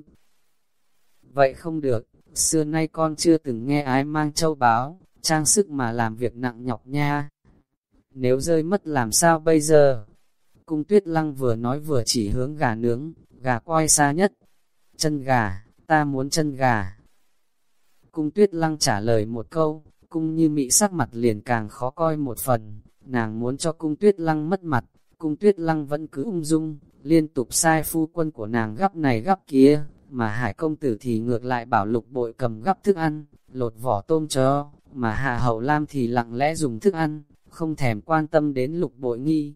Vậy không được, xưa nay con chưa từng nghe ai mang châu báu, trang sức mà làm việc nặng nhọc nha. Nếu rơi mất làm sao bây giờ? Cung Tuyết Lăng vừa nói vừa chỉ hướng gà nướng, gà quay xa nhất. Chân gà, ta muốn chân gà. Cung Tuyết Lăng trả lời một câu, cung như mị sắc mặt liền càng khó coi một phần, nàng muốn cho cung Tuyết Lăng mất mặt, cung Tuyết Lăng vẫn cứ ung dung, liên tục sai phu quân của nàng gắp này gắp kia, mà Hải công tử thì ngược lại bảo Lục Bội cầm gắp thức ăn, lột vỏ tôm cho, mà Hạ Hậu Lam thì lặng lẽ dùng thức ăn, không thèm quan tâm đến Lục Bội nghi.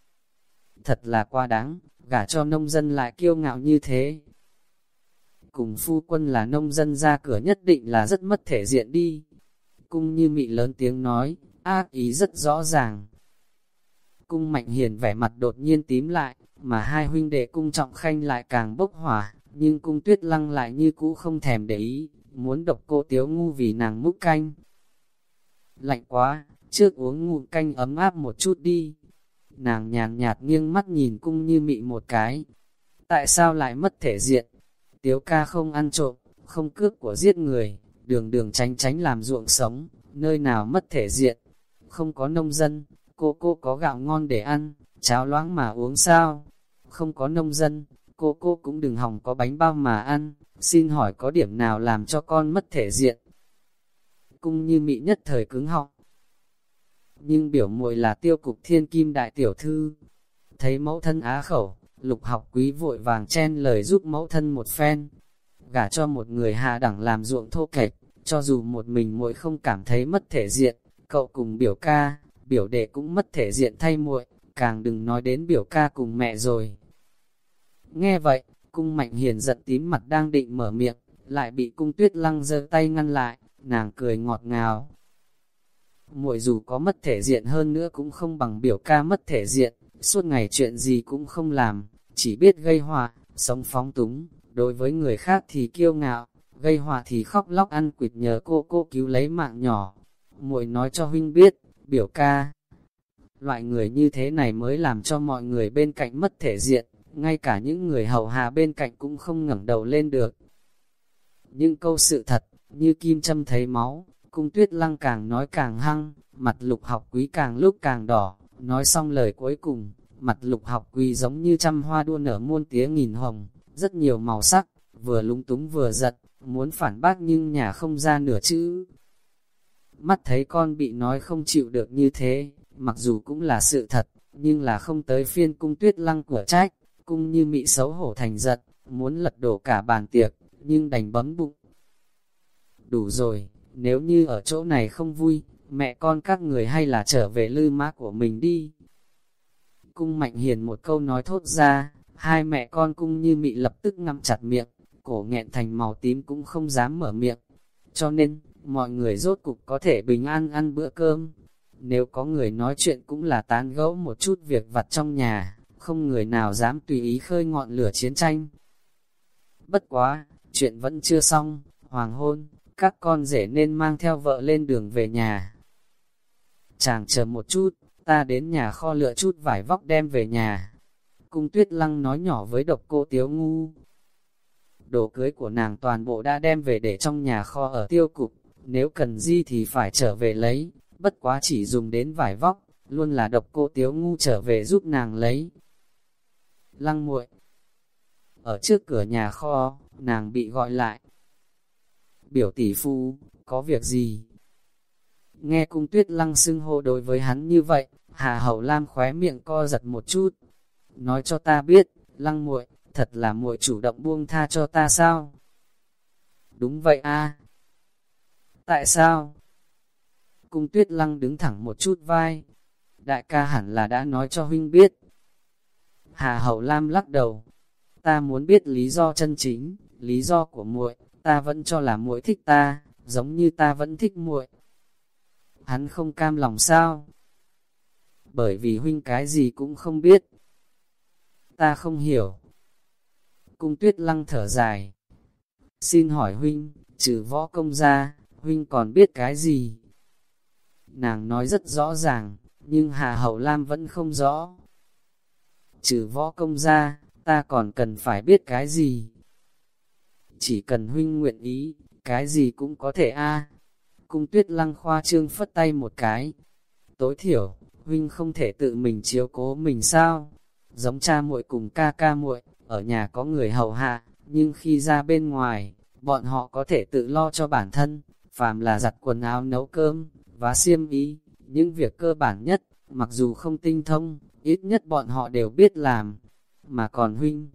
Thật là quá đáng, gả cho nông dân lại kiêu ngạo như thế. Cùng phu quân là nông dân ra cửa nhất định là rất mất thể diện đi. Cung như mị lớn tiếng nói, ác ý rất rõ ràng. Cung Mạnh Hiền vẻ mặt đột nhiên tím lại, mà hai huynh đệ cung Trọng Khanh lại càng bốc hỏa, nhưng cung Tuyết Lăng lại như cũ không thèm để ý, muốn độc cô Tiếu Ngu vì nàng múc canh. Lạnh quá, trước uống ngụm canh ấm áp một chút đi. Nàng nhàn nhạt nghiêng mắt nhìn cung như mị một cái. Tại sao lại mất thể diện? Tiếu ca không ăn trộm, không cướp của giết người, đường đường tránh tránh làm ruộng sống, nơi nào mất thể diện? Không có nông dân, cô cô có gạo ngon để ăn, cháo loãng mà uống sao? Không có nông dân, cô cô cũng đừng hòng có bánh bao mà ăn, xin hỏi có điểm nào làm cho con mất thể diện? Cung như mị nhất thời cứng họng. Nhưng biểu muội là Tiêu Cục Thiên Kim đại tiểu thư. Thấy mẫu thân á khẩu, Lục Học Quý vội vàng chen lời giúp mẫu thân một phen. Gả cho một người hạ đẳng làm ruộng thô kệch, cho dù một mình muội không cảm thấy mất thể diện, cậu cùng biểu ca, biểu đệ cũng mất thể diện thay muội, càng đừng nói đến biểu ca cùng mẹ rồi. Nghe vậy, cung Mạnh Hiền giận tím mặt đang định mở miệng, lại bị cung Tuyết Lăng giơ tay ngăn lại, nàng cười ngọt ngào. Muội dù có mất thể diện hơn nữa cũng không bằng biểu ca mất thể diện, suốt ngày chuyện gì cũng không làm, chỉ biết gây họa, sống phóng túng, đối với người khác thì kiêu ngạo, gây họa thì khóc lóc ăn quỵt nhờ cô cô cứu lấy mạng nhỏ. Muội nói cho huynh biết, biểu ca, loại người như thế này mới làm cho mọi người bên cạnh mất thể diện, ngay cả những người hầu hạ bên cạnh cũng không ngẩng đầu lên được. Nhưng câu sự thật, như kim châm thấy máu, cung Tuyết Lăng càng nói càng hăng, mặt Lục Học Quý càng lúc càng đỏ, nói xong lời cuối cùng, mặt Lục Học Quý giống như trăm hoa đua nở muôn tía nghìn hồng, rất nhiều màu sắc, vừa lúng túng vừa giật, muốn phản bác nhưng nhà không ra nửa chữ. Mắt thấy con bị nói không chịu được như thế, mặc dù cũng là sự thật, nhưng là không tới phiên cung Tuyết Lăng của trách, cung như mị xấu hổ thành giật, muốn lật đổ cả bàn tiệc, nhưng đành bấm bụng. Đủ rồi, nếu như ở chỗ này không vui, mẹ con các người hay là trở về lư má của mình đi. Cung Mạnh Hiền một câu nói thốt ra, hai mẹ con cung như mị lập tức ngậm chặt miệng, cổ nghẹn thành màu tím cũng không dám mở miệng. Cho nên, mọi người rốt cục có thể bình an ăn bữa cơm. Nếu có người nói chuyện cũng là tán gẫu một chút việc vặt trong nhà, không người nào dám tùy ý khơi ngọn lửa chiến tranh. Bất quá, chuyện vẫn chưa xong, hoàng hôn, các con rể nên mang theo vợ lên đường về nhà. Chàng chờ một chút, ta đến nhà kho lựa chút vải vóc đem về nhà. Cung Tuyết Lăng nói nhỏ với độc cô Tiếu Ngu. đồ cưới của nàng toàn bộ đã đem về để trong nhà kho ở tiêu cục, nếu cần gì thì phải trở về lấy, bất quá chỉ dùng đến vải vóc, luôn là độc cô Tiếu Ngu trở về giúp nàng lấy. Lăng muội, ở trước cửa nhà kho, nàng bị gọi lại. Biểu tỷ phu, có việc gì? Nghe Cung Tuyết Lăng xưng hô đối với hắn như vậy, Hà Hậu Lam khóe miệng co giật một chút. Nói cho ta biết, Lăng muội, thật là muội chủ động buông tha cho ta sao? Đúng vậy a. Tại sao? Cung Tuyết Lăng đứng thẳng một chút vai. Đại ca hẳn là đã nói cho huynh biết. Hà Hậu Lam lắc đầu. Ta muốn biết lý do chân chính, lý do của muội, ta vẫn cho là muội thích ta, giống như ta vẫn thích muội. Hắn không cam lòng sao? Bởi vì huynh cái gì cũng không biết. Ta không hiểu. Cung Tuyết Lăng thở dài. Xin hỏi huynh, trừ võ công ra, huynh còn biết cái gì? Nàng nói rất rõ ràng, nhưng Hà Hậu Lam vẫn không rõ. Trừ võ công ra, ta còn cần phải biết cái gì? Chỉ cần huynh nguyện ý, cái gì cũng có thể a. Cung Tuyết Lăng khoa trương phất tay một cái. Tối thiểu, huynh không thể tự mình chiếu cố mình sao? Giống cha muội cùng ca ca muội, ở nhà có người hầu hạ, nhưng khi ra bên ngoài, bọn họ có thể tự lo cho bản thân, phàm là giặt quần áo nấu cơm, vá xiêm y, những việc cơ bản nhất, mặc dù không tinh thông, ít nhất bọn họ đều biết làm. Mà còn huynh,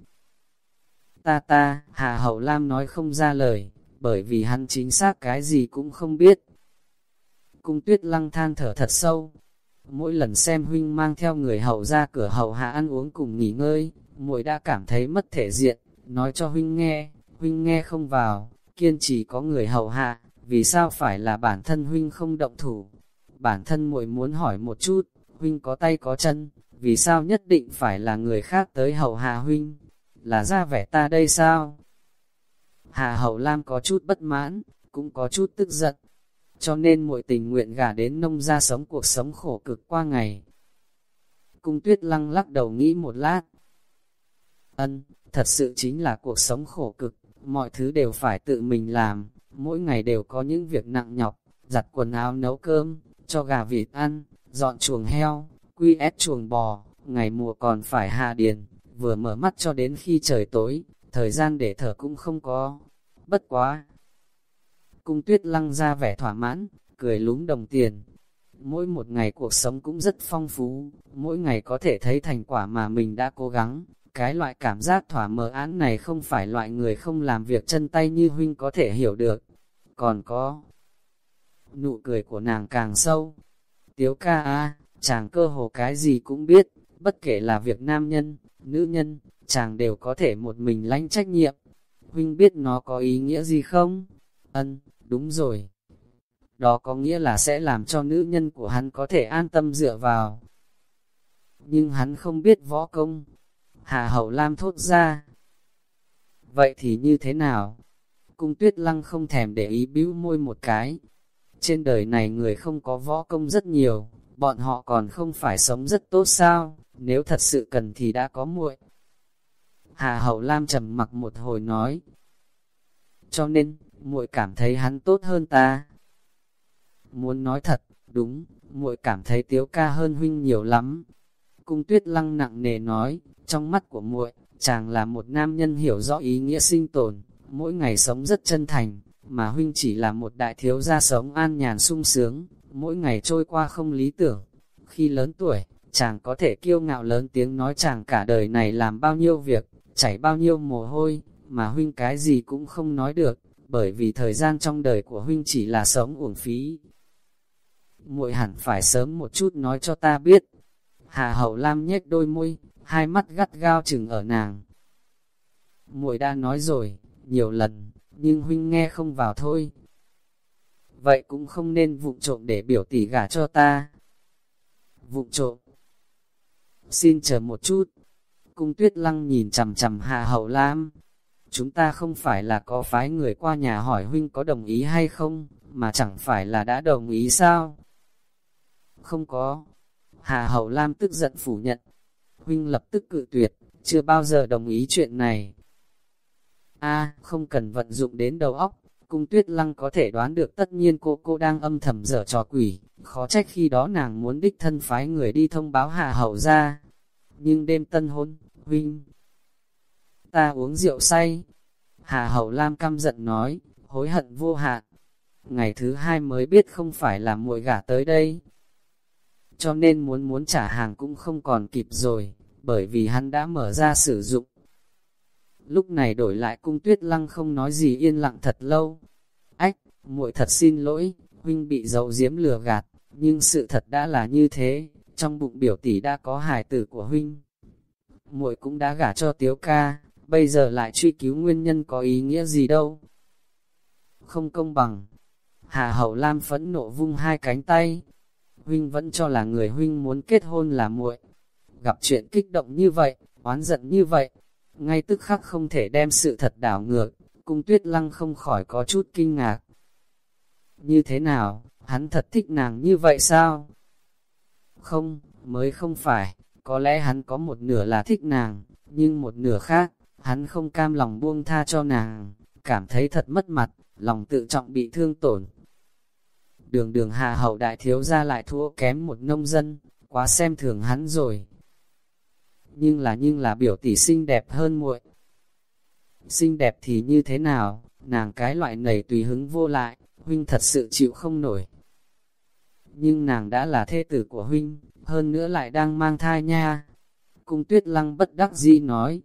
ta ta, Hà Hậu Lam nói không ra lời, bởi vì hắn chính xác cái gì cũng không biết. Cung Tuyết Lăng than thở thật sâu. Mỗi lần xem huynh mang theo người hầu ra cửa hầu hạ ăn uống cùng nghỉ ngơi, muội đã cảm thấy mất thể diện, nói cho huynh nghe, huynh nghe không vào, kiên trì có người hầu hạ, vì sao phải là bản thân huynh không động thủ? Bản thân muội muốn hỏi một chút, huynh có tay có chân, vì sao nhất định phải là người khác tới hầu hạ huynh? Là ra vẻ ta đây sao? Hà Hậu Lam có chút bất mãn, cũng có chút tức giận, cho nên muội tình nguyện gả đến nông gia sống cuộc sống khổ cực qua ngày. Cung Tuyết Lăng lắc đầu nghĩ một lát. Ân, thật sự chính là cuộc sống khổ cực, mọi thứ đều phải tự mình làm, mỗi ngày đều có những việc nặng nhọc, giặt quần áo nấu cơm, cho gà vịt ăn, dọn chuồng heo, quy ép chuồng bò, ngày mùa còn phải hạ điền, vừa mở mắt cho đến khi trời tối, thời gian để thở cũng không có. Bất quá! Cung Tuyết Lăng ra vẻ thỏa mãn, cười lúm đồng tiền. Mỗi một ngày cuộc sống cũng rất phong phú, mỗi ngày có thể thấy thành quả mà mình đã cố gắng. Cái loại cảm giác thỏa mãn án này không phải loại người không làm việc chân tay như huynh có thể hiểu được. Còn có... Nụ cười của nàng càng sâu. Tiếu ca a, chàng cơ hồ cái gì cũng biết, bất kể là việc nam nhân, nữ nhân, chàng đều có thể một mình lãnh trách nhiệm. Huynh biết nó có ý nghĩa gì không? Ân, đúng rồi. Đó có nghĩa là sẽ làm cho nữ nhân của hắn có thể an tâm dựa vào. Nhưng hắn không biết võ công. Hà Hậu Lam thốt ra. Vậy thì như thế nào? Cung Tuyết Lăng không thèm để ý bĩu môi một cái. Trên đời này người không có võ công rất nhiều, bọn họ còn không phải sống rất tốt sao? Nếu thật sự cần thì đã có muội. Hà Hậu Lam trầm mặc một hồi nói. Cho nên, muội cảm thấy hắn tốt hơn ta. Muốn nói thật, đúng, muội cảm thấy Tiếu ca hơn huynh nhiều lắm. Cung Tuyết Lăng nặng nề nói, trong mắt của muội, chàng là một nam nhân hiểu rõ ý nghĩa sinh tồn, mỗi ngày sống rất chân thành, mà huynh chỉ là một đại thiếu gia sống an nhàn sung sướng, mỗi ngày trôi qua không lý tưởng. Khi lớn tuổi, chàng có thể kiêu ngạo lớn tiếng nói chàng cả đời này làm bao nhiêu việc, chảy bao nhiêu mồ hôi, mà huynh cái gì cũng không nói được, bởi vì thời gian trong đời của huynh chỉ là sống uổng phí. Muội hẳn phải sớm một chút nói cho ta biết. Hà Hậu Lam nhếch đôi môi, hai mắt gắt gao chừng ở nàng. Muội đã nói rồi, nhiều lần, nhưng huynh nghe không vào thôi. Vậy cũng không nên vụng trộm để biểu tỷ gả cho ta. Vụng trộm. Xin chờ một chút. Cung Tuyết Lăng nhìn chằm chằm Hà Hậu Lam. Chúng ta không phải là có phái người qua nhà hỏi huynh có đồng ý hay không, mà chẳng phải là đã đồng ý sao? Không có. Hà Hậu Lam tức giận phủ nhận. Huynh lập tức cự tuyệt, chưa bao giờ đồng ý chuyện này. A, không cần vận dụng đến đầu óc, Cung Tuyết Lăng có thể đoán được tất nhiên cô cô đang âm thầm dở trò quỷ, khó trách khi đó nàng muốn đích thân phái người đi thông báo Hà Hậu ra. Nhưng đêm tân hôn, huynh, ta uống rượu say. Hà Hậu Lam căm giận nói, hối hận vô hạn. Ngày thứ hai mới biết không phải là muội gả tới đây. Cho nên muốn muốn trả hàng cũng không còn kịp rồi, bởi vì hắn đã mở ra sử dụng. Lúc này đổi lại Cung Tuyết Lăng không nói gì yên lặng thật lâu. Ách, muội thật xin lỗi, huynh bị giấu giếm lừa gạt, nhưng sự thật đã là như thế, trong bụng biểu tỷ đã có hài tử của huynh. Muội cũng đã gả cho Tiếu ca, bây giờ lại truy cứu nguyên nhân có ý nghĩa gì đâu. Không công bằng. Hà Hậu Lam phẫn nộ vung hai cánh tay. Huynh vẫn cho là người huynh muốn kết hôn là muội. Gặp chuyện kích động như vậy, oán giận như vậy, ngay tức khắc không thể đem sự thật đảo ngược, Cung Tuyết Lăng không khỏi có chút kinh ngạc. Như thế nào, hắn thật thích nàng như vậy sao? Không, mới không phải, có lẽ hắn có một nửa là thích nàng, nhưng một nửa khác, hắn không cam lòng buông tha cho nàng, cảm thấy thật mất mặt, lòng tự trọng bị thương tổn. Đường đường Hà Hậu đại thiếu gia lại thua kém một nông dân, quá xem thường hắn rồi. Nhưng là nhưng là biểu tỷ xinh đẹp hơn muội. Xinh đẹp thì như thế nào, nàng cái loại nảy tùy hứng vô lại, huynh thật sự chịu không nổi. Nhưng nàng đã là thê tử của huynh, hơn nữa lại đang mang thai nha. Cung Tuyết Lăng bất đắc dĩ nói.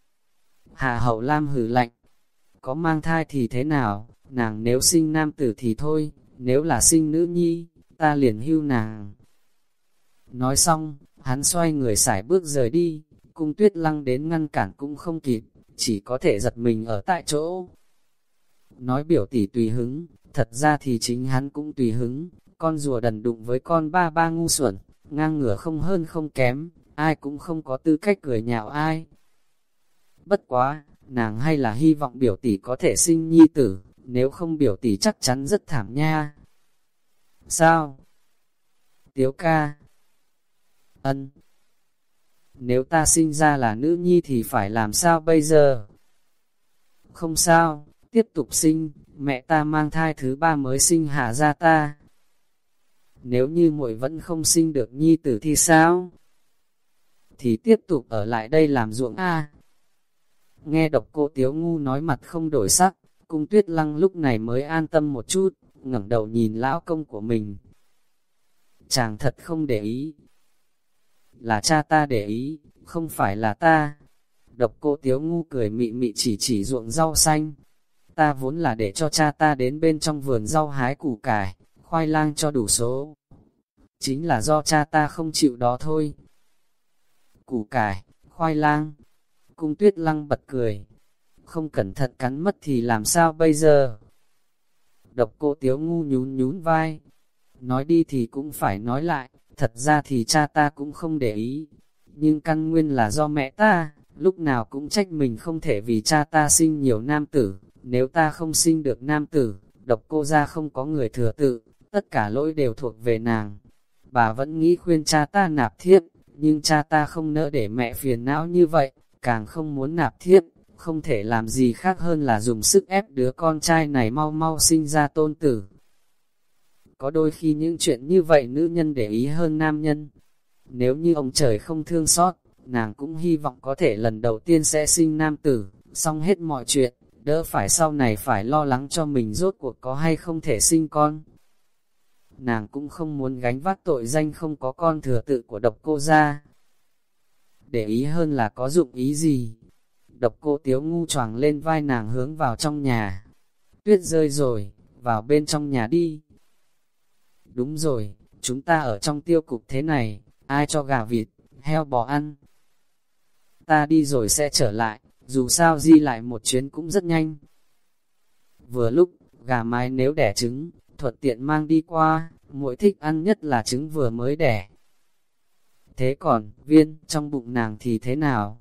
Hà Hậu Lam hừ lạnh. Có mang thai thì thế nào, nàng nếu sinh nam tử thì thôi, nếu là sinh nữ nhi, ta liền hưu nàng. Nói xong, hắn xoay người sải bước rời đi, Cung Tuyết Lăng đến ngăn cản cũng không kịp, chỉ có thể giật mình ở tại chỗ. Nói biểu tỷ tùy hứng, thật ra thì chính hắn cũng tùy hứng, con rùa đần đụng với con ba ba ngu xuẩn, ngang ngửa không hơn không kém, ai cũng không có tư cách cười nhạo ai. Bất quá, nàng hay là hy vọng biểu tỷ có thể sinh nhi tử, nếu không biểu tỷ chắc chắn rất thảm nha. Sao? Tiếu ca. Ân. Nếu ta sinh ra là nữ nhi thì phải làm sao bây giờ? Không sao, tiếp tục sinh, mẹ ta mang thai thứ ba mới sinh hạ ra ta. Nếu như muội vẫn không sinh được nhi tử thì sao? Thì tiếp tục ở lại đây làm ruộng a. Nghe độc cô Tiếu ngu nói mặt không đổi sắc, Cung Tuyết Lăng lúc này mới an tâm một chút, ngẩng đầu nhìn lão công của mình. Chàng thật không để ý. Là cha ta để ý, không phải là ta. Độc cô Tiếu ngu cười mị mị chỉ chỉ ruộng rau xanh. Ta vốn là để cho cha ta đến bên trong vườn rau hái củ cải, khoai lang cho đủ số. Chính là do cha ta không chịu đó thôi. Củ cải, khoai lang. Cung Tuyết Lăng bật cười. Không cẩn thận cắn mất thì làm sao bây giờ? Độc cô Tiếu ngu nhún nhún vai. Nói đi thì cũng phải nói lại, thật ra thì cha ta cũng không để ý. Nhưng căn nguyên là do mẹ ta, lúc nào cũng trách mình không thể vì cha ta sinh nhiều nam tử. Nếu ta không sinh được nam tử, độc cô gia không có người thừa tự, tất cả lỗi đều thuộc về nàng. Bà vẫn nghĩ khuyên cha ta nạp thiếp, nhưng cha ta không nỡ để mẹ phiền não như vậy, càng không muốn nạp thiếp, không thể làm gì khác hơn là dùng sức ép đứa con trai này mau mau sinh ra tôn tử. Có đôi khi những chuyện như vậy nữ nhân để ý hơn nam nhân. Nếu như ông trời không thương xót, nàng cũng hy vọng có thể lần đầu tiên sẽ sinh nam tử, xong hết mọi chuyện, đỡ phải sau này phải lo lắng cho mình rốt cuộc có hay không thể sinh con. Nàng cũng không muốn gánh vác tội danh không có con thừa tự của độc cô gia. Để ý hơn là có dụng ý gì? Độc cô Tiếu ngu choàng lên vai nàng hướng vào trong nhà. Tuyết rơi rồi, vào bên trong nhà đi. Đúng rồi, chúng ta ở trong tiêu cục thế này, ai cho gà vịt, heo bò ăn? Ta đi rồi sẽ trở lại, dù sao di lại một chuyến cũng rất nhanh. Vừa lúc, gà mái nếu đẻ trứng, thuận tiện mang đi qua, muội thích ăn nhất là trứng vừa mới đẻ. Thế còn, Viên, trong bụng nàng thì thế nào?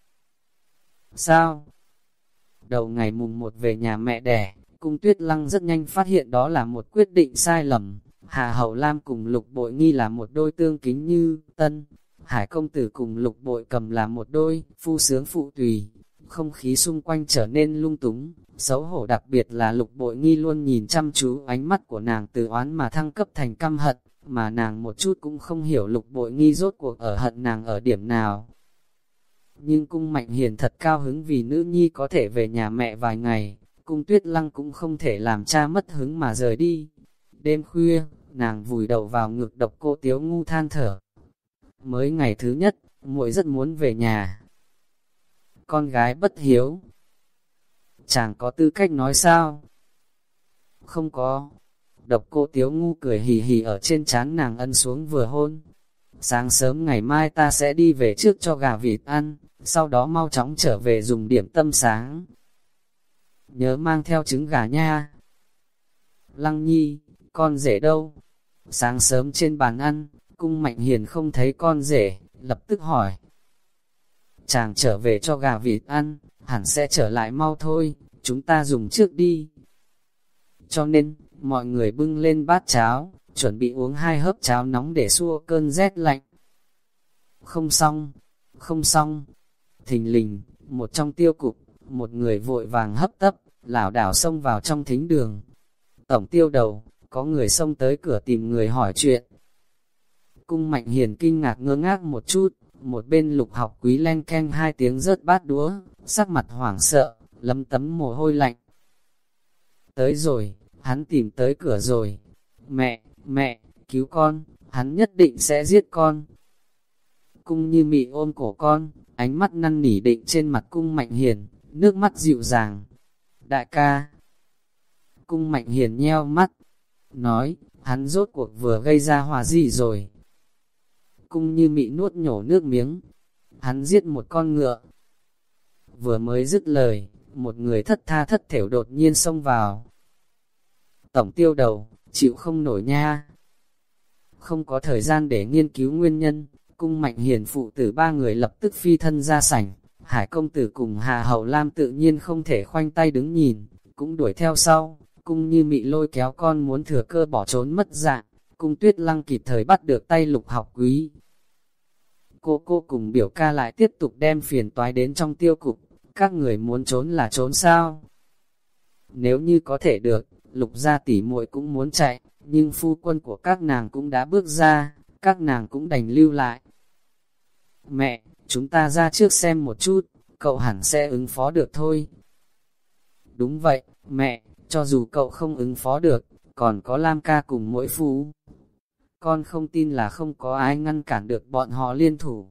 Sao? Đầu ngày mùng một về nhà mẹ đẻ, Cung Tuyết Lăng rất nhanh phát hiện đó là một quyết định sai lầm. Hà Hậu Lam cùng Lục Bội Nghi là một đôi tương kính như tân, Hải công tử cùng Lục Bội Cầm là một đôi phu sướng phụ tùy, không khí xung quanh trở nên lung túng, xấu hổ, đặc biệt là Lục Bội Nghi luôn nhìn chăm chú, ánh mắt của nàng từ oán mà thăng cấp thành căm hận, mà nàng một chút cũng không hiểu Lục Bội Nghi rốt cuộc ở hận nàng ở điểm nào. Nhưng Cung Mạnh Hiền thật cao hứng vì nữ nhi có thể về nhà mẹ vài ngày, Cung Tuyết Lăng cũng không thể làm cha mất hứng mà rời đi. Đêm khuya, nàng vùi đầu vào ngực Độc Cô Tiếu Ngu than thở. Mới ngày thứ nhất, muội rất muốn về nhà. Con gái bất hiếu. Chàng có tư cách nói sao? Không có. Độc Cô Tiếu Ngu cười hì hì ở trên trán nàng ân xuống vừa hôn. Sáng sớm ngày mai ta sẽ đi về trước cho gà vịt ăn, sau đó mau chóng trở về dùng điểm tâm sáng. Nhớ mang theo trứng gà nha. Lăng Nhi, con rể đâu? Sáng sớm trên bàn ăn, Cung Mạnh Hiền không thấy con rể, lập tức hỏi. Chàng trở về cho gà vịt ăn, hẳn sẽ trở lại mau thôi, chúng ta dùng trước đi. Cho nên, mọi người bưng lên bát cháo, chuẩn bị uống hai hớp cháo nóng để xua cơn rét lạnh. Không xong, không xong. Thình lình, một trong tiêu cục, một người vội vàng hấp tấp, lảo đảo xông vào trong thính đường. Tổng tiêu đầu, có người xông tới cửa tìm người hỏi chuyện. Cung Mạnh Hiền kinh ngạc ngơ ngác một chút, một bên Lục Học Quý len keng hai tiếng rớt bát đũa, sắc mặt hoảng sợ, lấm tấm mồ hôi lạnh. Tới rồi, hắn tìm tới cửa rồi. Mẹ, mẹ, cứu con, hắn nhất định sẽ giết con. Cung Như Mị ôm cổ con, ánh mắt năn nỉ định trên mặt Cung Mạnh Hiền, nước mắt dịu dàng. Đại ca. Cung Mạnh Hiền nheo mắt, nói, hắn rốt cuộc vừa gây ra hòa gì rồi. Cung Như Mị nuốt nhổ nước miếng, hắn giết một con ngựa. Vừa mới dứt lời, một người thất tha thất thểu đột nhiên xông vào. Tổng tiêu đầu, chịu không nổi nha. Không có thời gian để nghiên cứu nguyên nhân, Cung Mạnh Hiền phụ tử ba người lập tức phi thân ra sảnh. Hải công tử cùng Hà Hậu Lam tự nhiên không thể khoanh tay đứng nhìn, cũng đuổi theo sau. Cung Như Mị lôi kéo con muốn thừa cơ bỏ trốn mất dạng, Cung Tuyết Lăng kịp thời bắt được tay Lục Học Quý. Cô cô cùng biểu ca lại tiếp tục đem phiền toái đến trong tiêu cục, các người muốn trốn là trốn sao? Nếu như có thể được, Lục gia tỷ muội cũng muốn chạy, nhưng phu quân của các nàng cũng đã bước ra, các nàng cũng đành lưu lại. Mẹ, chúng ta ra trước xem một chút, cậu hẳn sẽ ứng phó được thôi. Đúng vậy, mẹ, cho dù cậu không ứng phó được, còn có Lam ca cùng mỗi phu. Con không tin là không có ai ngăn cản được bọn họ liên thủ.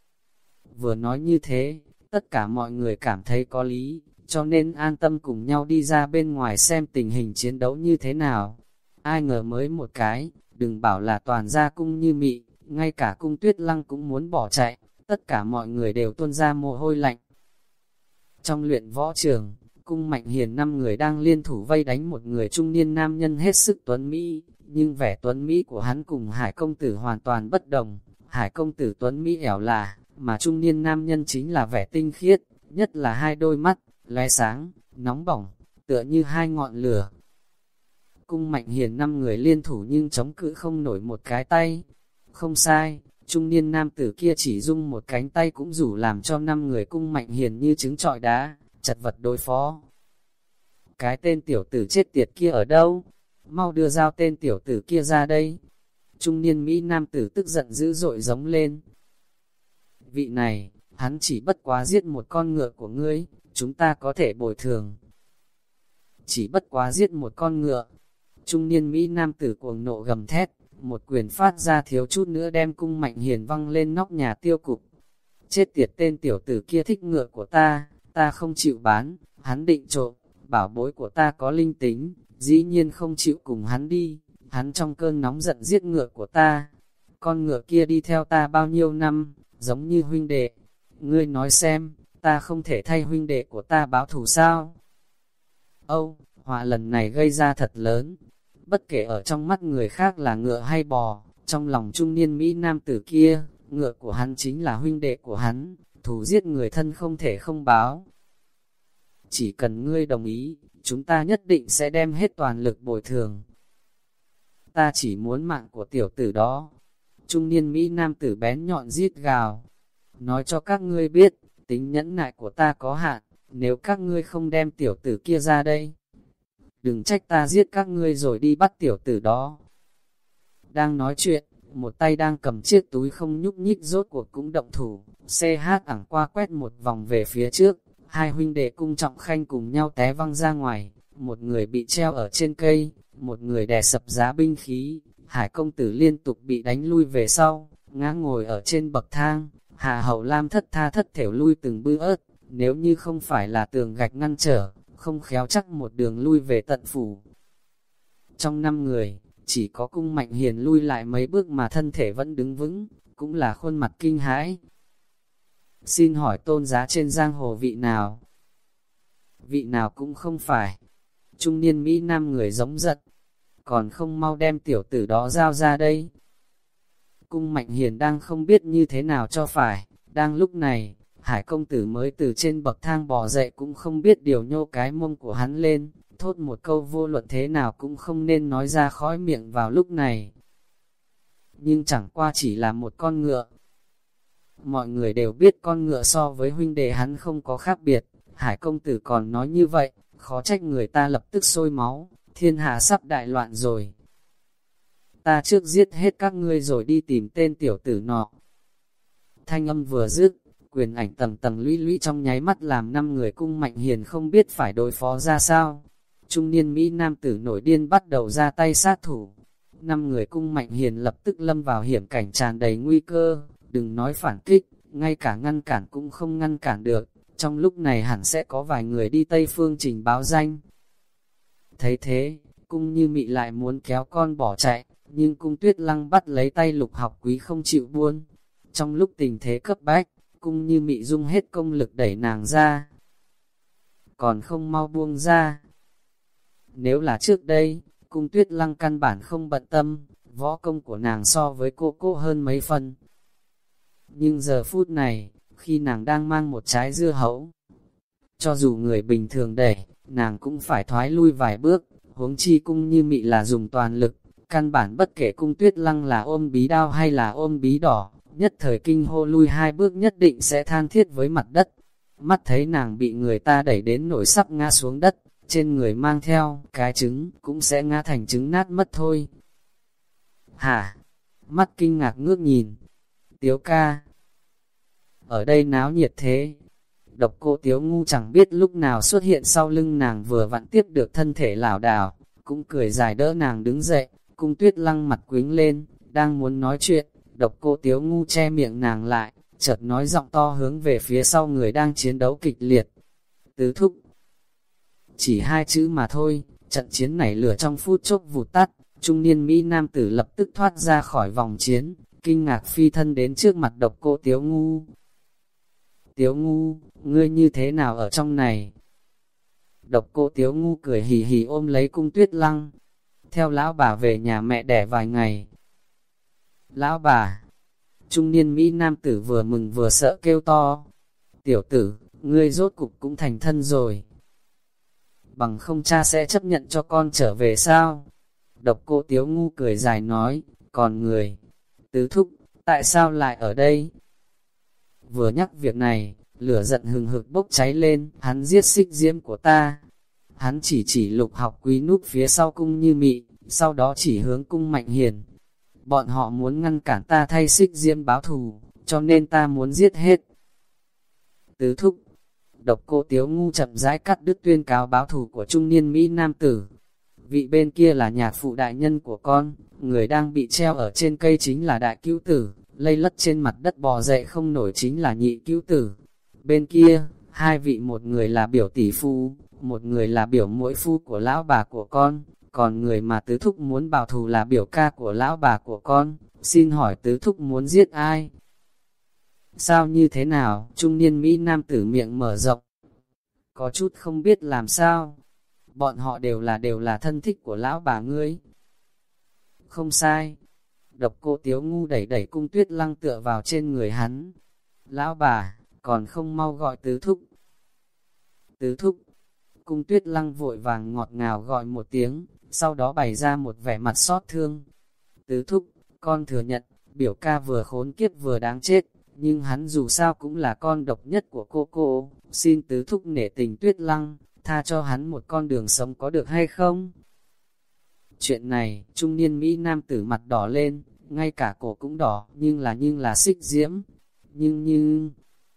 Vừa nói như thế, tất cả mọi người cảm thấy có lý, cho nên an tâm cùng nhau đi ra bên ngoài xem tình hình chiến đấu như thế nào. Ai ngờ mới một cái, đừng bảo là toàn gia Cung Như Mị, ngay cả Cung Tuyết Lăng cũng muốn bỏ chạy, tất cả mọi người đều tuôn ra mồ hôi lạnh. Trong luyện võ trường, Cung Mạnh Hiền năm người đang liên thủ vây đánh một người trung niên nam nhân hết sức tuấn Mỹ, nhưng vẻ tuấn Mỹ của hắn cùng Hải công tử hoàn toàn bất đồng. Hải công tử tuấn Mỹ ẻo lả, mà trung niên nam nhân chính là vẻ tinh khiết, nhất là hai đôi mắt, lóe sáng, nóng bỏng, tựa như hai ngọn lửa. Cung Mạnh Hiền năm người liên thủ nhưng chống cự không nổi một cái tay. Không sai, trung niên nam tử kia chỉ dùng một cánh tay cũng đủ làm cho năm người Cung Mạnh Hiền như trứng trọi đá, chật vật đối phó. Cái tên tiểu tử chết tiệt kia ở đâu? Mau đưa dao tên tiểu tử kia ra đây. Trung niên Mỹ nam tử tức giận dữ dội giống lên. Vị này, hắn chỉ bất quá giết một con ngựa của ngươi, chúng ta có thể bồi thường. Chỉ bất quá giết một con ngựa. Trung niên Mỹ nam tử cuồng nộ gầm thét, một quyền phát ra thiếu chút nữa đem Cung Mạnh Hiền văng lên nóc nhà tiêu cục. Chết tiệt, tên tiểu tử kia thích ngựa của ta, ta không chịu bán, hắn định trộm, bảo bối của ta có linh tính, dĩ nhiên không chịu cùng hắn đi, hắn trong cơn nóng giận giết ngựa của ta. Con ngựa kia đi theo ta bao nhiêu năm, giống như huynh đệ. Ngươi nói xem, ta không thể thay huynh đệ của ta báo thù sao? Âu, họa lần này gây ra thật lớn. Bất kể ở trong mắt người khác là ngựa hay bò, trong lòng trung niên Mỹ nam tử kia, ngựa của hắn chính là huynh đệ của hắn, thù giết người thân không thể không báo. Chỉ cần ngươi đồng ý, chúng ta nhất định sẽ đem hết toàn lực bồi thường. Ta chỉ muốn mạng của tiểu tử đó. Trung niên Mỹ nam tử bén nhọn rít gào. Nói cho các ngươi biết, tính nhẫn nại của ta có hạn, nếu các ngươi không đem tiểu tử kia ra đây, đừng trách ta giết các ngươi rồi đi bắt tiểu tử đó. Đang nói chuyện, một tay đang cầm chiếc túi không nhúc nhích rốt cuộc cũng động thủ, xe hát ẳng qua quét một vòng về phía trước, hai huynh đệ Cung Trọng Khanh cùng nhau té văng ra ngoài, một người bị treo ở trên cây, một người đè sập giá binh khí, Hải công tử liên tục bị đánh lui về sau, ngã ngồi ở trên bậc thang, Hà Hậu Lam thất tha thất thểu lui từng bước, nếu như không phải là tường gạch ngăn trở, không khéo chắc một đường lui về tận phủ. Trong năm người, chỉ có Cung Mạnh Hiền lui lại mấy bước mà thân thể vẫn đứng vững, cũng là khuôn mặt kinh hãi. Xin hỏi tôn giá trên giang hồ vị nào? Vị nào cũng không phải. Trung niên Mỹ Nam người giống giật, còn không mau đem tiểu tử đó giao ra đây. Cung Mạnh Hiền đang không biết như thế nào cho phải, đang lúc này, Hải công tử mới từ trên bậc thang bò dậy cũng không biết điều nhô cái mông của hắn lên, thốt một câu vô luận thế nào cũng không nên nói ra khói miệng vào lúc này. Nhưng chẳng qua chỉ là một con ngựa. Mọi người đều biết con ngựa so với huynh đệ hắn không có khác biệt, Hải công tử còn nói như vậy, khó trách người ta lập tức sôi máu, thiên hạ sắp đại loạn rồi. Ta trước giết hết các ngươi rồi đi tìm tên tiểu tử nọ. Thanh âm vừa dứt, quyền ảnh tầng tầng lũy lũy trong nháy mắt làm năm người Cung Mạnh Hiền không biết phải đối phó ra sao. Trung niên Mỹ Nam tử nổi điên bắt đầu ra tay sát thủ. Năm người Cung Mạnh Hiền lập tức lâm vào hiểm cảnh tràn đầy nguy cơ, đừng nói phản kích, ngay cả ngăn cản cũng không ngăn cản được. Trong lúc này hẳn sẽ có vài người đi Tây Phương trình báo danh. Thấy thế, Cung Như Mị lại muốn kéo con bỏ chạy, nhưng Cung Tuyết Lăng bắt lấy tay Lục Học Quý không chịu buông. Trong lúc tình thế cấp bách, Cung Như Mị dùng hết công lực đẩy nàng ra. Còn không mau buông ra. Nếu là trước đây, Cung Tuyết Lăng căn bản không bận tâm, võ công của nàng so với cô cô hơn mấy phần. Nhưng giờ phút này, khi nàng đang mang một trái dưa hấu, cho dù người bình thường đẩy, nàng cũng phải thoái lui vài bước, huống chi Cung Như Mị là dùng toàn lực, căn bản bất kể Cung Tuyết Lăng là ôm bí đao hay là ôm bí đỏ, nhất thời kinh hô lui hai bước nhất định sẽ than thiết với mặt đất. Mắt thấy nàng bị người ta đẩy đến nổi sắp ngã xuống đất, trên người mang theo cái trứng cũng sẽ ngã thành trứng nát mất thôi. Hả? Mắt kinh ngạc ngước nhìn. Tiếu ca, ở đây náo nhiệt thế. Độc Cô Tiếu Ngu chẳng biết lúc nào xuất hiện sau lưng nàng, vừa vặn tiếp được thân thể lảo đảo, cũng cười dài đỡ nàng đứng dậy. Cung Tuyết Lăng mặt quính lên, đang muốn nói chuyện, Độc Cô Tiếu Ngu che miệng nàng lại, chợt nói giọng to hướng về phía sau người đang chiến đấu kịch liệt. Tứ thúc. Chỉ hai chữ mà thôi, trận chiến nảy lửa trong phút chốc vụt tắt, trung niên Mỹ Nam tử lập tức thoát ra khỏi vòng chiến, kinh ngạc phi thân đến trước mặt Độc Cô Tiếu Ngu. Tiếu Ngu, ngươi như thế nào ở trong này? Độc Cô Tiếu Ngu cười hì hì ôm lấy Cung Tuyết Lăng. Theo lão bà về nhà mẹ đẻ vài ngày. Lão bà, trung niên Mỹ Nam tử vừa mừng vừa sợ kêu to. Tiểu tử, ngươi rốt cục cũng thành thân rồi. Bằng không cha sẽ chấp nhận cho con trở về sao? Độc Cô Tiếu Ngu cười dài nói, còn người, tứ thúc, tại sao lại ở đây? Vừa nhắc việc này, lửa giận hừng hực bốc cháy lên, hắn giết Xích Diễm của ta. Hắn chỉ chỉ Lục Học Quý núp phía sau Cung Như Mị, sau đó chỉ hướng Cung Mạnh Hiền. Bọn họ muốn ngăn cản ta thay Xích Diễm báo thù, cho nên ta muốn giết hết. Tứ thúc, Độc Cô Tiếu Ngu chậm rãi cắt đứt tuyên cáo báo thù của trung niên Mỹ Nam tử. Vị bên kia là nhạc phụ đại nhân của con, người đang bị treo ở trên cây chính là đại cứu tử, lây lất trên mặt đất bò dậy không nổi chính là nhị cứu tử. Bên kia, hai vị, một người là biểu tỷ phu, một người là biểu muội phu của lão bà của con, còn người mà tứ thúc muốn báo thù là biểu ca của lão bà của con. Xin hỏi tứ thúc muốn giết ai? Sao như thế nào? Trung niên Mỹ Nam tử miệng mở rộng, có chút không biết làm sao. Bọn họ đều là đều là thân thích của lão bà ngươi. Không sai. Độc Cô Tiếu Ngu đẩy đẩy Cung Tuyết Lăng tựa vào trên người hắn. Lão bà, còn không mau gọi tứ thúc. Tứ thúc. Cung Tuyết Lăng vội vàng ngọt ngào gọi một tiếng, sau đó bày ra một vẻ mặt xót thương. Tứ thúc, con thừa nhận, biểu ca vừa khốn kiếp vừa đáng chết, nhưng hắn dù sao cũng là con độc nhất của cô cô, xin tứ thúc nể tình Tuyết Lăng, tha cho hắn một con đường sống có được hay không? Chuyện này, trung niên Mỹ Nam tử mặt đỏ lên, ngay cả cổ cũng đỏ, nhưng là nhưng là xích diễm. Nhưng như...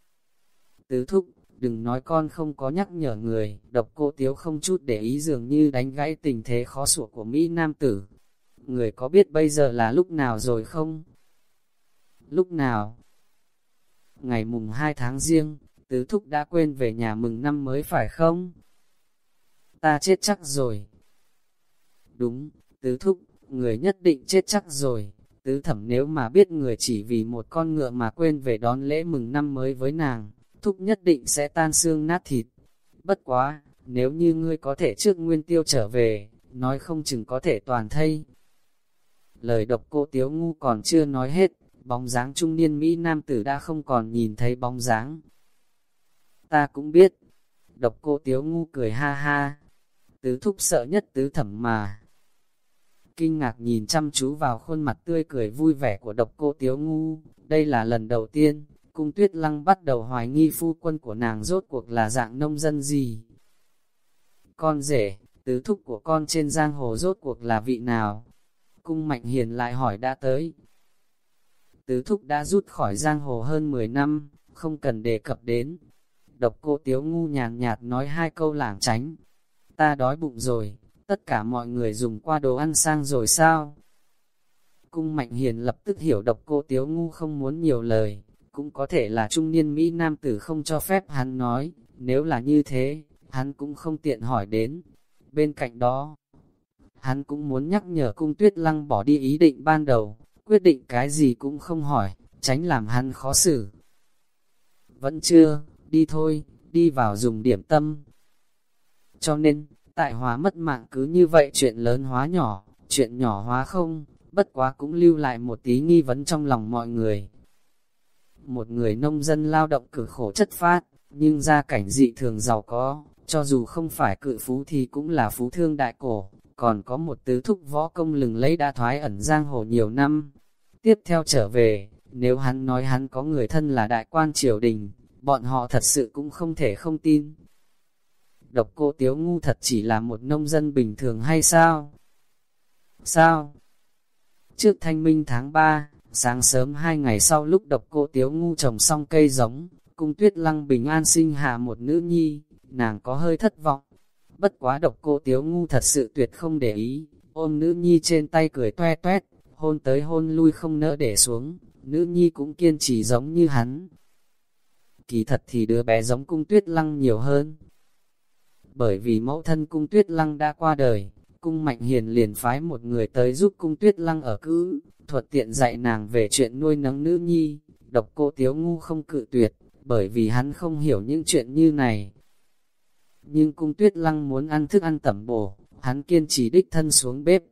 Tứ thúc, đừng nói con không có nhắc nhở người, Độc Cô Tiếu không chút để ý dường như đánh gãy tình thế khó sủa của Mỹ Nam tử. Người có biết bây giờ là lúc nào rồi không? Lúc nào? Ngày mùng hai tháng Giêng, tứ thúc đã quên về nhà mừng năm mới phải không? Ta chết chắc rồi. Đúng, tứ thúc, người nhất định chết chắc rồi. Tứ thẩm nếu mà biết người chỉ vì một con ngựa mà quên về đón lễ mừng năm mới với nàng, thúc nhất định sẽ tan xương nát thịt. Bất quá, nếu như ngươi có thể trước Nguyên Tiêu trở về, nói không chừng có thể toàn thây. Lời Độc Cô Tiếu ngu còn chưa nói hết, bóng dáng trung niên Mỹ Nam tử đã không còn nhìn thấy bóng dáng. Ta cũng biết. Độc Cô Tiếu ngu cười ha ha. Tứ thúc sợ nhất tứ thẩm mà. Kinh ngạc nhìn chăm chú vào khuôn mặt tươi cười vui vẻ của Độc Cô Tiếu ngu, đây là lần đầu tiên, Cung Tuyết Lăng bắt đầu hoài nghi phu quân của nàng rốt cuộc là dạng nông dân gì. Con rể, tứ thúc của con trên giang hồ rốt cuộc là vị nào? Cung Mạnh Hiền lại hỏi đã tới. Tứ thúc đã rút khỏi giang hồ hơn mười năm, không cần đề cập đến. Độc Cô Tiếu ngu nhàn nhạt nói hai câu lảng tránh. Ta đói bụng rồi, tất cả mọi người dùng qua đồ ăn sang rồi sao? Cung Mạnh Hiền lập tức hiểu Độc Cô Tiếu ngu không muốn nhiều lời, cũng có thể là trung niên Mỹ Nam tử không cho phép hắn nói, nếu là như thế, hắn cũng không tiện hỏi đến. Bên cạnh đó, hắn cũng muốn nhắc nhở Cung Tuyết Lăng bỏ đi ý định ban đầu, quyết định cái gì cũng không hỏi, tránh làm hắn khó xử. Vẫn chưa, đi thôi, đi vào dùng điểm tâm. Cho nên, tại Hóa mất mạng cứ như vậy chuyện lớn hóa nhỏ, chuyện nhỏ hóa không, bất quá cũng lưu lại một tí nghi vấn trong lòng mọi người. Một người nông dân lao động cực khổ chất phát, nhưng gia cảnh dị thường giàu có, cho dù không phải cự phú thì cũng là phú thương đại cổ, còn có một tứ thúc võ công lừng lẫy đã thoái ẩn giang hồ nhiều năm. Tiếp theo trở về, nếu hắn nói hắn có người thân là đại quan triều đình, bọn họ thật sự cũng không thể không tin. Độc Cô Tiếu ngu thật chỉ là một nông dân bình thường hay sao? Sao? Trước thanh minh tháng ba, sáng sớm hai ngày sau lúc Độc Cô Tiếu ngu trồng xong cây giống, Cung Tuyết Lăng bình an sinh hạ một nữ nhi, nàng có hơi thất vọng. Bất quá Độc Cô Tiếu ngu thật sự tuyệt không để ý, ôm nữ nhi trên tay cười toe toét, hôn tới hôn lui không nỡ để xuống, nữ nhi cũng kiên trì giống như hắn. Kỳ thật thì đứa bé giống Cung Tuyết Lăng nhiều hơn. Bởi vì mẫu thân Cung Tuyết Lăng đã qua đời, Cung Mạnh Hiền liền phái một người tới giúp Cung Tuyết Lăng ở cữ, thuận tiện dạy nàng về chuyện nuôi nấng nữ nhi. Độc Cô Tiếu ngu không cự tuyệt, bởi vì hắn không hiểu những chuyện như này. Nhưng Cung Tuyết Lăng muốn ăn thức ăn tẩm bổ, hắn kiên trì đích thân xuống bếp.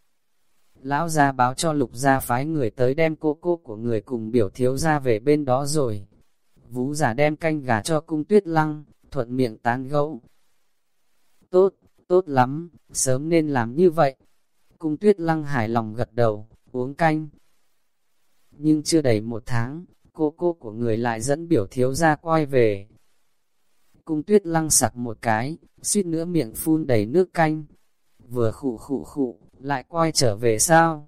Lão gia báo cho Lục gia phái người tới đem cô cô của người cùng biểu thiếu gia về bên đó rồi. Vú giả đem canh gà cho Cung Tuyết Lăng, thuận miệng tán gẫu. Tốt, tốt lắm, sớm nên làm như vậy. Cung Tuyết Lăng hài lòng gật đầu, uống canh. Nhưng chưa đầy một tháng, cô cô của người lại dẫn biểu thiếu gia quay về. Cung Tuyết Lăng sặc một cái, suýt nữa miệng phun đầy nước canh. Vừa khụ khụ khụ, lại quay trở về sao?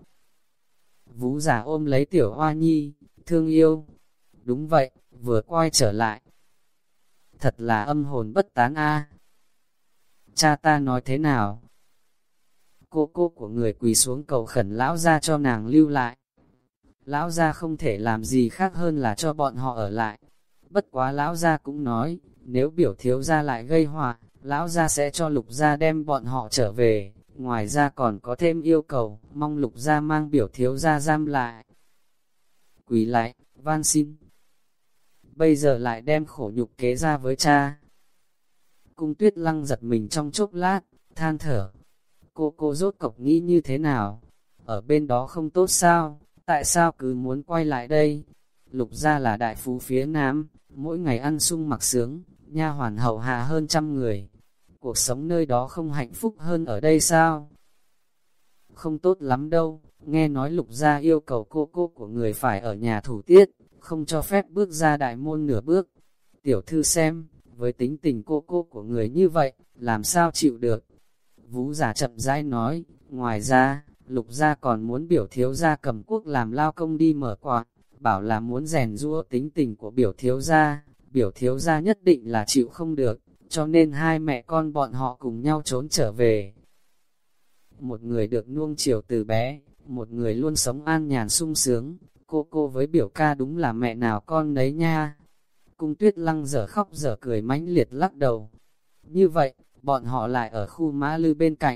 Vú giả ôm lấy tiểu hoa nhi, thương yêu. Đúng vậy, vừa quay trở lại. Thật là âm hồn bất tán a. Cha ta nói thế nào? Cô cô của người quỳ xuống cầu khẩn lão gia cho nàng lưu lại. Lão gia không thể làm gì khác hơn là cho bọn họ ở lại. Bất quá lão gia cũng nói, nếu biểu thiếu gia lại gây họa, lão gia sẽ cho Lục gia đem bọn họ trở về. Ngoài ra còn có thêm yêu cầu, mong Lục gia mang biểu thiếu gia giam lại. Quỳ lại, van xin. Bây giờ lại đem khổ nhục kế ra với cha. Cung Tuyết Lăng giật mình trong chốc lát, than thở. Cô cô rốt cộc nghĩ như thế nào? Ở bên đó không tốt sao? Tại sao cứ muốn quay lại đây? Lục gia là đại phú phía Nam, mỗi ngày ăn sung mặc sướng, nha hoàn hậu hạ hơn trăm người. Cuộc sống nơi đó không hạnh phúc hơn ở đây sao? Không tốt lắm đâu, nghe nói Lục gia yêu cầu cô cô của người phải ở nhà thủ tiết, không cho phép bước ra đại môn nửa bước. Tiểu thư xem, với tính tình cô cô của người như vậy, làm sao chịu được. Vũ giả chậm rãi nói, ngoài ra, Lục gia còn muốn biểu thiếu gia cầm cuốc làm lao công đi mở quán, bảo là muốn rèn giũa tính tình của biểu thiếu gia, biểu thiếu gia nhất định là chịu không được, cho nên hai mẹ con bọn họ cùng nhau trốn trở về. Một người được nuông chiều từ bé, một người luôn sống an nhàn sung sướng, cô cô với biểu ca đúng là mẹ nào con nấy nha. Cung Tuyết Lăng dở khóc dở cười mãnh liệt lắc đầu. Như vậy, bọn họ lại ở khu mã lư bên cạnh.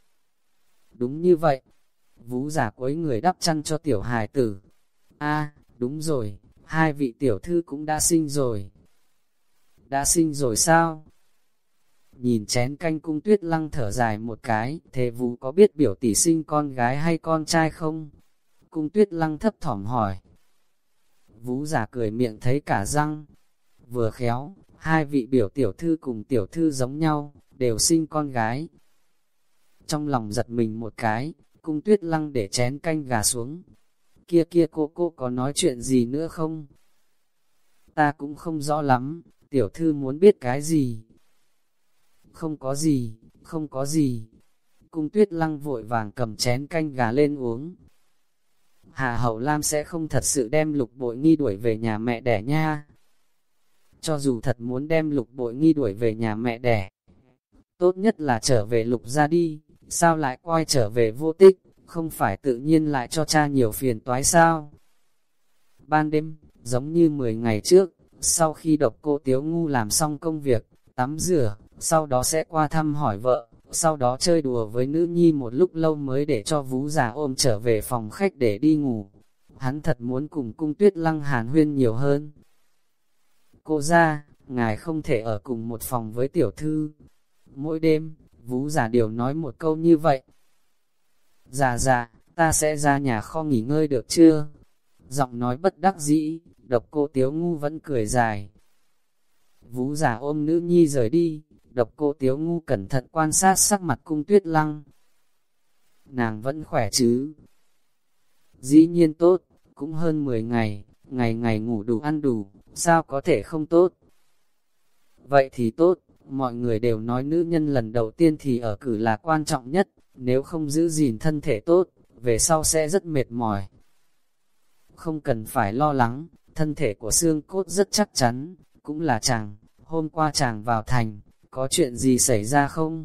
Đúng như vậy. Vũ giả quấy người đắp chăn cho tiểu hài tử. A, đúng rồi, hai vị tiểu thư cũng đã sinh rồi. Đã sinh rồi sao? Nhìn chén canh Cung Tuyết Lăng thở dài một cái, thế Vũ có biết biểu tỷ sinh con gái hay con trai không? Cung Tuyết Lăng thấp thỏm hỏi. Vũ giả cười miệng thấy cả răng. Vừa khéo, hai vị biểu tiểu thư cùng tiểu thư giống nhau, đều sinh con gái. Trong lòng giật mình một cái, Cung Tuyết Lăng để chén canh gà xuống. Kia kia cô cô có nói chuyện gì nữa không? Ta cũng không rõ lắm, tiểu thư muốn biết cái gì? Không có gì, không có gì. Cung Tuyết Lăng vội vàng cầm chén canh gà lên uống. Hà Hậu Lam sẽ không thật sự đem Lục Bội Nghi đuổi về nhà mẹ đẻ nha. Cho dù thật muốn đem Lục Bội Nghi đuổi về nhà mẹ đẻ, tốt nhất là trở về Lục gia đi, sao lại quay trở về Vô Tích, không phải tự nhiên lại cho cha nhiều phiền toái sao? Ban đêm, giống như mười ngày trước, sau khi Độc Cô Tiếu Ngu làm xong công việc, tắm rửa, sau đó sẽ qua thăm hỏi vợ, sau đó chơi đùa với nữ nhi một lúc lâu mới để cho Vũ già ôm trở về phòng khách để đi ngủ. Hắn thật muốn cùng Cung Tuyết Lăng hàn huyên nhiều hơn. Cô ra, ngài không thể ở cùng một phòng với tiểu thư. Mỗi đêm, Vũ giả điều nói một câu như vậy. Dạ dạ, ta sẽ ra nhà kho nghỉ ngơi được chưa? Giọng nói bất đắc dĩ, Độc Cô Tiếu Ngu vẫn cười dài. Vũ giả ôm nữ nhi rời đi, Độc Cô Tiếu Ngu cẩn thận quan sát sắc mặt Cung Tuyết Lăng. Nàng vẫn khỏe chứ? Dĩ nhiên tốt, cũng hơn mười ngày, ngày ngày ngủ đủ ăn đủ, sao có thể không tốt? Vậy thì tốt, mọi người đều nói nữ nhân lần đầu tiên thì ở cử là quan trọng nhất, nếu không giữ gìn thân thể tốt, về sau sẽ rất mệt mỏi. Không cần phải lo lắng, thân thể của xương cốt rất chắc chắn, cũng là chàng, hôm qua chàng vào thành, có chuyện gì xảy ra không?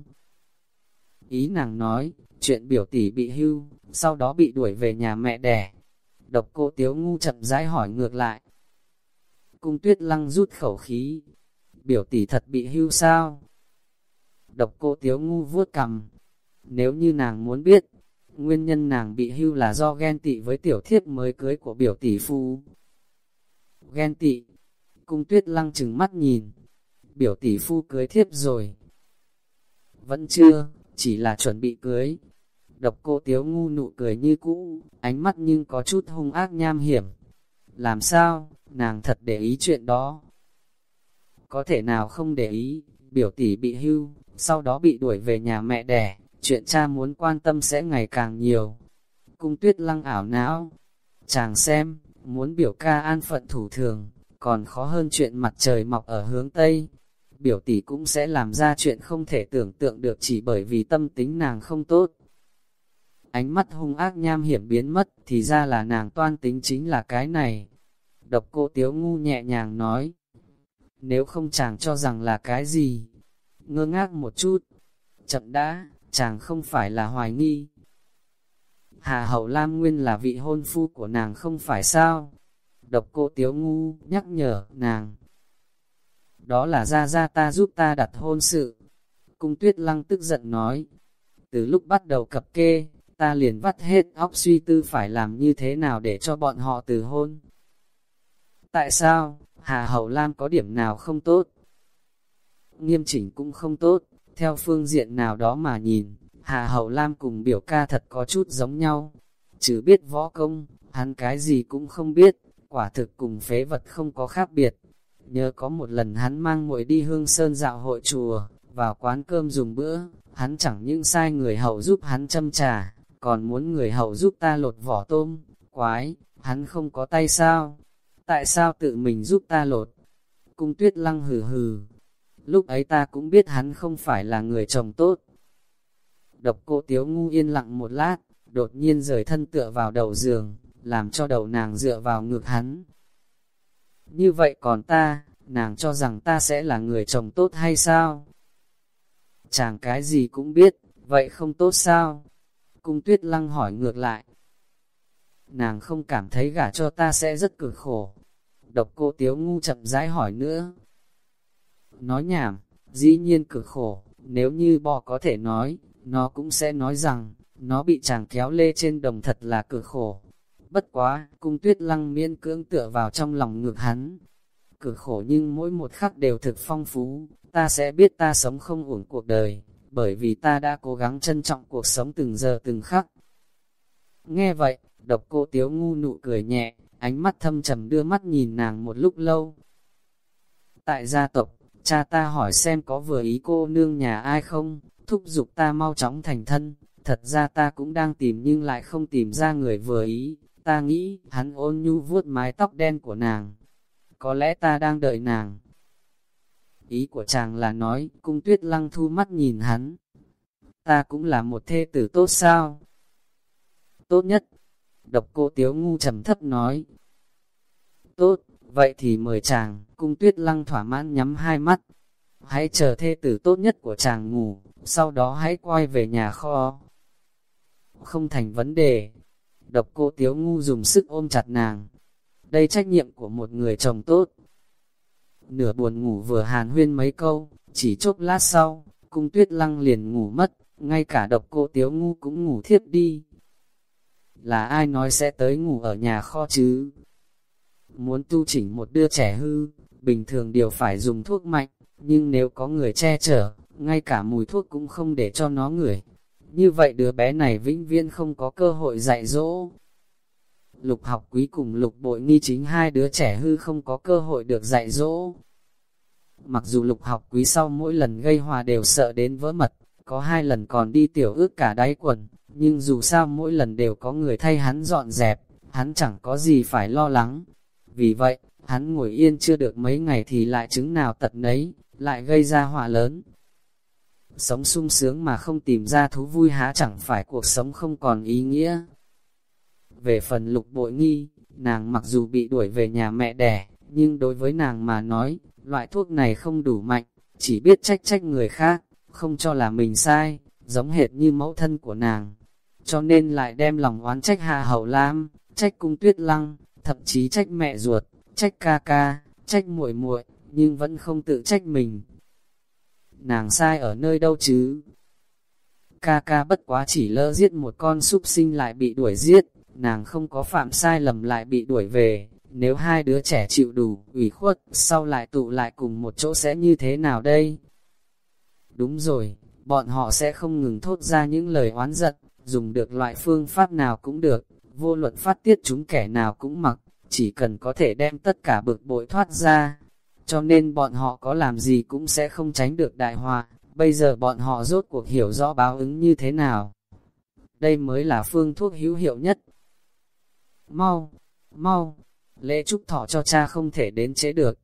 Ý nàng nói, chuyện biểu tỷ bị hưu, sau đó bị đuổi về nhà mẹ đẻ. Độc Cô Tiếu Ngu chậm rãi hỏi ngược lại. Cung Tuyết Lăng rút khẩu khí. Biểu tỷ thật bị hưu sao? Độc Cô Tiếu Ngu vuốt cằm. Nếu như nàng muốn biết, nguyên nhân nàng bị hưu là do ghen tị với tiểu thiếp mới cưới của biểu tỷ phu. Ghen tị? Cung Tuyết Lăng trừng mắt nhìn. Biểu tỷ phu cưới thiếp rồi. Vẫn chưa, chỉ là chuẩn bị cưới. Độc Cô Tiếu Ngu nụ cười như cũ, ánh mắt nhưng có chút hung ác nham hiểm. Làm sao, nàng thật để ý chuyện đó? Có thể nào không để ý, biểu tỷ bị hưu, sau đó bị đuổi về nhà mẹ đẻ, chuyện cha muốn quan tâm sẽ ngày càng nhiều. Cung Tuyết Lăng ảo não. Chàng xem, muốn biểu ca an phận thủ thường, còn khó hơn chuyện mặt trời mọc ở hướng Tây. Biểu tỷ cũng sẽ làm ra chuyện không thể tưởng tượng được chỉ bởi vì tâm tính nàng không tốt. Ánh mắt hung ác nham hiểm biến mất, thì ra là nàng toan tính chính là cái này. Độc Cô Tiếu Ngu nhẹ nhàng nói. Nếu không chàng cho rằng là cái gì? Ngơ ngác một chút. Chậm đã, chàng không phải là hoài nghi. Hà Hậu Lam nguyên là vị hôn phu của nàng không phải sao? Độc Cô Tiếu Ngu nhắc nhở nàng. Đó là gia gia ta giúp ta đặt hôn sự. Cung Tuyết Lăng tức giận nói. Từ lúc bắt đầu cập kê, ta liền vắt hết óc suy tư phải làm như thế nào để cho bọn họ từ hôn. Tại sao, Hà Hậu Lam có điểm nào không tốt? Nghiêm chỉnh cũng không tốt, theo phương diện nào đó mà nhìn, Hà Hậu Lam cùng biểu ca thật có chút giống nhau. Chứ biết võ công, hắn cái gì cũng không biết, quả thực cùng phế vật không có khác biệt. Nhớ có một lần hắn mang muội đi Hương Sơn dạo hội chùa, vào quán cơm dùng bữa, hắn chẳng những sai người hậu giúp hắn châm trà, còn muốn người hậu giúp ta lột vỏ tôm. Quái, hắn không có tay sao? Tại sao tự mình giúp ta lột? Cung Tuyết Lăng hừ hừ. lúc ấy ta cũng biết hắn không phải là người chồng tốt. Độc Cô Tiếu Ngu yên lặng một lát, đột nhiên rời thân tựa vào đầu giường, làm cho đầu nàng dựa vào ngực hắn. Như vậy còn ta, nàng cho rằng ta sẽ là người chồng tốt hay sao? Chàng cái gì cũng biết, vậy không tốt sao? Cung Tuyết Lăng hỏi ngược lại. Nàng không cảm thấy gả cho ta sẽ rất cực khổ. Độc Cô Tiếu Ngu chậm rãi hỏi nữa. Nói nhảm, dĩ nhiên cực khổ, nếu như bò có thể nói, nó cũng sẽ nói rằng, nó bị chàng kéo lê trên đồng thật là cực khổ. Bất quá, Cung Tuyết Lăng miễn cưỡng tựa vào trong lòng ngực hắn. Cực khổ nhưng mỗi một khắc đều thực phong phú, ta sẽ biết ta sống không uổng cuộc đời, bởi vì ta đã cố gắng trân trọng cuộc sống từng giờ từng khắc. Nghe vậy, Độc Cô Tiếu Ngu nụ cười nhẹ, ánh mắt thâm trầm đưa mắt nhìn nàng một lúc lâu. Tại gia tộc, cha ta hỏi xem có vừa ý cô nương nhà ai không, thúc giục ta mau chóng thành thân, thật ra ta cũng đang tìm nhưng lại không tìm ra người vừa ý, ta nghĩ, hắn ôn nhu vuốt mái tóc đen của nàng. Có lẽ ta đang đợi nàng. Ý của chàng là nói, Cung Tuyết Lăng thu mắt nhìn hắn. Ta cũng là một thê tử tốt sao? Tốt nhất. Độc Cô Tiếu Ngu trầm thấp nói. Tốt, vậy thì mời chàng. Cung Tuyết Lăng thỏa mãn nhắm hai mắt. Hãy chờ thê tử tốt nhất của chàng ngủ, sau đó hãy quay về nhà kho. Không thành vấn đề. Độc Cô Tiếu Ngu dùng sức ôm chặt nàng. Đây trách nhiệm của một người chồng tốt. Nửa buồn ngủ vừa hàn huyên mấy câu, chỉ chốc lát sau, Cung Tuyết Lăng liền ngủ mất, ngay cả Độc Cô Tiếu Ngu cũng ngủ thiếp đi. Là ai nói sẽ tới ngủ ở nhà kho chứ? Muốn tu chỉnh một đứa trẻ hư, bình thường đều phải dùng thuốc mạnh, nhưng nếu có người che chở, ngay cả mùi thuốc cũng không để cho nó ngửi. Như vậy đứa bé này vĩnh viễn không có cơ hội dạy dỗ. Lục Học Quý cùng Lục Bội Nghi chính hai đứa trẻ hư không có cơ hội được dạy dỗ. Mặc dù Lục Học Quý sau mỗi lần gây hòa đều sợ đến vỡ mật, có hai lần còn đi tiểu ướt cả đáy quần, nhưng dù sao mỗi lần đều có người thay hắn dọn dẹp, hắn chẳng có gì phải lo lắng. Vì vậy, hắn ngồi yên chưa được mấy ngày thì lại chứng nào tật nấy, lại gây ra họa lớn. Sống sung sướng mà không tìm ra thú vui há chẳng phải cuộc sống không còn ý nghĩa. Về phần Lục Bội Nghi, nàng mặc dù bị đuổi về nhà mẹ đẻ, nhưng đối với nàng mà nói, loại thuốc này không đủ mạnh, chỉ biết trách trách người khác, không cho là mình sai, giống hệt như mẫu thân của nàng. Cho nên lại đem lòng oán trách Hạ Hậu Lam, trách Cung Tuyết Lăng, thậm chí trách mẹ ruột, trách ca ca, trách muội muội, nhưng vẫn không tự trách mình. Nàng sai ở nơi đâu chứ? Ca ca bất quá chỉ lỡ giết một con súc sinh lại bị đuổi giết, nàng không có phạm sai lầm lại bị đuổi về. Nếu hai đứa trẻ chịu đủ, ủy khuất, sau lại tụ lại cùng một chỗ sẽ như thế nào đây? Đúng rồi, bọn họ sẽ không ngừng thốt ra những lời oán giận, dùng được loại phương pháp nào cũng được, vô luận phát tiết chúng kẻ nào cũng mặc, chỉ cần có thể đem tất cả bực bội thoát ra. Cho nên bọn họ có làm gì cũng sẽ không tránh được đại họa, bây giờ bọn họ rốt cuộc hiểu rõ báo ứng như thế nào. Đây mới là phương thuốc hữu hiệu nhất. Mau, mau, lễ chúc thọ cho cha không thể đến trễ được.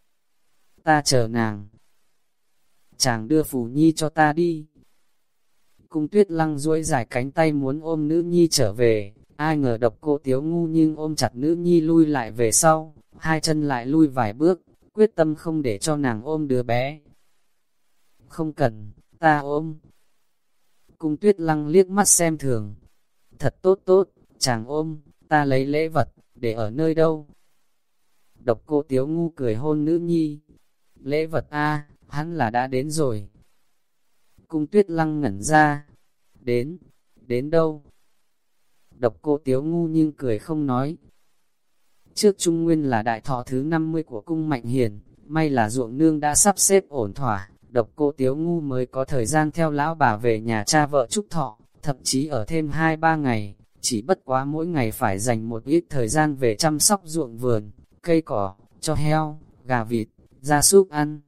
Ta chờ nàng. Chàng đưa Phù Nhi cho ta đi. Cung Tuyết Lăng duỗi dài cánh tay muốn ôm nữ nhi trở về, ai ngờ Độc Cô Tiếu Ngu nhưng ôm chặt nữ nhi lui lại về sau, hai chân lại lui vài bước, quyết tâm không để cho nàng ôm đứa bé. Không cần, ta ôm. Cung Tuyết Lăng liếc mắt xem thường. Thật tốt tốt, chàng ôm, ta lấy lễ vật, để ở nơi đâu? Độc Cô Tiếu Ngu cười hôn nữ nhi. Lễ vật a, hắn là đã đến rồi. Cung Tuyết Lăng ngẩn ra. Đến, đến đâu? Độc Cô Tiếu Ngu nhưng cười không nói. Trước Trung Nguyên là đại thọ thứ năm mươi của cung Mạnh Hiền, may là ruộng nương đã sắp xếp ổn thỏa, Độc Cô Tiếu Ngu mới có thời gian theo lão bà về nhà cha vợ chúc thọ, thậm chí ở thêm hai ba ngày, chỉ bất quá mỗi ngày phải dành một ít thời gian về chăm sóc ruộng vườn, cây cỏ, cho heo, gà vịt, gia súc ăn.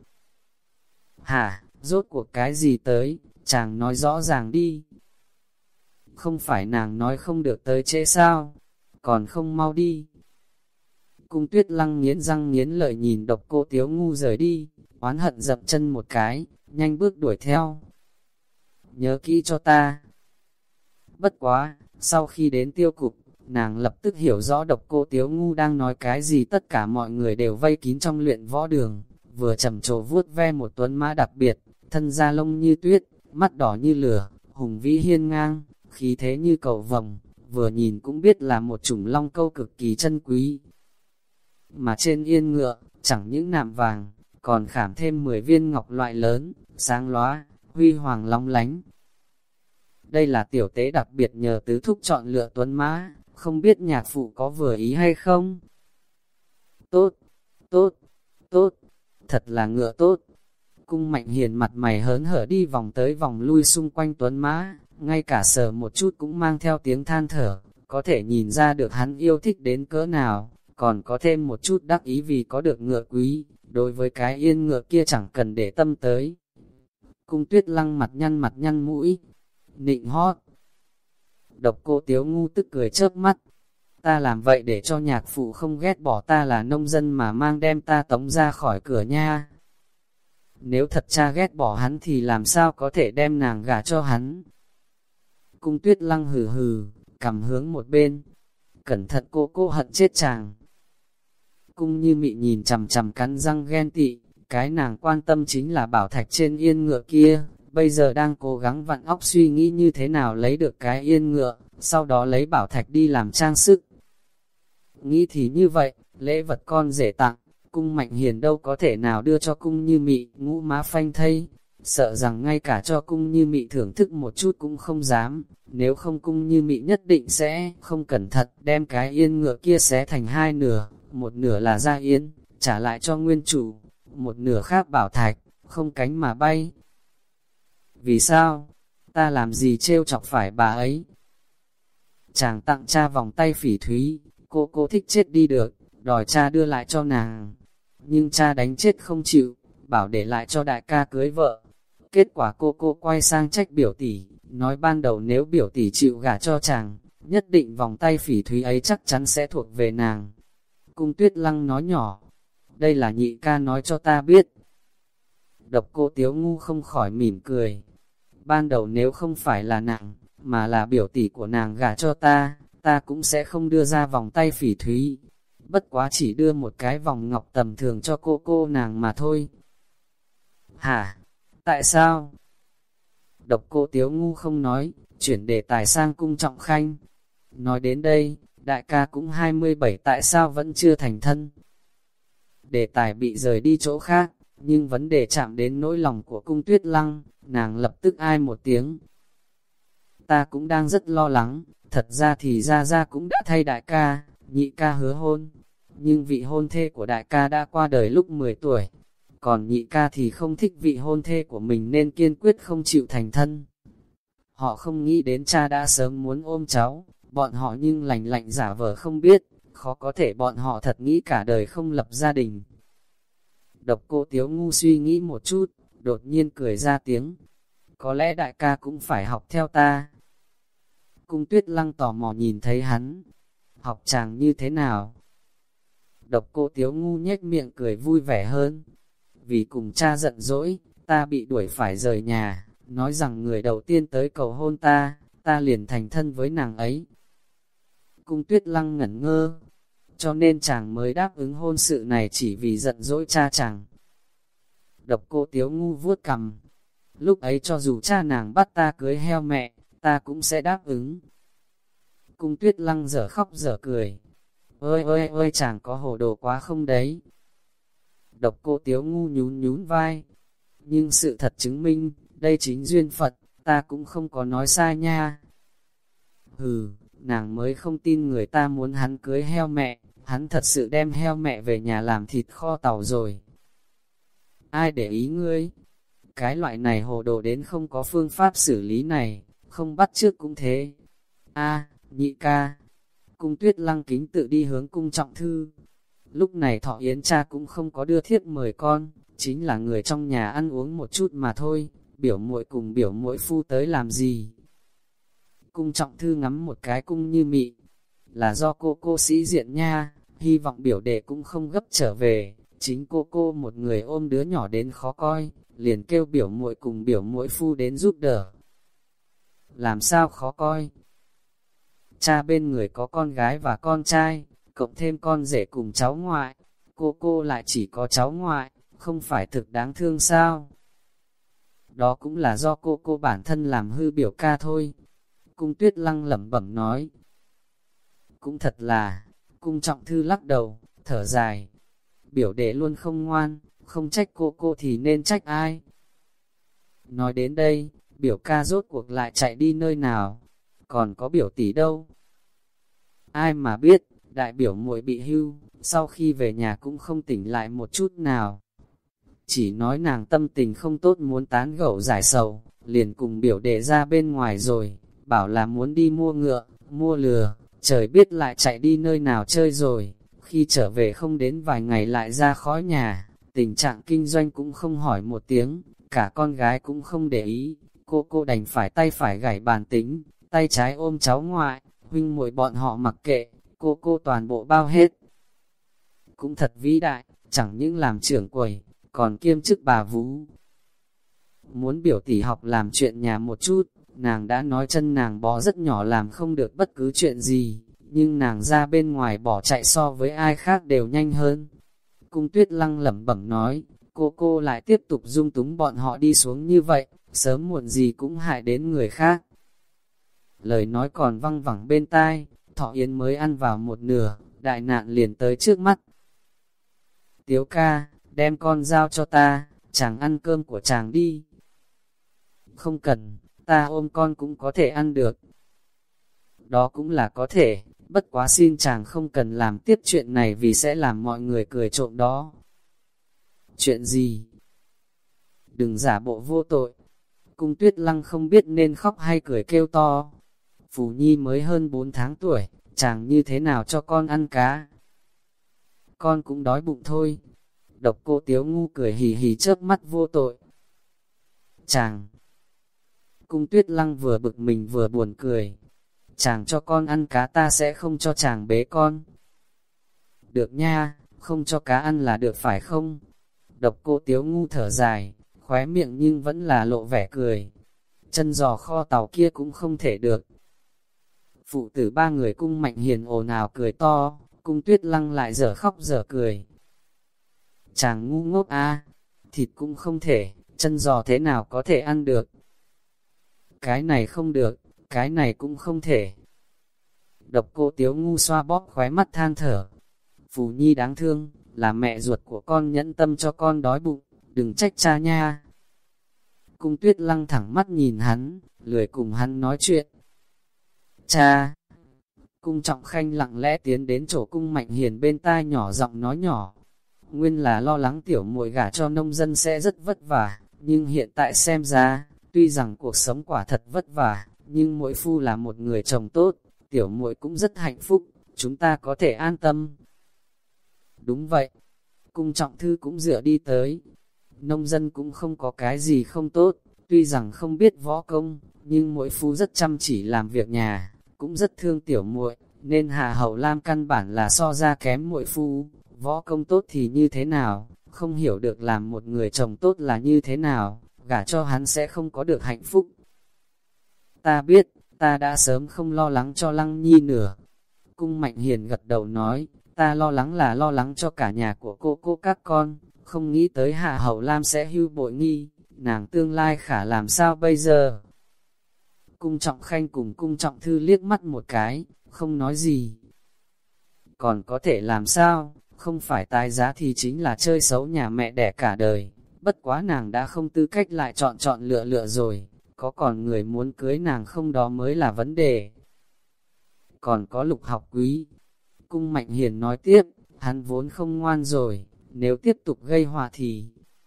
Hả, rốt cuộc cái gì tới, chàng nói rõ ràng đi. Không phải nàng nói không được tới trễ sao, còn không mau đi. Cung Tuyết Lăng nghiến răng nghiến lợi nhìn Độc Cô Tiếu Ngu rời đi, oán hận dậm chân một cái, nhanh bước đuổi theo. Nhớ kỹ cho ta. Bất quá, sau khi đến tiêu cục, nàng lập tức hiểu rõ Độc Cô Tiếu Ngu đang nói cái gì. Tất cả mọi người đều vây kín trong luyện võ đường, vừa trầm trồ vuốt ve một tuấn mã đặc biệt, thân da lông như tuyết, mắt đỏ như lửa, hùng vĩ hiên ngang, khí thế như cầu vồng, vừa nhìn cũng biết là một chủng long câu cực kỳ chân quý. Mà trên yên ngựa, chẳng những nạm vàng, còn khảm thêm mười viên ngọc loại lớn, sáng lóa, huy hoàng long lánh. Đây là tiểu tế đặc biệt nhờ tứ thúc chọn lựa tuấn mã, không biết nhạc phụ có vừa ý hay không? Tốt, tốt, tốt, thật là ngựa tốt. Cung Mạnh Hiền mặt mày hớn hở đi vòng tới vòng lui xung quanh tuấn mã, ngay cả sờ một chút cũng mang theo tiếng than thở, có thể nhìn ra được hắn yêu thích đến cỡ nào, còn có thêm một chút đắc ý vì có được ngựa quý, đối với cái yên ngựa kia chẳng cần để tâm tới. Cung Tuyết Lăng mặt nhăn mặt nhăn mũi, nịnh hót. Độc Cô Tiếu Ngu tức cười chớp mắt, ta làm vậy để cho nhạc phụ không ghét bỏ ta là nông dân mà mang đem ta tống ra khỏi cửa nha. Nếu thật cha ghét bỏ hắn thì làm sao có thể đem nàng gả cho hắn. Cung Tuyết Lăng hừ hừ, cầm hướng một bên, cẩn thận cô cô hận chết chàng. Cung Như Mị nhìn chằm chằm cắn răng ghen tị, cái nàng quan tâm chính là bảo thạch trên yên ngựa kia, bây giờ đang cố gắng vặn óc suy nghĩ như thế nào lấy được cái yên ngựa, sau đó lấy bảo thạch đi làm trang sức. Nghĩ thì như vậy, lễ vật con rể tặng, Cung Mạnh Hiền đâu có thể nào đưa cho Cung Như Mị ngũ má phanh thây, sợ rằng ngay cả cho Cung Như Mị thưởng thức một chút cũng không dám, nếu không Cung Như Mị nhất định sẽ không cẩn thận đem cái yên ngựa kia xé thành hai nửa, một nửa là da yên, trả lại cho nguyên chủ, một nửa khác bảo thạch, không cánh mà bay. Vì sao? Ta làm gì trêu chọc phải bà ấy? Chàng tặng cha vòng tay phỉ thúy, cô cô thích chết đi được, đòi cha đưa lại cho nàng. Nhưng cha đánh chết không chịu, bảo để lại cho đại ca cưới vợ. Kết quả cô cô quay sang trách biểu tỷ, nói ban đầu nếu biểu tỷ chịu gả cho chàng, nhất định vòng tay phỉ thúy ấy chắc chắn sẽ thuộc về nàng. Cung Tuyết Lăng nói nhỏ, đây là nhị ca nói cho ta biết. Độc Cô Tiếu Ngu không khỏi mỉm cười. Ban đầu nếu không phải là nàng, mà là biểu tỷ của nàng gả cho ta, ta cũng sẽ không đưa ra vòng tay phỉ thúy. Bất quá chỉ đưa một cái vòng ngọc tầm thường cho cô cô nàng mà thôi. Hả? Tại sao? Độc Cô Tiếu Ngu không nói, chuyển đề tài sang Cung Trọng Khanh. Nói đến đây, đại ca cũng hai mươi bảy tại sao vẫn chưa thành thân? Đề tài bị rời đi chỗ khác, nhưng vấn đề chạm đến nỗi lòng của Cung Tuyết Lăng, nàng lập tức ai một tiếng. Ta cũng đang rất lo lắng, thật ra thì Gia Gia cũng đã thay đại ca, nhị ca hứa hôn, nhưng vị hôn thê của đại ca đã qua đời lúc mười tuổi, còn nhị ca thì không thích vị hôn thê của mình nên kiên quyết không chịu thành thân. Họ không nghĩ đến cha đã sớm muốn ôm cháu, bọn họ nhưng lành lạnh giả vờ không biết, khó có thể bọn họ thật nghĩ cả đời không lập gia đình. Độc Cô Tiếu Ngu suy nghĩ một chút, đột nhiên cười ra tiếng. Có lẽ đại ca cũng phải học theo ta. Cung Tuyết Lăng tò mò nhìn thấy hắn. Học chàng như thế nào? Độc Cô Tiếu Ngu nhếch miệng cười vui vẻ hơn. Vì cùng cha giận dỗi, ta bị đuổi phải rời nhà, nói rằng người đầu tiên tới cầu hôn ta, ta liền thành thân với nàng ấy. Cung Tuyết Lăng ngẩn ngơ, cho nên chàng mới đáp ứng hôn sự này chỉ vì giận dỗi cha chàng. Độc Cô Tiếu Ngu vuốt cằm, lúc ấy cho dù cha nàng bắt ta cưới heo mẹ, ta cũng sẽ đáp ứng. Cung Tuyết Lăng dở khóc dở cười, ơi ơi ơi chàng có hồ đồ quá không đấy. Độc Cô Tiếu Ngu nhún nhún vai, nhưng sự thật chứng minh, đây chính duyên Phật, ta cũng không có nói sai nha. Hừ, nàng mới không tin người ta muốn hắn cưới heo mẹ, hắn thật sự đem heo mẹ về nhà làm thịt kho tàu rồi. Ai để ý ngươi? Cái loại này hồ đồ đến không có phương pháp xử lý này, không bắt chước cũng thế. A, nhị ca. Cung Tuyết Lăng kính tự đi hướng Cung Trọng Thư. Lúc này Thọ Yến cha cũng không có đưa thiếp mời con, chính là người trong nhà ăn uống một chút mà thôi, biểu muội cùng biểu muội phu tới làm gì? Cung Trọng Thư ngắm một cái Cung Như Mị, là do cô cô sĩ diện nha, hy vọng biểu đệ cũng không gấp trở về, chính cô cô một người ôm đứa nhỏ đến khó coi, liền kêu biểu muội cùng biểu muội phu đến giúp đỡ. Làm sao khó coi? Cha bên người có con gái và con trai, cộng thêm con rể cùng cháu ngoại, cô cô lại chỉ có cháu ngoại, không phải thực đáng thương sao? Đó cũng là do cô cô bản thân làm hư biểu ca thôi. Cung Tuyết Lăng lẩm bẩm nói. Cũng thật là, Cung Trọng Thư lắc đầu, thở dài. Biểu đệ luôn không ngoan, không trách cô cô thì nên trách ai? Nói đến đây, biểu ca rốt cuộc lại chạy đi nơi nào? Còn có biểu tỷ đâu? Ai mà biết, đại biểu muội bị hưu, sau khi về nhà cũng không tỉnh lại một chút nào. Chỉ nói nàng tâm tình không tốt muốn tán gẫu giải sầu, liền cùng biểu đệ ra bên ngoài rồi, bảo là muốn đi mua ngựa, mua lừa, trời biết lại chạy đi nơi nào chơi rồi, khi trở về không đến vài ngày lại ra khỏi nhà, tình trạng kinh doanh cũng không hỏi một tiếng, cả con gái cũng không để ý, cô cô đành phải tay phải gảy bàn tính, tay trái ôm cháu ngoại, huynh muội bọn họ mặc kệ, cô cô toàn bộ bao hết. Cũng thật vĩ đại, chẳng những làm trưởng quầy, còn kiêm chức bà vú. Muốn biểu tỷ học làm chuyện nhà một chút, nàng đã nói chân nàng bó rất nhỏ làm không được bất cứ chuyện gì, nhưng nàng ra bên ngoài bỏ chạy so với ai khác đều nhanh hơn. Cung Tuyết Lăng lẩm bẩm nói, cô cô lại tiếp tục dung túng bọn họ đi xuống như vậy, sớm muộn gì cũng hại đến người khác. Lời nói còn văng vẳng bên tai, Thọ Yến mới ăn vào một nửa, đại nạn liền tới trước mắt. Tiếu ca, đem con giao cho ta, chàng ăn cơm của chàng đi. Không cần, ta ôm con cũng có thể ăn được. Đó cũng là có thể, bất quá xin chàng không cần làm tiếp chuyện này vì sẽ làm mọi người cười trộm đó. Chuyện gì? Đừng giả bộ vô tội. Cung Tuyết Lăng không biết nên khóc hay cười kêu to. Phù Nhi mới hơn bốn tháng tuổi, chàng như thế nào cho con ăn cá? Con cũng đói bụng thôi. Độc Cô Tiếu Ngu cười hì hì chớp mắt vô tội. Chàng! Cung Tuyết Lăng vừa bực mình vừa buồn cười. Chàng cho con ăn cá ta sẽ không cho chàng bế con. Được nha, không cho cá ăn là được phải không? Độc Cô Tiếu Ngu thở dài, khóe miệng nhưng vẫn là lộ vẻ cười. Chân giò kho tàu kia cũng không thể được. Phụ tử ba người Cung Mạnh Hiền ồn ào cười to, Cung Tuyết Lăng lại dở khóc dở cười. Chàng ngu ngốc a, thịt cũng không thể, chân giò thế nào có thể ăn được? Cái này không được, cái này cũng không thể. Độc Cô Tiếu Ngu xoa bóp khóe mắt than thở. Phù Nhi đáng thương, là mẹ ruột của con nhẫn tâm cho con đói bụng, đừng trách cha nha. Cung Tuyết Lăng thẳng mắt nhìn hắn, lười cùng hắn nói chuyện. Cha! Cung Trọng Khanh lặng lẽ tiến đến chỗ Cung Mạnh Hiền bên tai nhỏ giọng nói nhỏ. Nguyên là lo lắng tiểu muội gả cho nông dân sẽ rất vất vả, nhưng hiện tại xem ra, tuy rằng cuộc sống quả thật vất vả, nhưng muội phu là một người chồng tốt, tiểu muội cũng rất hạnh phúc, chúng ta có thể an tâm. Đúng vậy, Cung Trọng Thư cũng dựa đi tới. Nông dân cũng không có cái gì không tốt, tuy rằng không biết võ công, nhưng muội phu rất chăm chỉ làm việc nhà, cũng rất thương tiểu muội, nên Hà Hậu Lam căn bản là so ra kém muội phu. Võ công tốt thì như thế nào, không hiểu được làm một người chồng tốt là như thế nào, gả cho hắn sẽ không có được hạnh phúc. Ta biết, ta đã sớm không lo lắng cho Lăng Nhi nữa. Cung Mạnh Hiền gật đầu nói, ta lo lắng là lo lắng cho cả nhà của cô cô các con, không nghĩ tới Hạ Hậu Lam sẽ hưu bội nghi, nàng tương lai khả làm sao bây giờ? Cung Trọng Khanh cùng Cung Trọng Thư liếc mắt một cái, không nói gì. Còn có thể làm sao? Không phải tái giá thì chính là chơi xấu nhà mẹ đẻ cả đời, bất quá nàng đã không tư cách lại chọn chọn lựa lựa rồi, có còn người muốn cưới nàng không đó mới là vấn đề. Còn có Lục Học Quý. Cung Mạnh Hiền nói tiếp, hắn vốn không ngoan rồi, nếu tiếp tục gây họa thì...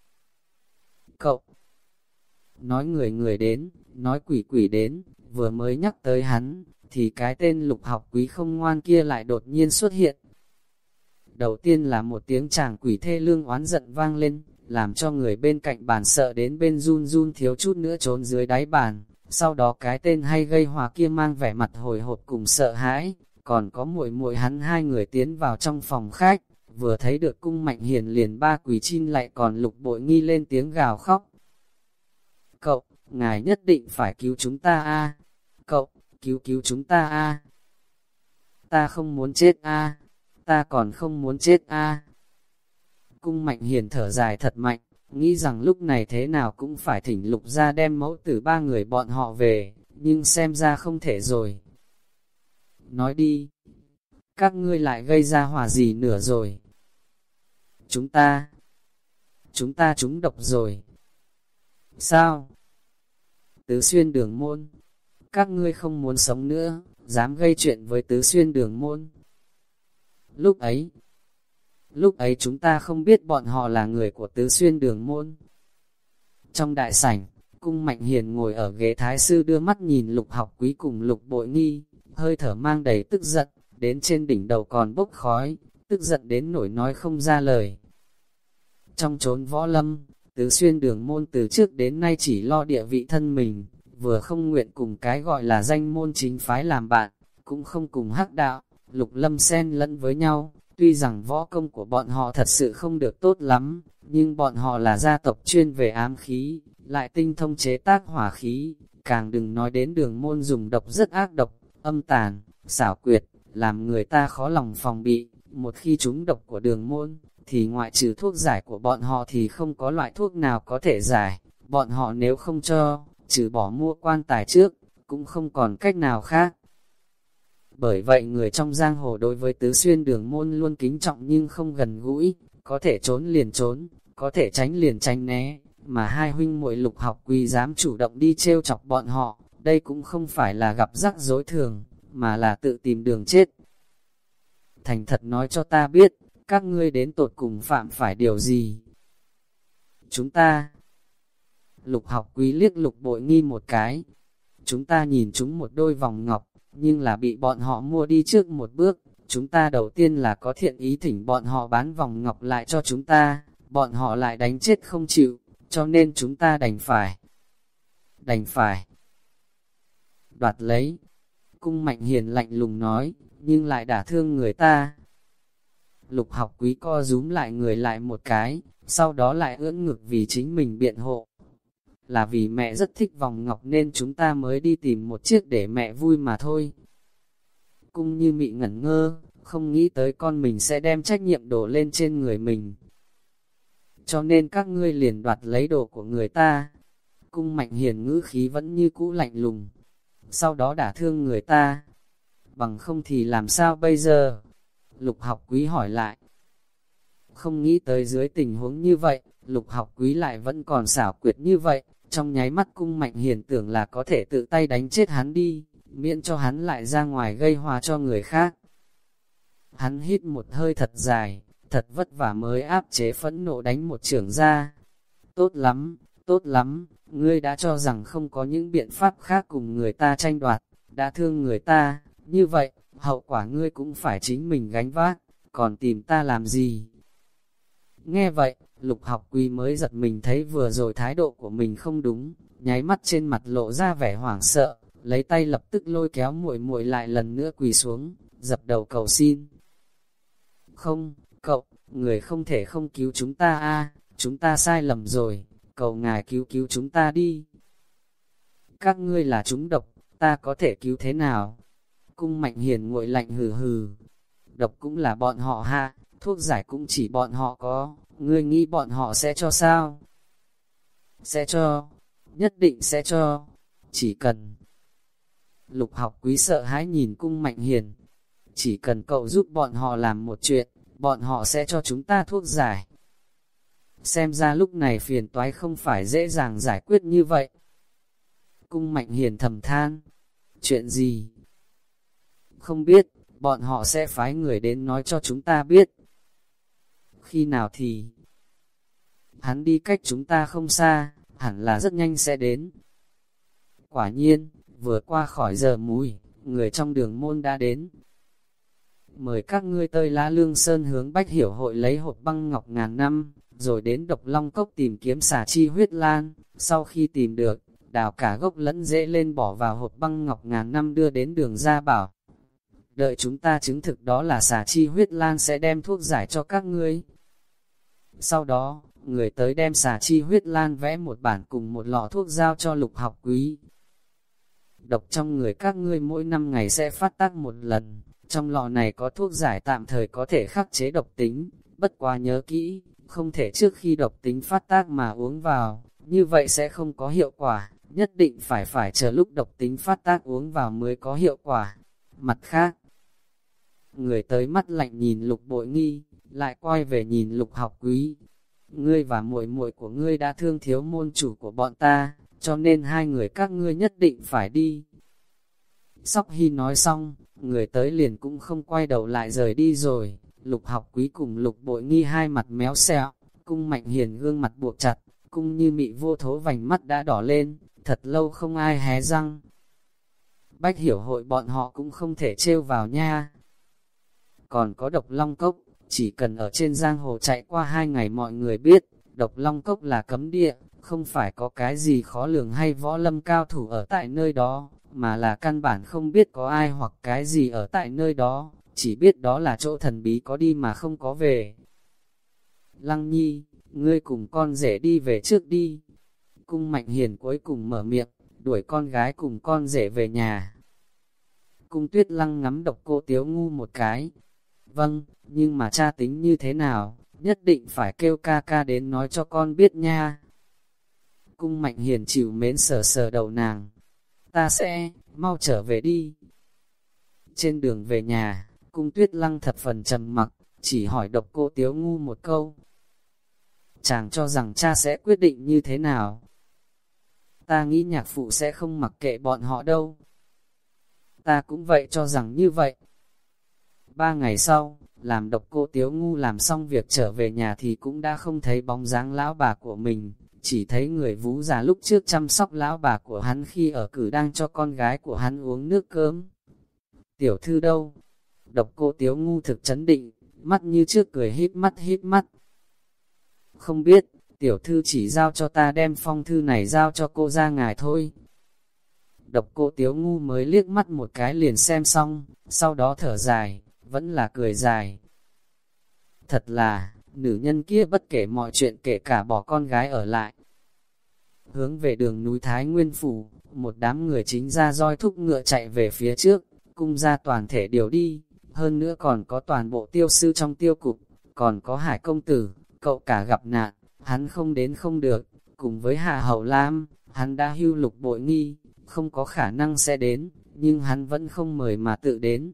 Cậu! Nói người người đến, nói quỷ quỷ đến, vừa mới nhắc tới hắn, thì cái tên Lục Học Quý không ngoan kia lại đột nhiên xuất hiện. Đầu tiên là một tiếng chàng quỷ thê lương oán giận vang lên, làm cho người bên cạnh bàn sợ đến bên run run thiếu chút nữa trốn dưới đáy bàn. Sau đó cái tên hay gây hòa kia mang vẻ mặt hồi hộp cùng sợ hãi, còn có muội muội hắn hai người tiến vào trong phòng khách, vừa thấy được Cung Mạnh Hiền liền ba quỳ chin lại, còn Lục Bội Nghi lên tiếng gào khóc. Cậu, ngài nhất định phải cứu chúng ta a, cậu, cứu cứu chúng ta a. Ta không muốn chết a, ta còn không muốn chết a. Cung Mạnh Hiền thở dài thật mạnh, nghĩ rằng lúc này thế nào cũng phải thỉnh Lục ra đem mẫu tử ba người bọn họ về, nhưng xem ra không thể rồi. Nói đi, các ngươi lại gây ra hỏa gì nữa rồi? Chúng ta, chúng ta trúng độc rồi. Sao? Tứ Xuyên Đường Môn, các ngươi không muốn sống nữa, dám gây chuyện với Tứ Xuyên Đường Môn. Lúc ấy, lúc ấy chúng ta không biết bọn họ là người của Tứ Xuyên Đường Môn. Trong đại sảnh, Cung Mạnh Hiền ngồi ở ghế thái sư đưa mắt nhìn Lục Học Quý cùng Lục Bội Nghi, hơi thở mang đầy tức giận, đến trên đỉnh đầu còn bốc khói, tức giận đến nổi nói không ra lời. Trong chốn võ lâm, Tứ Xuyên Đường Môn từ trước đến nay chỉ lo địa vị thân mình, vừa không nguyện cùng cái gọi là danh môn chính phái làm bạn, cũng không cùng hắc đạo, Lục Lâm xen lẫn với nhau. Tuy rằng võ công của bọn họ thật sự không được tốt lắm, nhưng bọn họ là gia tộc chuyên về ám khí, lại tinh thông chế tác hỏa khí, càng đừng nói đến Đường Môn dùng độc rất ác độc, âm tàn, xảo quyệt, làm người ta khó lòng phòng bị. Một khi trúng độc của Đường Môn, thì ngoại trừ thuốc giải của bọn họ thì không có loại thuốc nào có thể giải, bọn họ nếu không cho, trừ bỏ mua quan tài trước, cũng không còn cách nào khác. Bởi vậy người trong giang hồ đối với Tứ Xuyên Đường Môn luôn kính trọng nhưng không gần gũi, có thể trốn liền trốn, có thể tránh liền tránh né, mà hai huynh muội Lục Học Quý dám chủ động đi trêu chọc bọn họ, đây cũng không phải là gặp rắc rối thường, mà là tự tìm đường chết. Thành thật nói cho ta biết, các ngươi đến tột cùng phạm phải điều gì? Chúng ta... Lục Học Quý liếc Lục Bội Nghi một cái. Chúng ta nhìn chúng một đôi vòng ngọc, nhưng là bị bọn họ mua đi trước một bước. Chúng ta đầu tiên là có thiện ý thỉnh bọn họ bán vòng ngọc lại cho chúng ta, bọn họ lại đánh chết không chịu, cho nên chúng ta đành phải. Đành phải. Đoạt lấy. Cung Mạnh Hiền lạnh lùng nói, nhưng lại đả thương người ta. Lục Học Quý co rúm lại người lại một cái, sau đó lại ưỡn ngực vì chính mình biện hộ. Là vì mẹ rất thích vòng ngọc nên chúng ta mới đi tìm một chiếc để mẹ vui mà thôi. Cung Như Mị ngẩn ngơ, không nghĩ tới con mình sẽ đem trách nhiệm đổ lên trên người mình. Cho nên các ngươi liền đoạt lấy đồ của người ta. Cung Mạnh Hiền ngữ khí vẫn như cũ lạnh lùng. Sau đó đả thương người ta. Bằng không thì làm sao bây giờ? Lục Học Quý hỏi lại. Không nghĩ tới dưới tình huống như vậy, Lục Học Quý lại vẫn còn xảo quyệt như vậy. Trong nháy mắt Cung Mạnh Hiền tưởng là có thể tự tay đánh chết hắn đi, miễn cho hắn lại ra ngoài gây hòa cho người khác. Hắn hít một hơi thật dài, thật vất vả mới áp chế phẫn nộ đánh một chưởng ra. Tốt lắm, tốt lắm, ngươi đã cho rằng không có những biện pháp khác cùng người ta tranh đoạt, đã thương người ta, như vậy, hậu quả ngươi cũng phải chính mình gánh vác, còn tìm ta làm gì? Nghe vậy, Lục Học Quý mới giật mình thấy vừa rồi thái độ của mình không đúng, nháy mắt trên mặt lộ ra vẻ hoảng sợ, lấy tay lập tức lôi kéo muội muội lại lần nữa quỳ xuống, dập đầu cầu xin. Không, cậu, người không thể không cứu chúng ta a, chúng ta sai lầm rồi, cầu ngài cứu cứu chúng ta đi. Các ngươi là trúng độc, ta có thể cứu thế nào? Cung Mạnh Hiền nguội lạnh hừ hừ, độc cũng là bọn họ ha, thuốc giải cũng chỉ bọn họ có, ngươi nghĩ bọn họ sẽ cho sao? Sẽ cho, nhất định sẽ cho, chỉ cần. Lục Học Quý sợ hãi nhìn Cung Mạnh Hiền, chỉ cần cậu giúp bọn họ làm một chuyện, bọn họ sẽ cho chúng ta thuốc giải. Xem ra lúc này phiền toái không phải dễ dàng giải quyết như vậy. Cung Mạnh Hiền thầm than, chuyện gì? Không biết, bọn họ sẽ phái người đến nói cho chúng ta biết. Khi nào thì? Hắn đi cách chúng ta không xa, hẳn là rất nhanh sẽ đến. Quả nhiên, vừa qua khỏi giờ mùi, người trong Đường Môn đã đến. Mời các ngươi tới Lá Lương Sơn hướng Bách Hiểu hội lấy hộp băng ngọc ngàn năm, rồi đến Độc Long Cốc tìm kiếm xà chi huyết lan, sau khi tìm được, đào cả gốc lẫn rễ lên bỏ vào hộp băng ngọc ngàn năm đưa đến Đường Gia Bảo. đợi chúng ta chứng thực đó là xà chi huyết lan sẽ đem thuốc giải cho các ngươi. Sau đó, người tới đem xà chi huyết lan vẽ một bản cùng một lọ thuốc giao cho Lục Học Quý. Độc trong người các ngươi mỗi năm ngày sẽ phát tác một lần, trong lọ này có thuốc giải tạm thời có thể khắc chế độc tính, bất quá nhớ kỹ, không thể trước khi độc tính phát tác mà uống vào, như vậy sẽ không có hiệu quả, nhất định phải phải chờ lúc độc tính phát tác uống vào mới có hiệu quả. Mặt khác, người tới mắt lạnh nhìn Lục Bội Nghi, lại quay về nhìn Lục Học Quý. Ngươi và muội muội của ngươi đã thương thiếu môn chủ của bọn ta, cho nên hai người các ngươi nhất định phải đi. Sóc Hy nói xong, người tới liền cũng không quay đầu lại rời đi rồi. Lục Học Quý cùng Lục Bội Nghi hai mặt méo xẹo, Cung Mạnh Hiền gương mặt buộc chặt, Cung Như Mị vô thố vành mắt đã đỏ lên, thật lâu không ai hé răng. Bách Hiểu Hội bọn họ cũng không thể trêu vào nha. Còn có Độc Long Cốc, chỉ cần ở trên giang hồ chạy qua hai ngày mọi người biết, Độc Long Cốc là cấm địa, không phải có cái gì khó lường hay võ lâm cao thủ ở tại nơi đó, mà là căn bản không biết có ai hoặc cái gì ở tại nơi đó, chỉ biết đó là chỗ thần bí có đi mà không có về. Lăng Nhi, ngươi cùng con rể đi về trước đi. Cung Mạnh Hiền cuối cùng mở miệng, đuổi con gái cùng con rể về nhà. Cung Tuyết Lăng ngắm Độc Cô Tiếu Ngu một cái. Vâng, nhưng mà cha tính như thế nào, nhất định phải kêu ca ca đến nói cho con biết nha. Cung Mạnh Hiền chịu mến sờ sờ đầu nàng. Ta sẽ, mau trở về đi. Trên đường về nhà, Cung Tuyết Lăng thập phần trầm mặc, chỉ hỏi Độc Cô Tiếu Ngu một câu. Chàng cho rằng cha sẽ quyết định như thế nào? Ta nghĩ nhạc phụ sẽ không mặc kệ bọn họ đâu. Ta cũng vậy cho rằng như vậy. Ba ngày sau, làm Độc Cô Tiếu Ngu làm xong việc trở về nhà thì cũng đã không thấy bóng dáng lão bà của mình, chỉ thấy người vú già lúc trước chăm sóc lão bà của hắn khi ở cử đang cho con gái của hắn uống nước cơm. Tiểu thư đâu? Độc Cô Tiếu Ngu thực chấn định, mắt như trước cười híp mắt híp mắt. Không biết, tiểu thư chỉ giao cho ta đem phong thư này giao cho cô ra ngài thôi. Độc Cô Tiếu Ngu mới liếc mắt một cái liền xem xong, sau đó thở dài, vẫn là cười dài. Thật là, nữ nhân kia bất kể mọi chuyện kể cả bỏ con gái ở lại. Hướng về đường núi Thái Nguyên Phủ, một đám người chính ra roi thúc ngựa chạy về phía trước, cung ra toàn thể điều đi, hơn nữa còn có toàn bộ tiêu sư trong tiêu cục, còn có Hải công tử, cậu cả gặp nạn, hắn không đến không được, cùng với Hạ Hậu Lam, hắn đã hưu Lục Bội Nghi, không có khả năng sẽ đến, nhưng hắn vẫn không mời mà tự đến.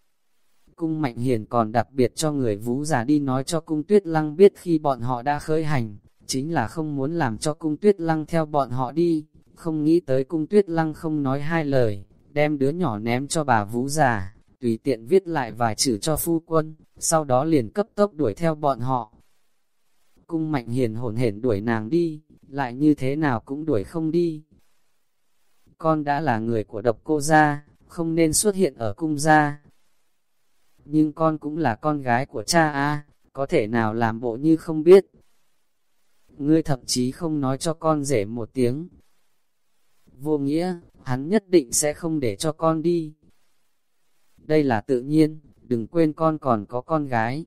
Cung Mạnh Hiền còn đặc biệt cho người vú già đi nói cho Cung Tuyết Lăng biết khi bọn họ đã khởi hành, chính là không muốn làm cho Cung Tuyết Lăng theo bọn họ đi, không nghĩ tới Cung Tuyết Lăng không nói hai lời, đem đứa nhỏ ném cho bà vú già, tùy tiện viết lại vài chữ cho phu quân, sau đó liền cấp tốc đuổi theo bọn họ. Cung Mạnh Hiền hồn hển đuổi nàng đi, lại như thế nào cũng đuổi không đi. Con đã là người của Độc Cô gia, không nên xuất hiện ở cung gia. Nhưng con cũng là con gái của cha a, có thể nào làm bộ như không biết. Ngươi thậm chí không nói cho con rể một tiếng. Vô nghĩa, hắn nhất định sẽ không để cho con đi. Đây là tự nhiên, đừng quên con còn có con gái.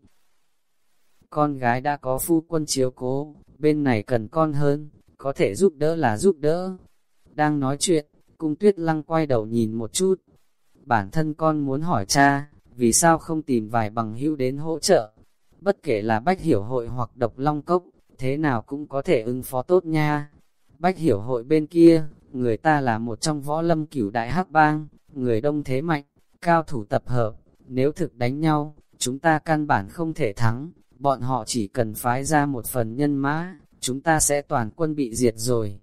Con gái đã có phu quân chiếu cố, bên này cần con hơn, có thể giúp đỡ là giúp đỡ. Đang nói chuyện, Cung Tuyết Lăng quay đầu nhìn một chút. Bản thân con muốn hỏi cha, vì sao không tìm vài bằng hữu đến hỗ trợ? Bất kể là Bách Hiểu Hội hoặc Độc Long Cốc, thế nào cũng có thể ứng phó tốt nha. Bách Hiểu Hội bên kia, người ta là một trong võ lâm cửu đại hắc bang, người đông thế mạnh, cao thủ tập hợp, nếu thực đánh nhau, chúng ta căn bản không thể thắng, bọn họ chỉ cần phái ra một phần nhân mã, chúng ta sẽ toàn quân bị diệt rồi.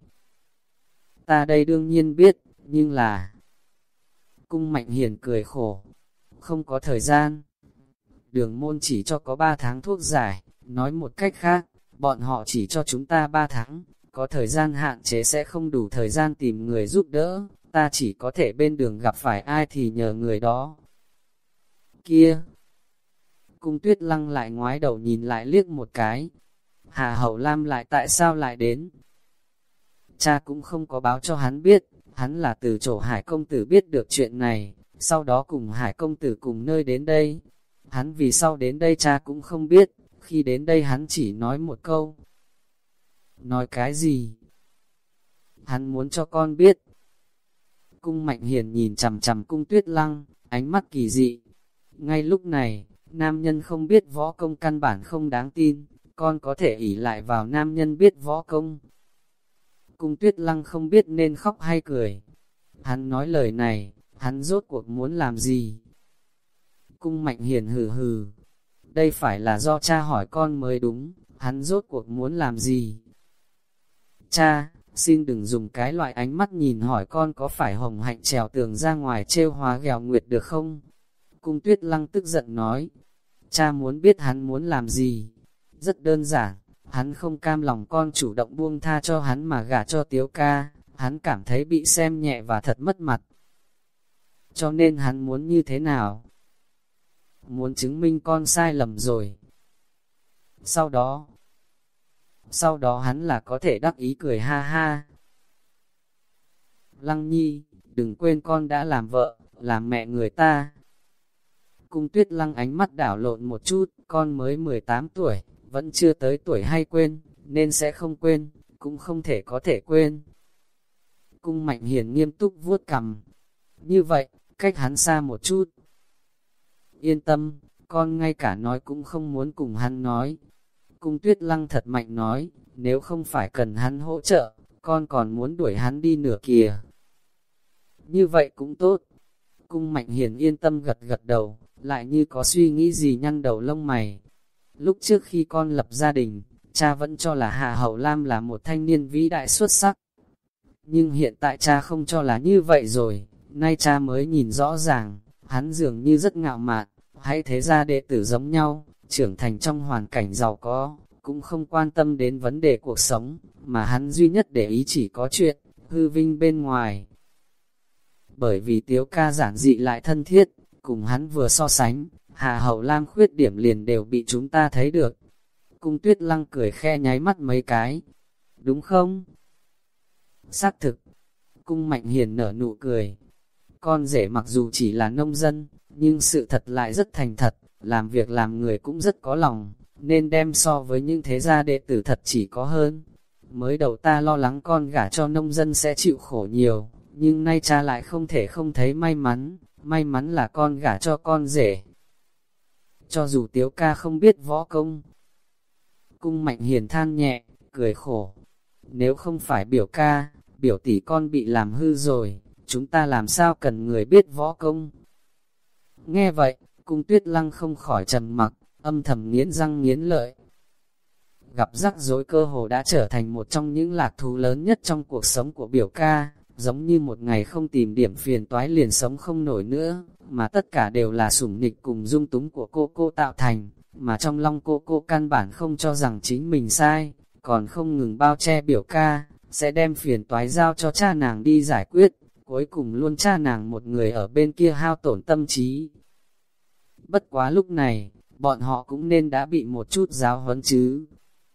Ta đây đương nhiên biết, nhưng là... Cung Mạnh Hiền cười khổ, không có thời gian. Đường môn chỉ cho có ba tháng thuốc giải, nói một cách khác, bọn họ chỉ cho chúng ta ba tháng, có thời gian hạn chế sẽ không đủ thời gian tìm người giúp đỡ, ta chỉ có thể bên đường gặp phải ai thì nhờ người đó. Kia! Cung Tuyết Lăng lại ngoái đầu nhìn lại liếc một cái. Hà Hậu Lam lại tại sao lại đến? Cha cũng không có báo cho hắn biết, hắn là từ chỗ Hải công tử biết được chuyện này, sau đó cùng Hải công tử cùng nơi đến đây. Hắn vì sao đến đây cha cũng không biết, khi đến đây hắn chỉ nói một câu. Nói cái gì? Hắn muốn cho con biết. Cung Mạnh Hiền nhìn chằm chằm Cung Tuyết Lăng, ánh mắt kỳ dị. Ngay lúc này, nam nhân không biết võ công căn bản không đáng tin, con có thể ỷ lại vào nam nhân biết võ công. Cung Tuyết Lăng không biết nên khóc hay cười. Hắn nói lời này, hắn rốt cuộc muốn làm gì? Cung Mạnh Hiền hừ hừ. Đây phải là do cha hỏi con mới đúng, hắn rốt cuộc muốn làm gì? Cha, xin đừng dùng cái loại ánh mắt nhìn hỏi con có phải Hồng Hạnh trèo tường ra ngoài trêu hóa ghẹo nguyệt được không? Cung Tuyết Lăng tức giận nói. Cha muốn biết hắn muốn làm gì? Rất đơn giản, hắn không cam lòng con chủ động buông tha cho hắn mà gả cho Tiếu ca, hắn cảm thấy bị xem nhẹ và thật mất mặt. Cho nên hắn muốn như thế nào? Muốn chứng minh con sai lầm rồi. Sau đó, sau đó hắn là có thể đắc ý cười ha ha. Lăng Nhi, đừng quên con đã làm vợ, làm mẹ người ta. Cung Tuyết Lăng ánh mắt đảo lộn một chút, con mới mười tám tuổi, vẫn chưa tới tuổi hay quên, nên sẽ không quên, cũng không thể có thể quên. Cung Mạnh Hiền nghiêm túc vuốt cằm. Như vậy, cách hắn xa một chút. Yên tâm, con ngay cả nói cũng không muốn cùng hắn nói. Cung Tuyết Lăng thật mạnh nói, nếu không phải cần hắn hỗ trợ, con còn muốn đuổi hắn đi nửa kìa. Như vậy cũng tốt. Cung Mạnh Hiền yên tâm gật gật đầu, lại như có suy nghĩ gì nhăn đầu lông mày. Lúc trước khi con lập gia đình, cha vẫn cho là Hạ Hậu Lam là một thanh niên vĩ đại xuất sắc. Nhưng hiện tại cha không cho là như vậy rồi, nay cha mới nhìn rõ ràng, hắn dường như rất ngạo mạn, hãy thế ra đệ tử giống nhau, trưởng thành trong hoàn cảnh giàu có, cũng không quan tâm đến vấn đề cuộc sống, mà hắn duy nhất để ý chỉ có chuyện, hư vinh bên ngoài. Bởi vì Tiếu ca giản dị lại thân thiết, cùng hắn vừa so sánh, Hạ Hậu Lam khuyết điểm liền đều bị chúng ta thấy được. Cung Tuyết Lăng cười khe nháy mắt mấy cái. Đúng không? Xác thực. Cung Mạnh Hiền nở nụ cười. Con rể mặc dù chỉ là nông dân, nhưng sự thật lại rất thành thật, làm việc làm người cũng rất có lòng, nên đem so với những thế gia đệ tử thật chỉ có hơn. Mới đầu ta lo lắng con gả cho nông dân sẽ chịu khổ nhiều, nhưng nay cha lại không thể không thấy may mắn, may mắn là con gả cho con rể. Cho dù Tiếu ca không biết võ công. Cung Mạnh Hiền than nhẹ, cười khổ. Nếu không phải biểu ca, biểu tỷ con bị làm hư rồi, chúng ta làm sao cần người biết võ công. Nghe vậy, Cung Tuyết Lăng không khỏi trầm mặc, âm thầm nghiến răng nghiến lợi. Gặp rắc rối cơ hồ đã trở thành một trong những lạc thú lớn nhất trong cuộc sống của biểu ca, giống như một ngày không tìm điểm phiền toái liền sống không nổi nữa, mà tất cả đều là sủng nịch cùng dung túng của cô cô tạo thành, mà trong lòng cô cô căn bản không cho rằng chính mình sai, còn không ngừng bao che biểu ca, sẽ đem phiền toái giao cho cha nàng đi giải quyết, cuối cùng luôn cha nàng một người ở bên kia hao tổn tâm trí. Bất quá lúc này, bọn họ cũng nên đã bị một chút giáo huấn chứ.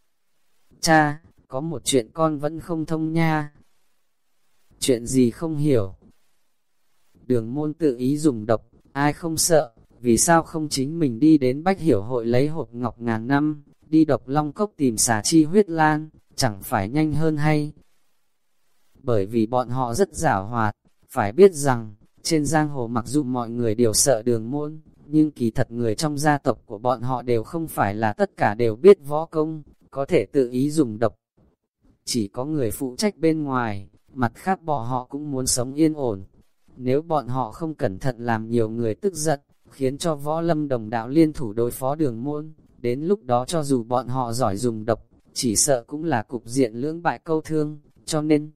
Cha, có một chuyện con vẫn không thông nha. Chuyện gì không hiểu? Đường Môn tự ý dùng độc, ai không sợ, vì sao không chính mình đi đến Bách Hiểu hội lấy hộp ngọc ngàn năm, đi Độc Long Cốc tìm xà chi huyết lan, chẳng phải nhanh hơn hay? Bởi vì bọn họ rất giảo hoạt, phải biết rằng, trên giang hồ mặc dù mọi người đều sợ Đường Môn, nhưng kỳ thật người trong gia tộc của bọn họ đều không phải là tất cả đều biết võ công, có thể tự ý dùng độc. Chỉ có người phụ trách bên ngoài, mặt khác bọn họ cũng muốn sống yên ổn. Nếu bọn họ không cẩn thận làm nhiều người tức giận, khiến cho võ lâm đồng đạo liên thủ đối phó Đường Môn, đến lúc đó cho dù bọn họ giỏi dùng độc, chỉ sợ cũng là cục diện lưỡng bại câu thương, cho nên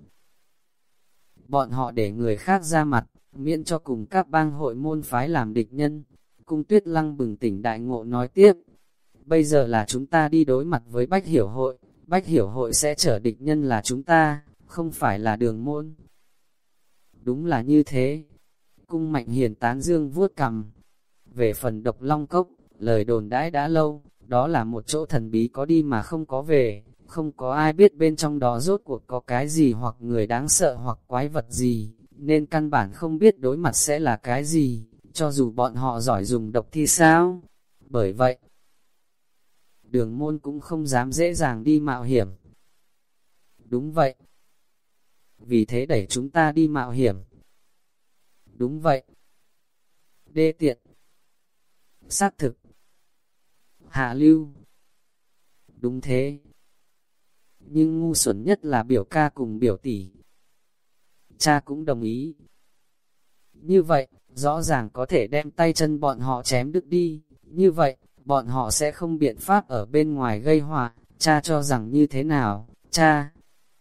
bọn họ để người khác ra mặt, miễn cho cùng các bang hội môn phái làm địch nhân. Cung Tuyết Lăng bừng tỉnh đại ngộ nói tiếp, bây giờ là chúng ta đi đối mặt với Bách Hiểu hội, Bách Hiểu hội sẽ trở địch nhân là chúng ta, không phải là Đường Môn. Đúng là như thế. Cung Mạnh Hiền tán dương vuốt cằm. Về phần Độc Long Cốc, lời đồn đãi đã lâu, đó là một chỗ thần bí có đi mà không có về, không có ai biết bên trong đó rốt cuộc có cái gì hoặc người đáng sợ hoặc quái vật gì, nên căn bản không biết đối mặt sẽ là cái gì, cho dù bọn họ giỏi dùng độc thì sao. Bởi vậy, Đường Môn cũng không dám dễ dàng đi mạo hiểm. Đúng vậy. Vì thế đẩy chúng ta đi mạo hiểm. Đúng vậy. Đê tiện. Xác thực. Hạ lưu. Đúng thế. Nhưng ngu xuẩn nhất là biểu ca cùng biểu tỷ. Cha cũng đồng ý. Như vậy, rõ ràng có thể đem tay chân bọn họ chém đứt đi. Như vậy, bọn họ sẽ không biện pháp ở bên ngoài gây họa. Cha cho rằng như thế nào, cha?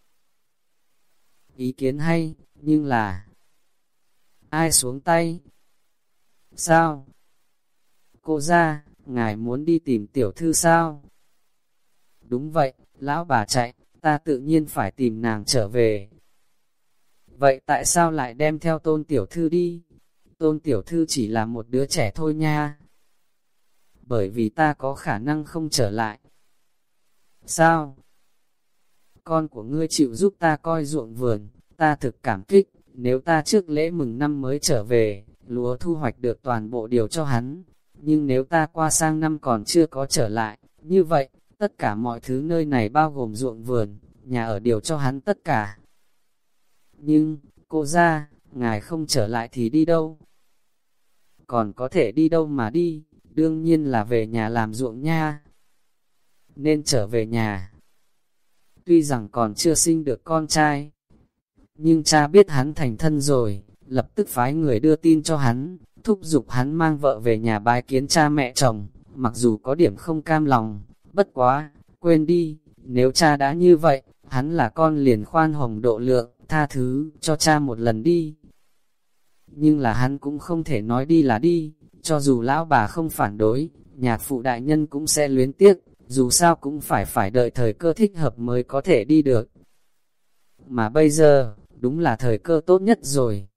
Ý kiến hay, nhưng là... Ai xuống tay? Sao? Cô ra, ngài muốn đi tìm tiểu thư sao? Đúng vậy, lão bà chạy, ta tự nhiên phải tìm nàng trở về. Vậy tại sao lại đem theo Tôn tiểu thư đi? Tôn tiểu thư chỉ là một đứa trẻ thôi nha. Bởi vì ta có khả năng không trở lại. Sao? Con của ngươi chịu giúp ta coi ruộng vườn, ta thực cảm kích, nếu ta trước lễ mừng năm mới trở về, lúa thu hoạch được toàn bộ điều cho hắn. Nhưng nếu ta qua sang năm còn chưa có trở lại, như vậy, tất cả mọi thứ nơi này bao gồm ruộng vườn, nhà ở điều cho hắn tất cả. Nhưng, cô ra, ngài không trở lại thì đi đâu? Còn có thể đi đâu mà đi, đương nhiên là về nhà làm ruộng nha. Nên trở về nhà. Tuy rằng còn chưa sinh được con trai, nhưng cha biết hắn thành thân rồi, lập tức phái người đưa tin cho hắn, thúc giục hắn mang vợ về nhà bái kiến cha mẹ chồng, mặc dù có điểm không cam lòng, bất quá, quên đi, nếu cha đã như vậy, hắn là con liền khoan hồng độ lượng, tha thứ, cho cha một lần đi. Nhưng là hắn cũng không thể nói đi là đi, cho dù lão bà không phản đối, nhạc phụ đại nhân cũng sẽ luyến tiếc, dù sao cũng phải phải đợi thời cơ thích hợp mới có thể đi được. Mà bây giờ, đúng là thời cơ tốt nhất rồi.